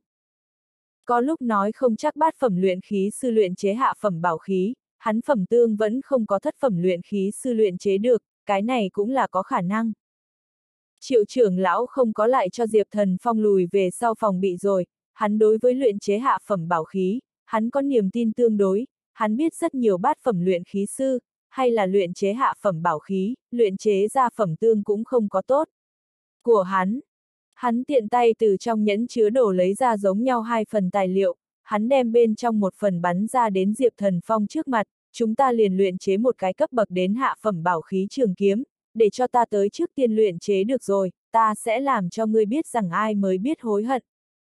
Có lúc nói không chắc bát phẩm luyện khí sư luyện chế hạ phẩm bảo khí, hắn phẩm tương vẫn không có thất phẩm luyện khí sư luyện chế được, cái này cũng là có khả năng. Triệu trưởng lão không có lại cho Diệp Thần Phong lùi về sau phòng bị rồi, hắn đối với luyện chế hạ phẩm bảo khí, hắn có niềm tin tương đối, hắn biết rất nhiều bát phẩm luyện khí sư, hay là luyện chế hạ phẩm bảo khí, luyện chế ra phẩm tương cũng không có tốt. Của hắn, hắn tiện tay từ trong nhẫn chứa đồ lấy ra giống nhau hai phần tài liệu, hắn đem bên trong một phần bắn ra đến Diệp Thần Phong trước mặt, chúng ta liền luyện chế một cái cấp bậc đến hạ phẩm bảo khí trường kiếm, để cho ta tới trước tiên luyện chế được rồi, ta sẽ làm cho ngươi biết rằng ai mới biết hối hận.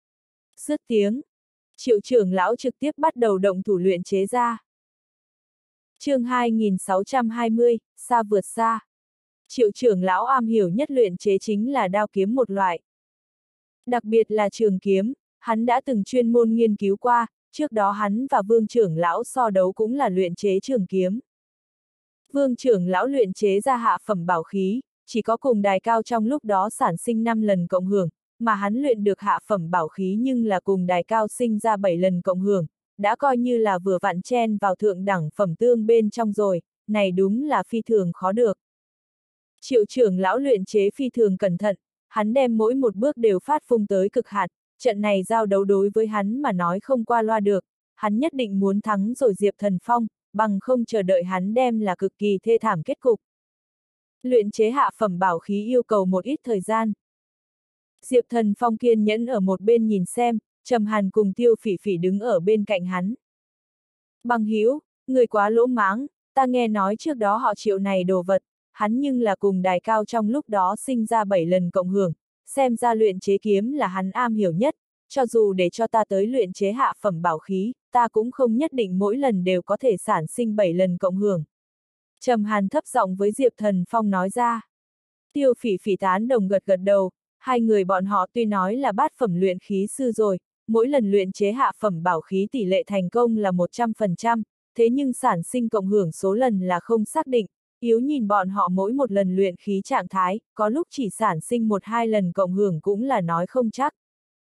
Dứt tiếng, Triệu trưởng lão trực tiếp bắt đầu động thủ luyện chế ra. Chương hai nghìn sáu trăm hai mươi, xa vượt xa. Triệu trưởng lão am hiểu nhất luyện chế chính là đao kiếm một loại. Đặc biệt là trường kiếm, hắn đã từng chuyên môn nghiên cứu qua, trước đó hắn và Vương trưởng lão so đấu cũng là luyện chế trường kiếm. Vương trưởng lão luyện chế ra hạ phẩm bảo khí, chỉ có cùng đài cao trong lúc đó sản sinh năm lần cộng hưởng, mà hắn luyện được hạ phẩm bảo khí nhưng là cùng đài cao sinh ra bảy lần cộng hưởng, đã coi như là vừa vặn chen vào thượng đẳng phẩm tương bên trong rồi, này đúng là phi thường khó được. Triệu trưởng lão luyện chế phi thường cẩn thận, hắn đem mỗi một bước đều phát phung tới cực hạn, trận này giao đấu đối với hắn mà nói không qua loa được, hắn nhất định muốn thắng rồi Diệp Thần Phong, bằng không chờ đợi hắn đem là cực kỳ thê thảm kết cục. Luyện chế hạ phẩm bảo khí yêu cầu một ít thời gian. Diệp Thần Phong kiên nhẫn ở một bên nhìn xem, Trầm Hàn cùng Tiêu Phỉ Phỉ đứng ở bên cạnh hắn. Bằng hữu, người quá lỗ mãng, ta nghe nói trước đó họ Triệu này đồ vật, hắn nhưng là cùng đài cao trong lúc đó sinh ra bảy lần cộng hưởng, xem ra luyện chế kiếm là hắn am hiểu nhất, cho dù để cho ta tới luyện chế hạ phẩm bảo khí, ta cũng không nhất định mỗi lần đều có thể sản sinh bảy lần cộng hưởng. Trầm Hàn thấp giọng với Diệp Thần Phong nói ra. Tiêu Phỉ Phỉ tán đồng gật gật đầu, hai người bọn họ tuy nói là bát phẩm luyện khí sư rồi, mỗi lần luyện chế hạ phẩm bảo khí tỷ lệ thành công là một trăm phần trăm, thế nhưng sản sinh cộng hưởng số lần là không xác định, yếu nhìn bọn họ mỗi một lần luyện khí trạng thái, có lúc chỉ sản sinh một hai lần cộng hưởng cũng là nói không chắc.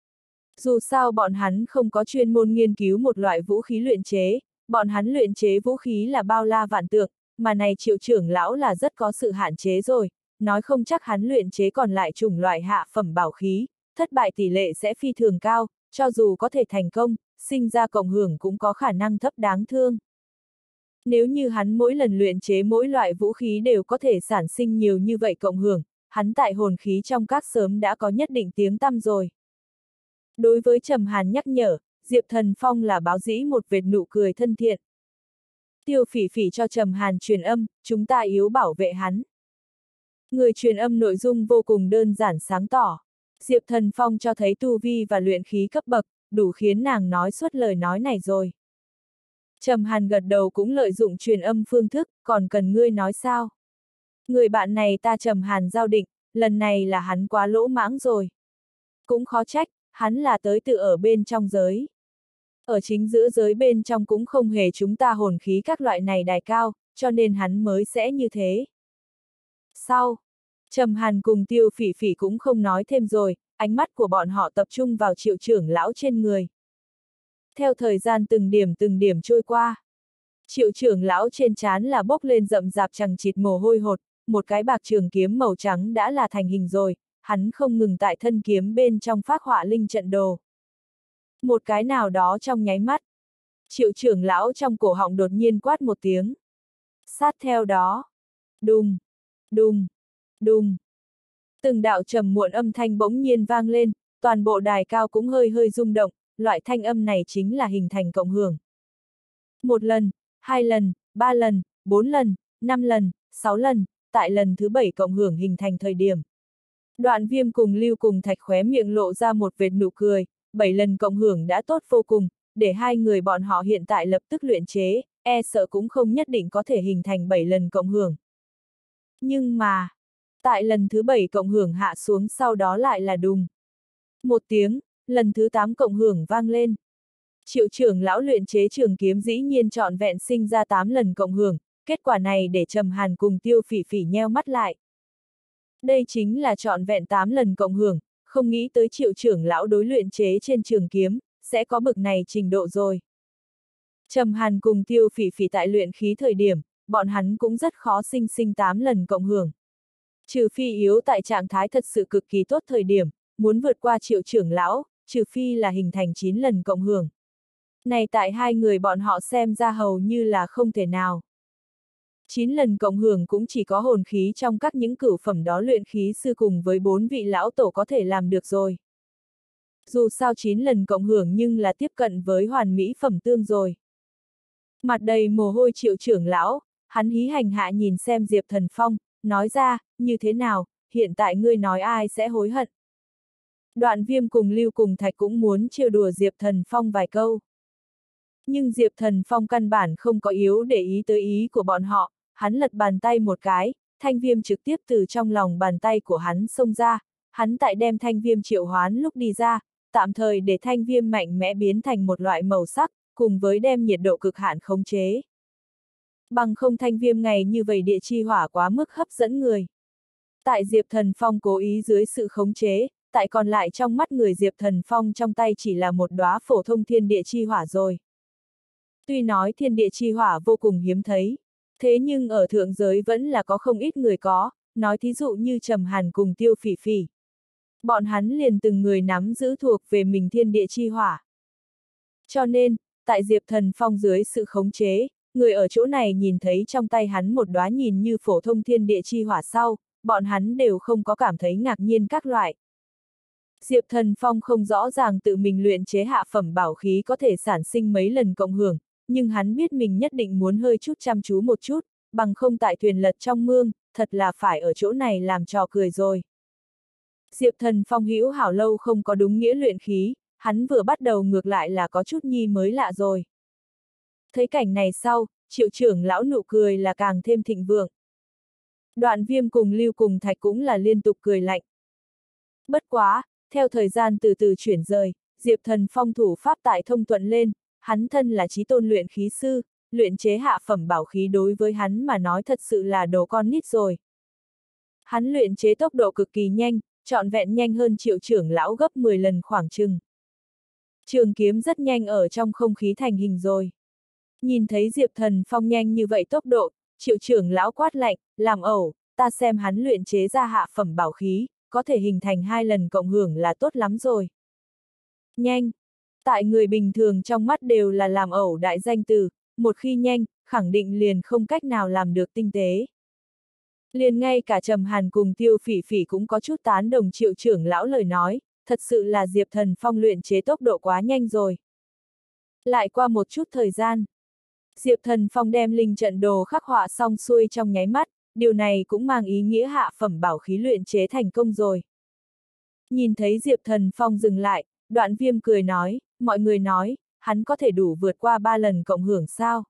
Dù sao bọn hắn không có chuyên môn nghiên cứu một loại vũ khí luyện chế, bọn hắn luyện chế vũ khí là bao la vạn tượng, mà này Triệu trưởng lão là rất có sự hạn chế rồi, nói không chắc hắn luyện chế còn lại chủng loại hạ phẩm bảo khí, thất bại tỷ lệ sẽ phi thường cao, cho dù có thể thành công, sinh ra cộng hưởng cũng có khả năng thấp đáng thương. Nếu như hắn mỗi lần luyện chế mỗi loại vũ khí đều có thể sản sinh nhiều như vậy cộng hưởng, hắn tại hồn khí trong các sớm đã có nhất định tiếng tăm rồi. Đối với Trầm Hàn nhắc nhở, Diệp Thần Phong là báo dĩ một vệt nụ cười thân thiện. Tiêu Phỉ Phỉ cho Trầm Hàn truyền âm, chúng ta yếu bảo vệ hắn. Người truyền âm nội dung vô cùng đơn giản sáng tỏ. Diệp Thần Phong cho thấy tu vi và luyện khí cấp bậc, đủ khiến nàng nói suốt lời nói này rồi. Trầm Hàn gật đầu cũng lợi dụng truyền âm phương thức, còn cần ngươi nói sao? Người bạn này ta Trầm Hàn giao định, lần này là hắn quá lỗ mãng rồi. Cũng khó trách, hắn là tới tự ở bên trong giới. Ở chính giữa giới bên trong cũng không hề chúng ta hồn khí các loại này đài cao, cho nên hắn mới sẽ như thế. Sau, Trầm Hàn cùng Tiêu Phỉ Phỉ cũng không nói thêm rồi, ánh mắt của bọn họ tập trung vào Triệu trưởng lão trên người. Theo thời gian từng điểm từng điểm trôi qua, Triệu trưởng lão trên trán là bốc lên rậm rạp chằng chịt mồ hôi hột, một cái bạc trường kiếm màu trắng đã là thành hình rồi, hắn không ngừng tại thân kiếm bên trong phác họa linh trận đồ. Một cái nào đó trong nháy mắt, Triệu trưởng lão trong cổ họng đột nhiên quát một tiếng. Sát theo đó, đùng, đùng, đùng. Từng đạo trầm muộn âm thanh bỗng nhiên vang lên, toàn bộ đài cao cũng hơi hơi rung động, loại thanh âm này chính là hình thành cộng hưởng. Một lần, hai lần, ba lần, bốn lần, năm lần, sáu lần, tại lần thứ bảy cộng hưởng hình thành thời điểm. Đoạn Viêm cùng Lưu Cùng Thạch khóe miệng lộ ra một vệt nụ cười, bảy lần cộng hưởng đã tốt vô cùng, để hai người bọn họ hiện tại lập tức luyện chế, e sợ cũng không nhất định có thể hình thành bảy lần cộng hưởng. Nhưng mà, tại lần thứ bảy cộng hưởng hạ xuống sau đó lại là đùng. Một tiếng, lần thứ tám cộng hưởng vang lên. Triệu trưởng lão luyện chế trường kiếm dĩ nhiên trọn vẹn sinh ra tám lần cộng hưởng, kết quả này để Trầm Hàn cùng Tiêu Phỉ Phỉ nheo mắt lại. Đây chính là trọn vẹn tám lần cộng hưởng, không nghĩ tới Triệu trưởng lão đối luyện chế trên trường kiếm, sẽ có bực này trình độ rồi. Trầm Hàn cùng Tiêu Phỉ Phỉ tại luyện khí thời điểm, bọn hắn cũng rất khó sinh sinh tám lần cộng hưởng. Trừ phi yếu tại trạng thái thật sự cực kỳ tốt thời điểm, muốn vượt qua Triệu trưởng lão, trừ phi là hình thành chín lần cộng hưởng. Này tại hai người bọn họ xem ra hầu như là không thể nào. chín lần cộng hưởng cũng chỉ có hồn khí trong các những cửu phẩm đó luyện khí sư cùng với bốn vị lão tổ có thể làm được rồi. Dù sao chín lần cộng hưởng nhưng là tiếp cận với hoàn mỹ phẩm tương rồi. Mặt đầy mồ hôi Triệu trưởng lão, hắn hí hành hạ nhìn xem Diệp Thần Phong, nói ra, như thế nào, hiện tại ngươi nói ai sẽ hối hận. Đoạn Viêm cùng Lưu Cùng Thạch cũng muốn trêu đùa Diệp Thần Phong vài câu. Nhưng Diệp Thần Phong căn bản không có yếu để ý tới ý của bọn họ, hắn lật bàn tay một cái, thanh viêm trực tiếp từ trong lòng bàn tay của hắn xông ra, hắn tại đem thanh viêm triệu hoán lúc đi ra, tạm thời để thanh viêm mạnh mẽ biến thành một loại màu sắc, cùng với đem nhiệt độ cực hạn khống chế. Bằng không thanh viêm ngày như vậy địa chi hỏa quá mức hấp dẫn người. Tại Diệp Thần Phong cố ý dưới sự khống chế, tại còn lại trong mắt người Diệp Thần Phong trong tay chỉ là một đóa phổ thông thiên địa chi hỏa rồi. Tuy nói thiên địa chi hỏa vô cùng hiếm thấy, thế nhưng ở thượng giới vẫn là có không ít người có, nói thí dụ như Trầm Hàn cùng Tiêu Phỉ Phỉ. Bọn hắn liền từng người nắm giữ thuộc về mình thiên địa chi hỏa. Cho nên, tại Diệp Thần Phong dưới sự khống chế, người ở chỗ này nhìn thấy trong tay hắn một đóa nhìn như phổ thông thiên địa chi hỏa sau, bọn hắn đều không có cảm thấy ngạc nhiên các loại. Diệp Thần Phong không rõ ràng tự mình luyện chế hạ phẩm bảo khí có thể sản sinh mấy lần cộng hưởng, nhưng hắn biết mình nhất định muốn hơi chút chăm chú một chút, bằng không tại thuyền lật trong mương, thật là phải ở chỗ này làm trò cười rồi. Diệp Thần Phong hữu hảo lâu không có đúng nghĩa luyện khí, hắn vừa bắt đầu ngược lại là có chút nhi mới lạ rồi. Thấy cảnh này sau, Triệu trưởng lão nụ cười là càng thêm thịnh vượng. Đoạn Viêm cùng Lưu Cùng Thạch cũng là liên tục cười lạnh. Bất quá, theo thời gian từ từ chuyển rời, Diệp Thần Phong thủ pháp tại thông thuận lên, hắn thân là chí tôn luyện khí sư, luyện chế hạ phẩm bảo khí đối với hắn mà nói thật sự là đồ con nít rồi. Hắn luyện chế tốc độ cực kỳ nhanh, trọn vẹn nhanh hơn Triệu trưởng lão gấp mười lần khoảng chừng. Trường kiếm rất nhanh ở trong không khí thành hình rồi. Nhìn thấy Diệp Thần Phong nhanh như vậy tốc độ, Triệu trưởng lão quát lạnh, làm ẩu, ta xem hắn luyện chế ra hạ phẩm bảo khí, có thể hình thành hai lần cộng hưởng là tốt lắm rồi. Nhanh! Tại người bình thường trong mắt đều là làm ẩu đại danh từ, một khi nhanh, khẳng định liền không cách nào làm được tinh tế. Liền ngay cả Trầm Hàn cùng Tiêu Phỉ Phỉ cũng có chút tán đồng Triệu trưởng lão lời nói, thật sự là Diệp Thần Phong luyện chế tốc độ quá nhanh rồi. Lại qua một chút thời gian, Diệp Thần Phong đem linh trận đồ khắc họa xong xuôi trong nháy mắt, điều này cũng mang ý nghĩa hạ phẩm bảo khí luyện chế thành công rồi. Nhìn thấy Diệp Thần Phong dừng lại, Đoạn Viêm cười nói, mọi người nói, hắn có thể đủ vượt qua ba lần cộng hưởng sao?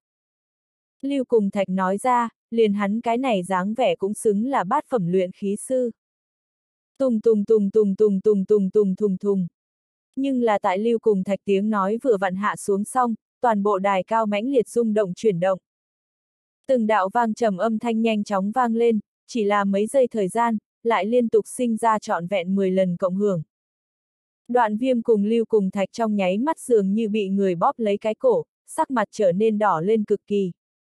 Lưu Cùng Thạch nói ra, liền hắn cái này dáng vẻ cũng xứng là bát phẩm luyện khí sư. Tùng tùng tùng tùng tùng tùng tùng tùng thùng thùng. Nhưng là tại Lưu Cùng Thạch tiếng nói vừa vặn hạ xuống xong, toàn bộ đài cao mãnh liệt rung động chuyển động. Từng đạo vang trầm âm thanh nhanh chóng vang lên, chỉ là mấy giây thời gian, lại liên tục sinh ra trọn vẹn mười lần cộng hưởng. Đoạn Viêm cùng Lưu Cùng Thạch trong nháy mắt dường như bị người bóp lấy cái cổ, sắc mặt trở nên đỏ lên cực kỳ.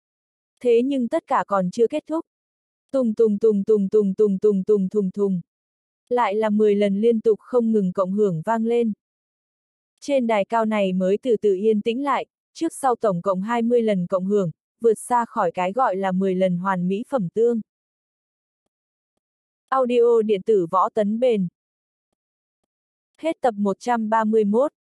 Thế nhưng tất cả còn chưa kết thúc. Tùng tùng tùng tùng tùng tùng tùng tùng thùng thùng. Lại là mười lần liên tục không ngừng cộng hưởng vang lên. Trên đài cao này mới từ từ yên tĩnh lại, trước sau tổng cộng hai mươi lần cộng hưởng, vượt xa khỏi cái gọi là mười lần hoàn mỹ phẩm tương. Audio điện tử Võ Tấn Bền. Hết tập một trăm ba mươi mốt.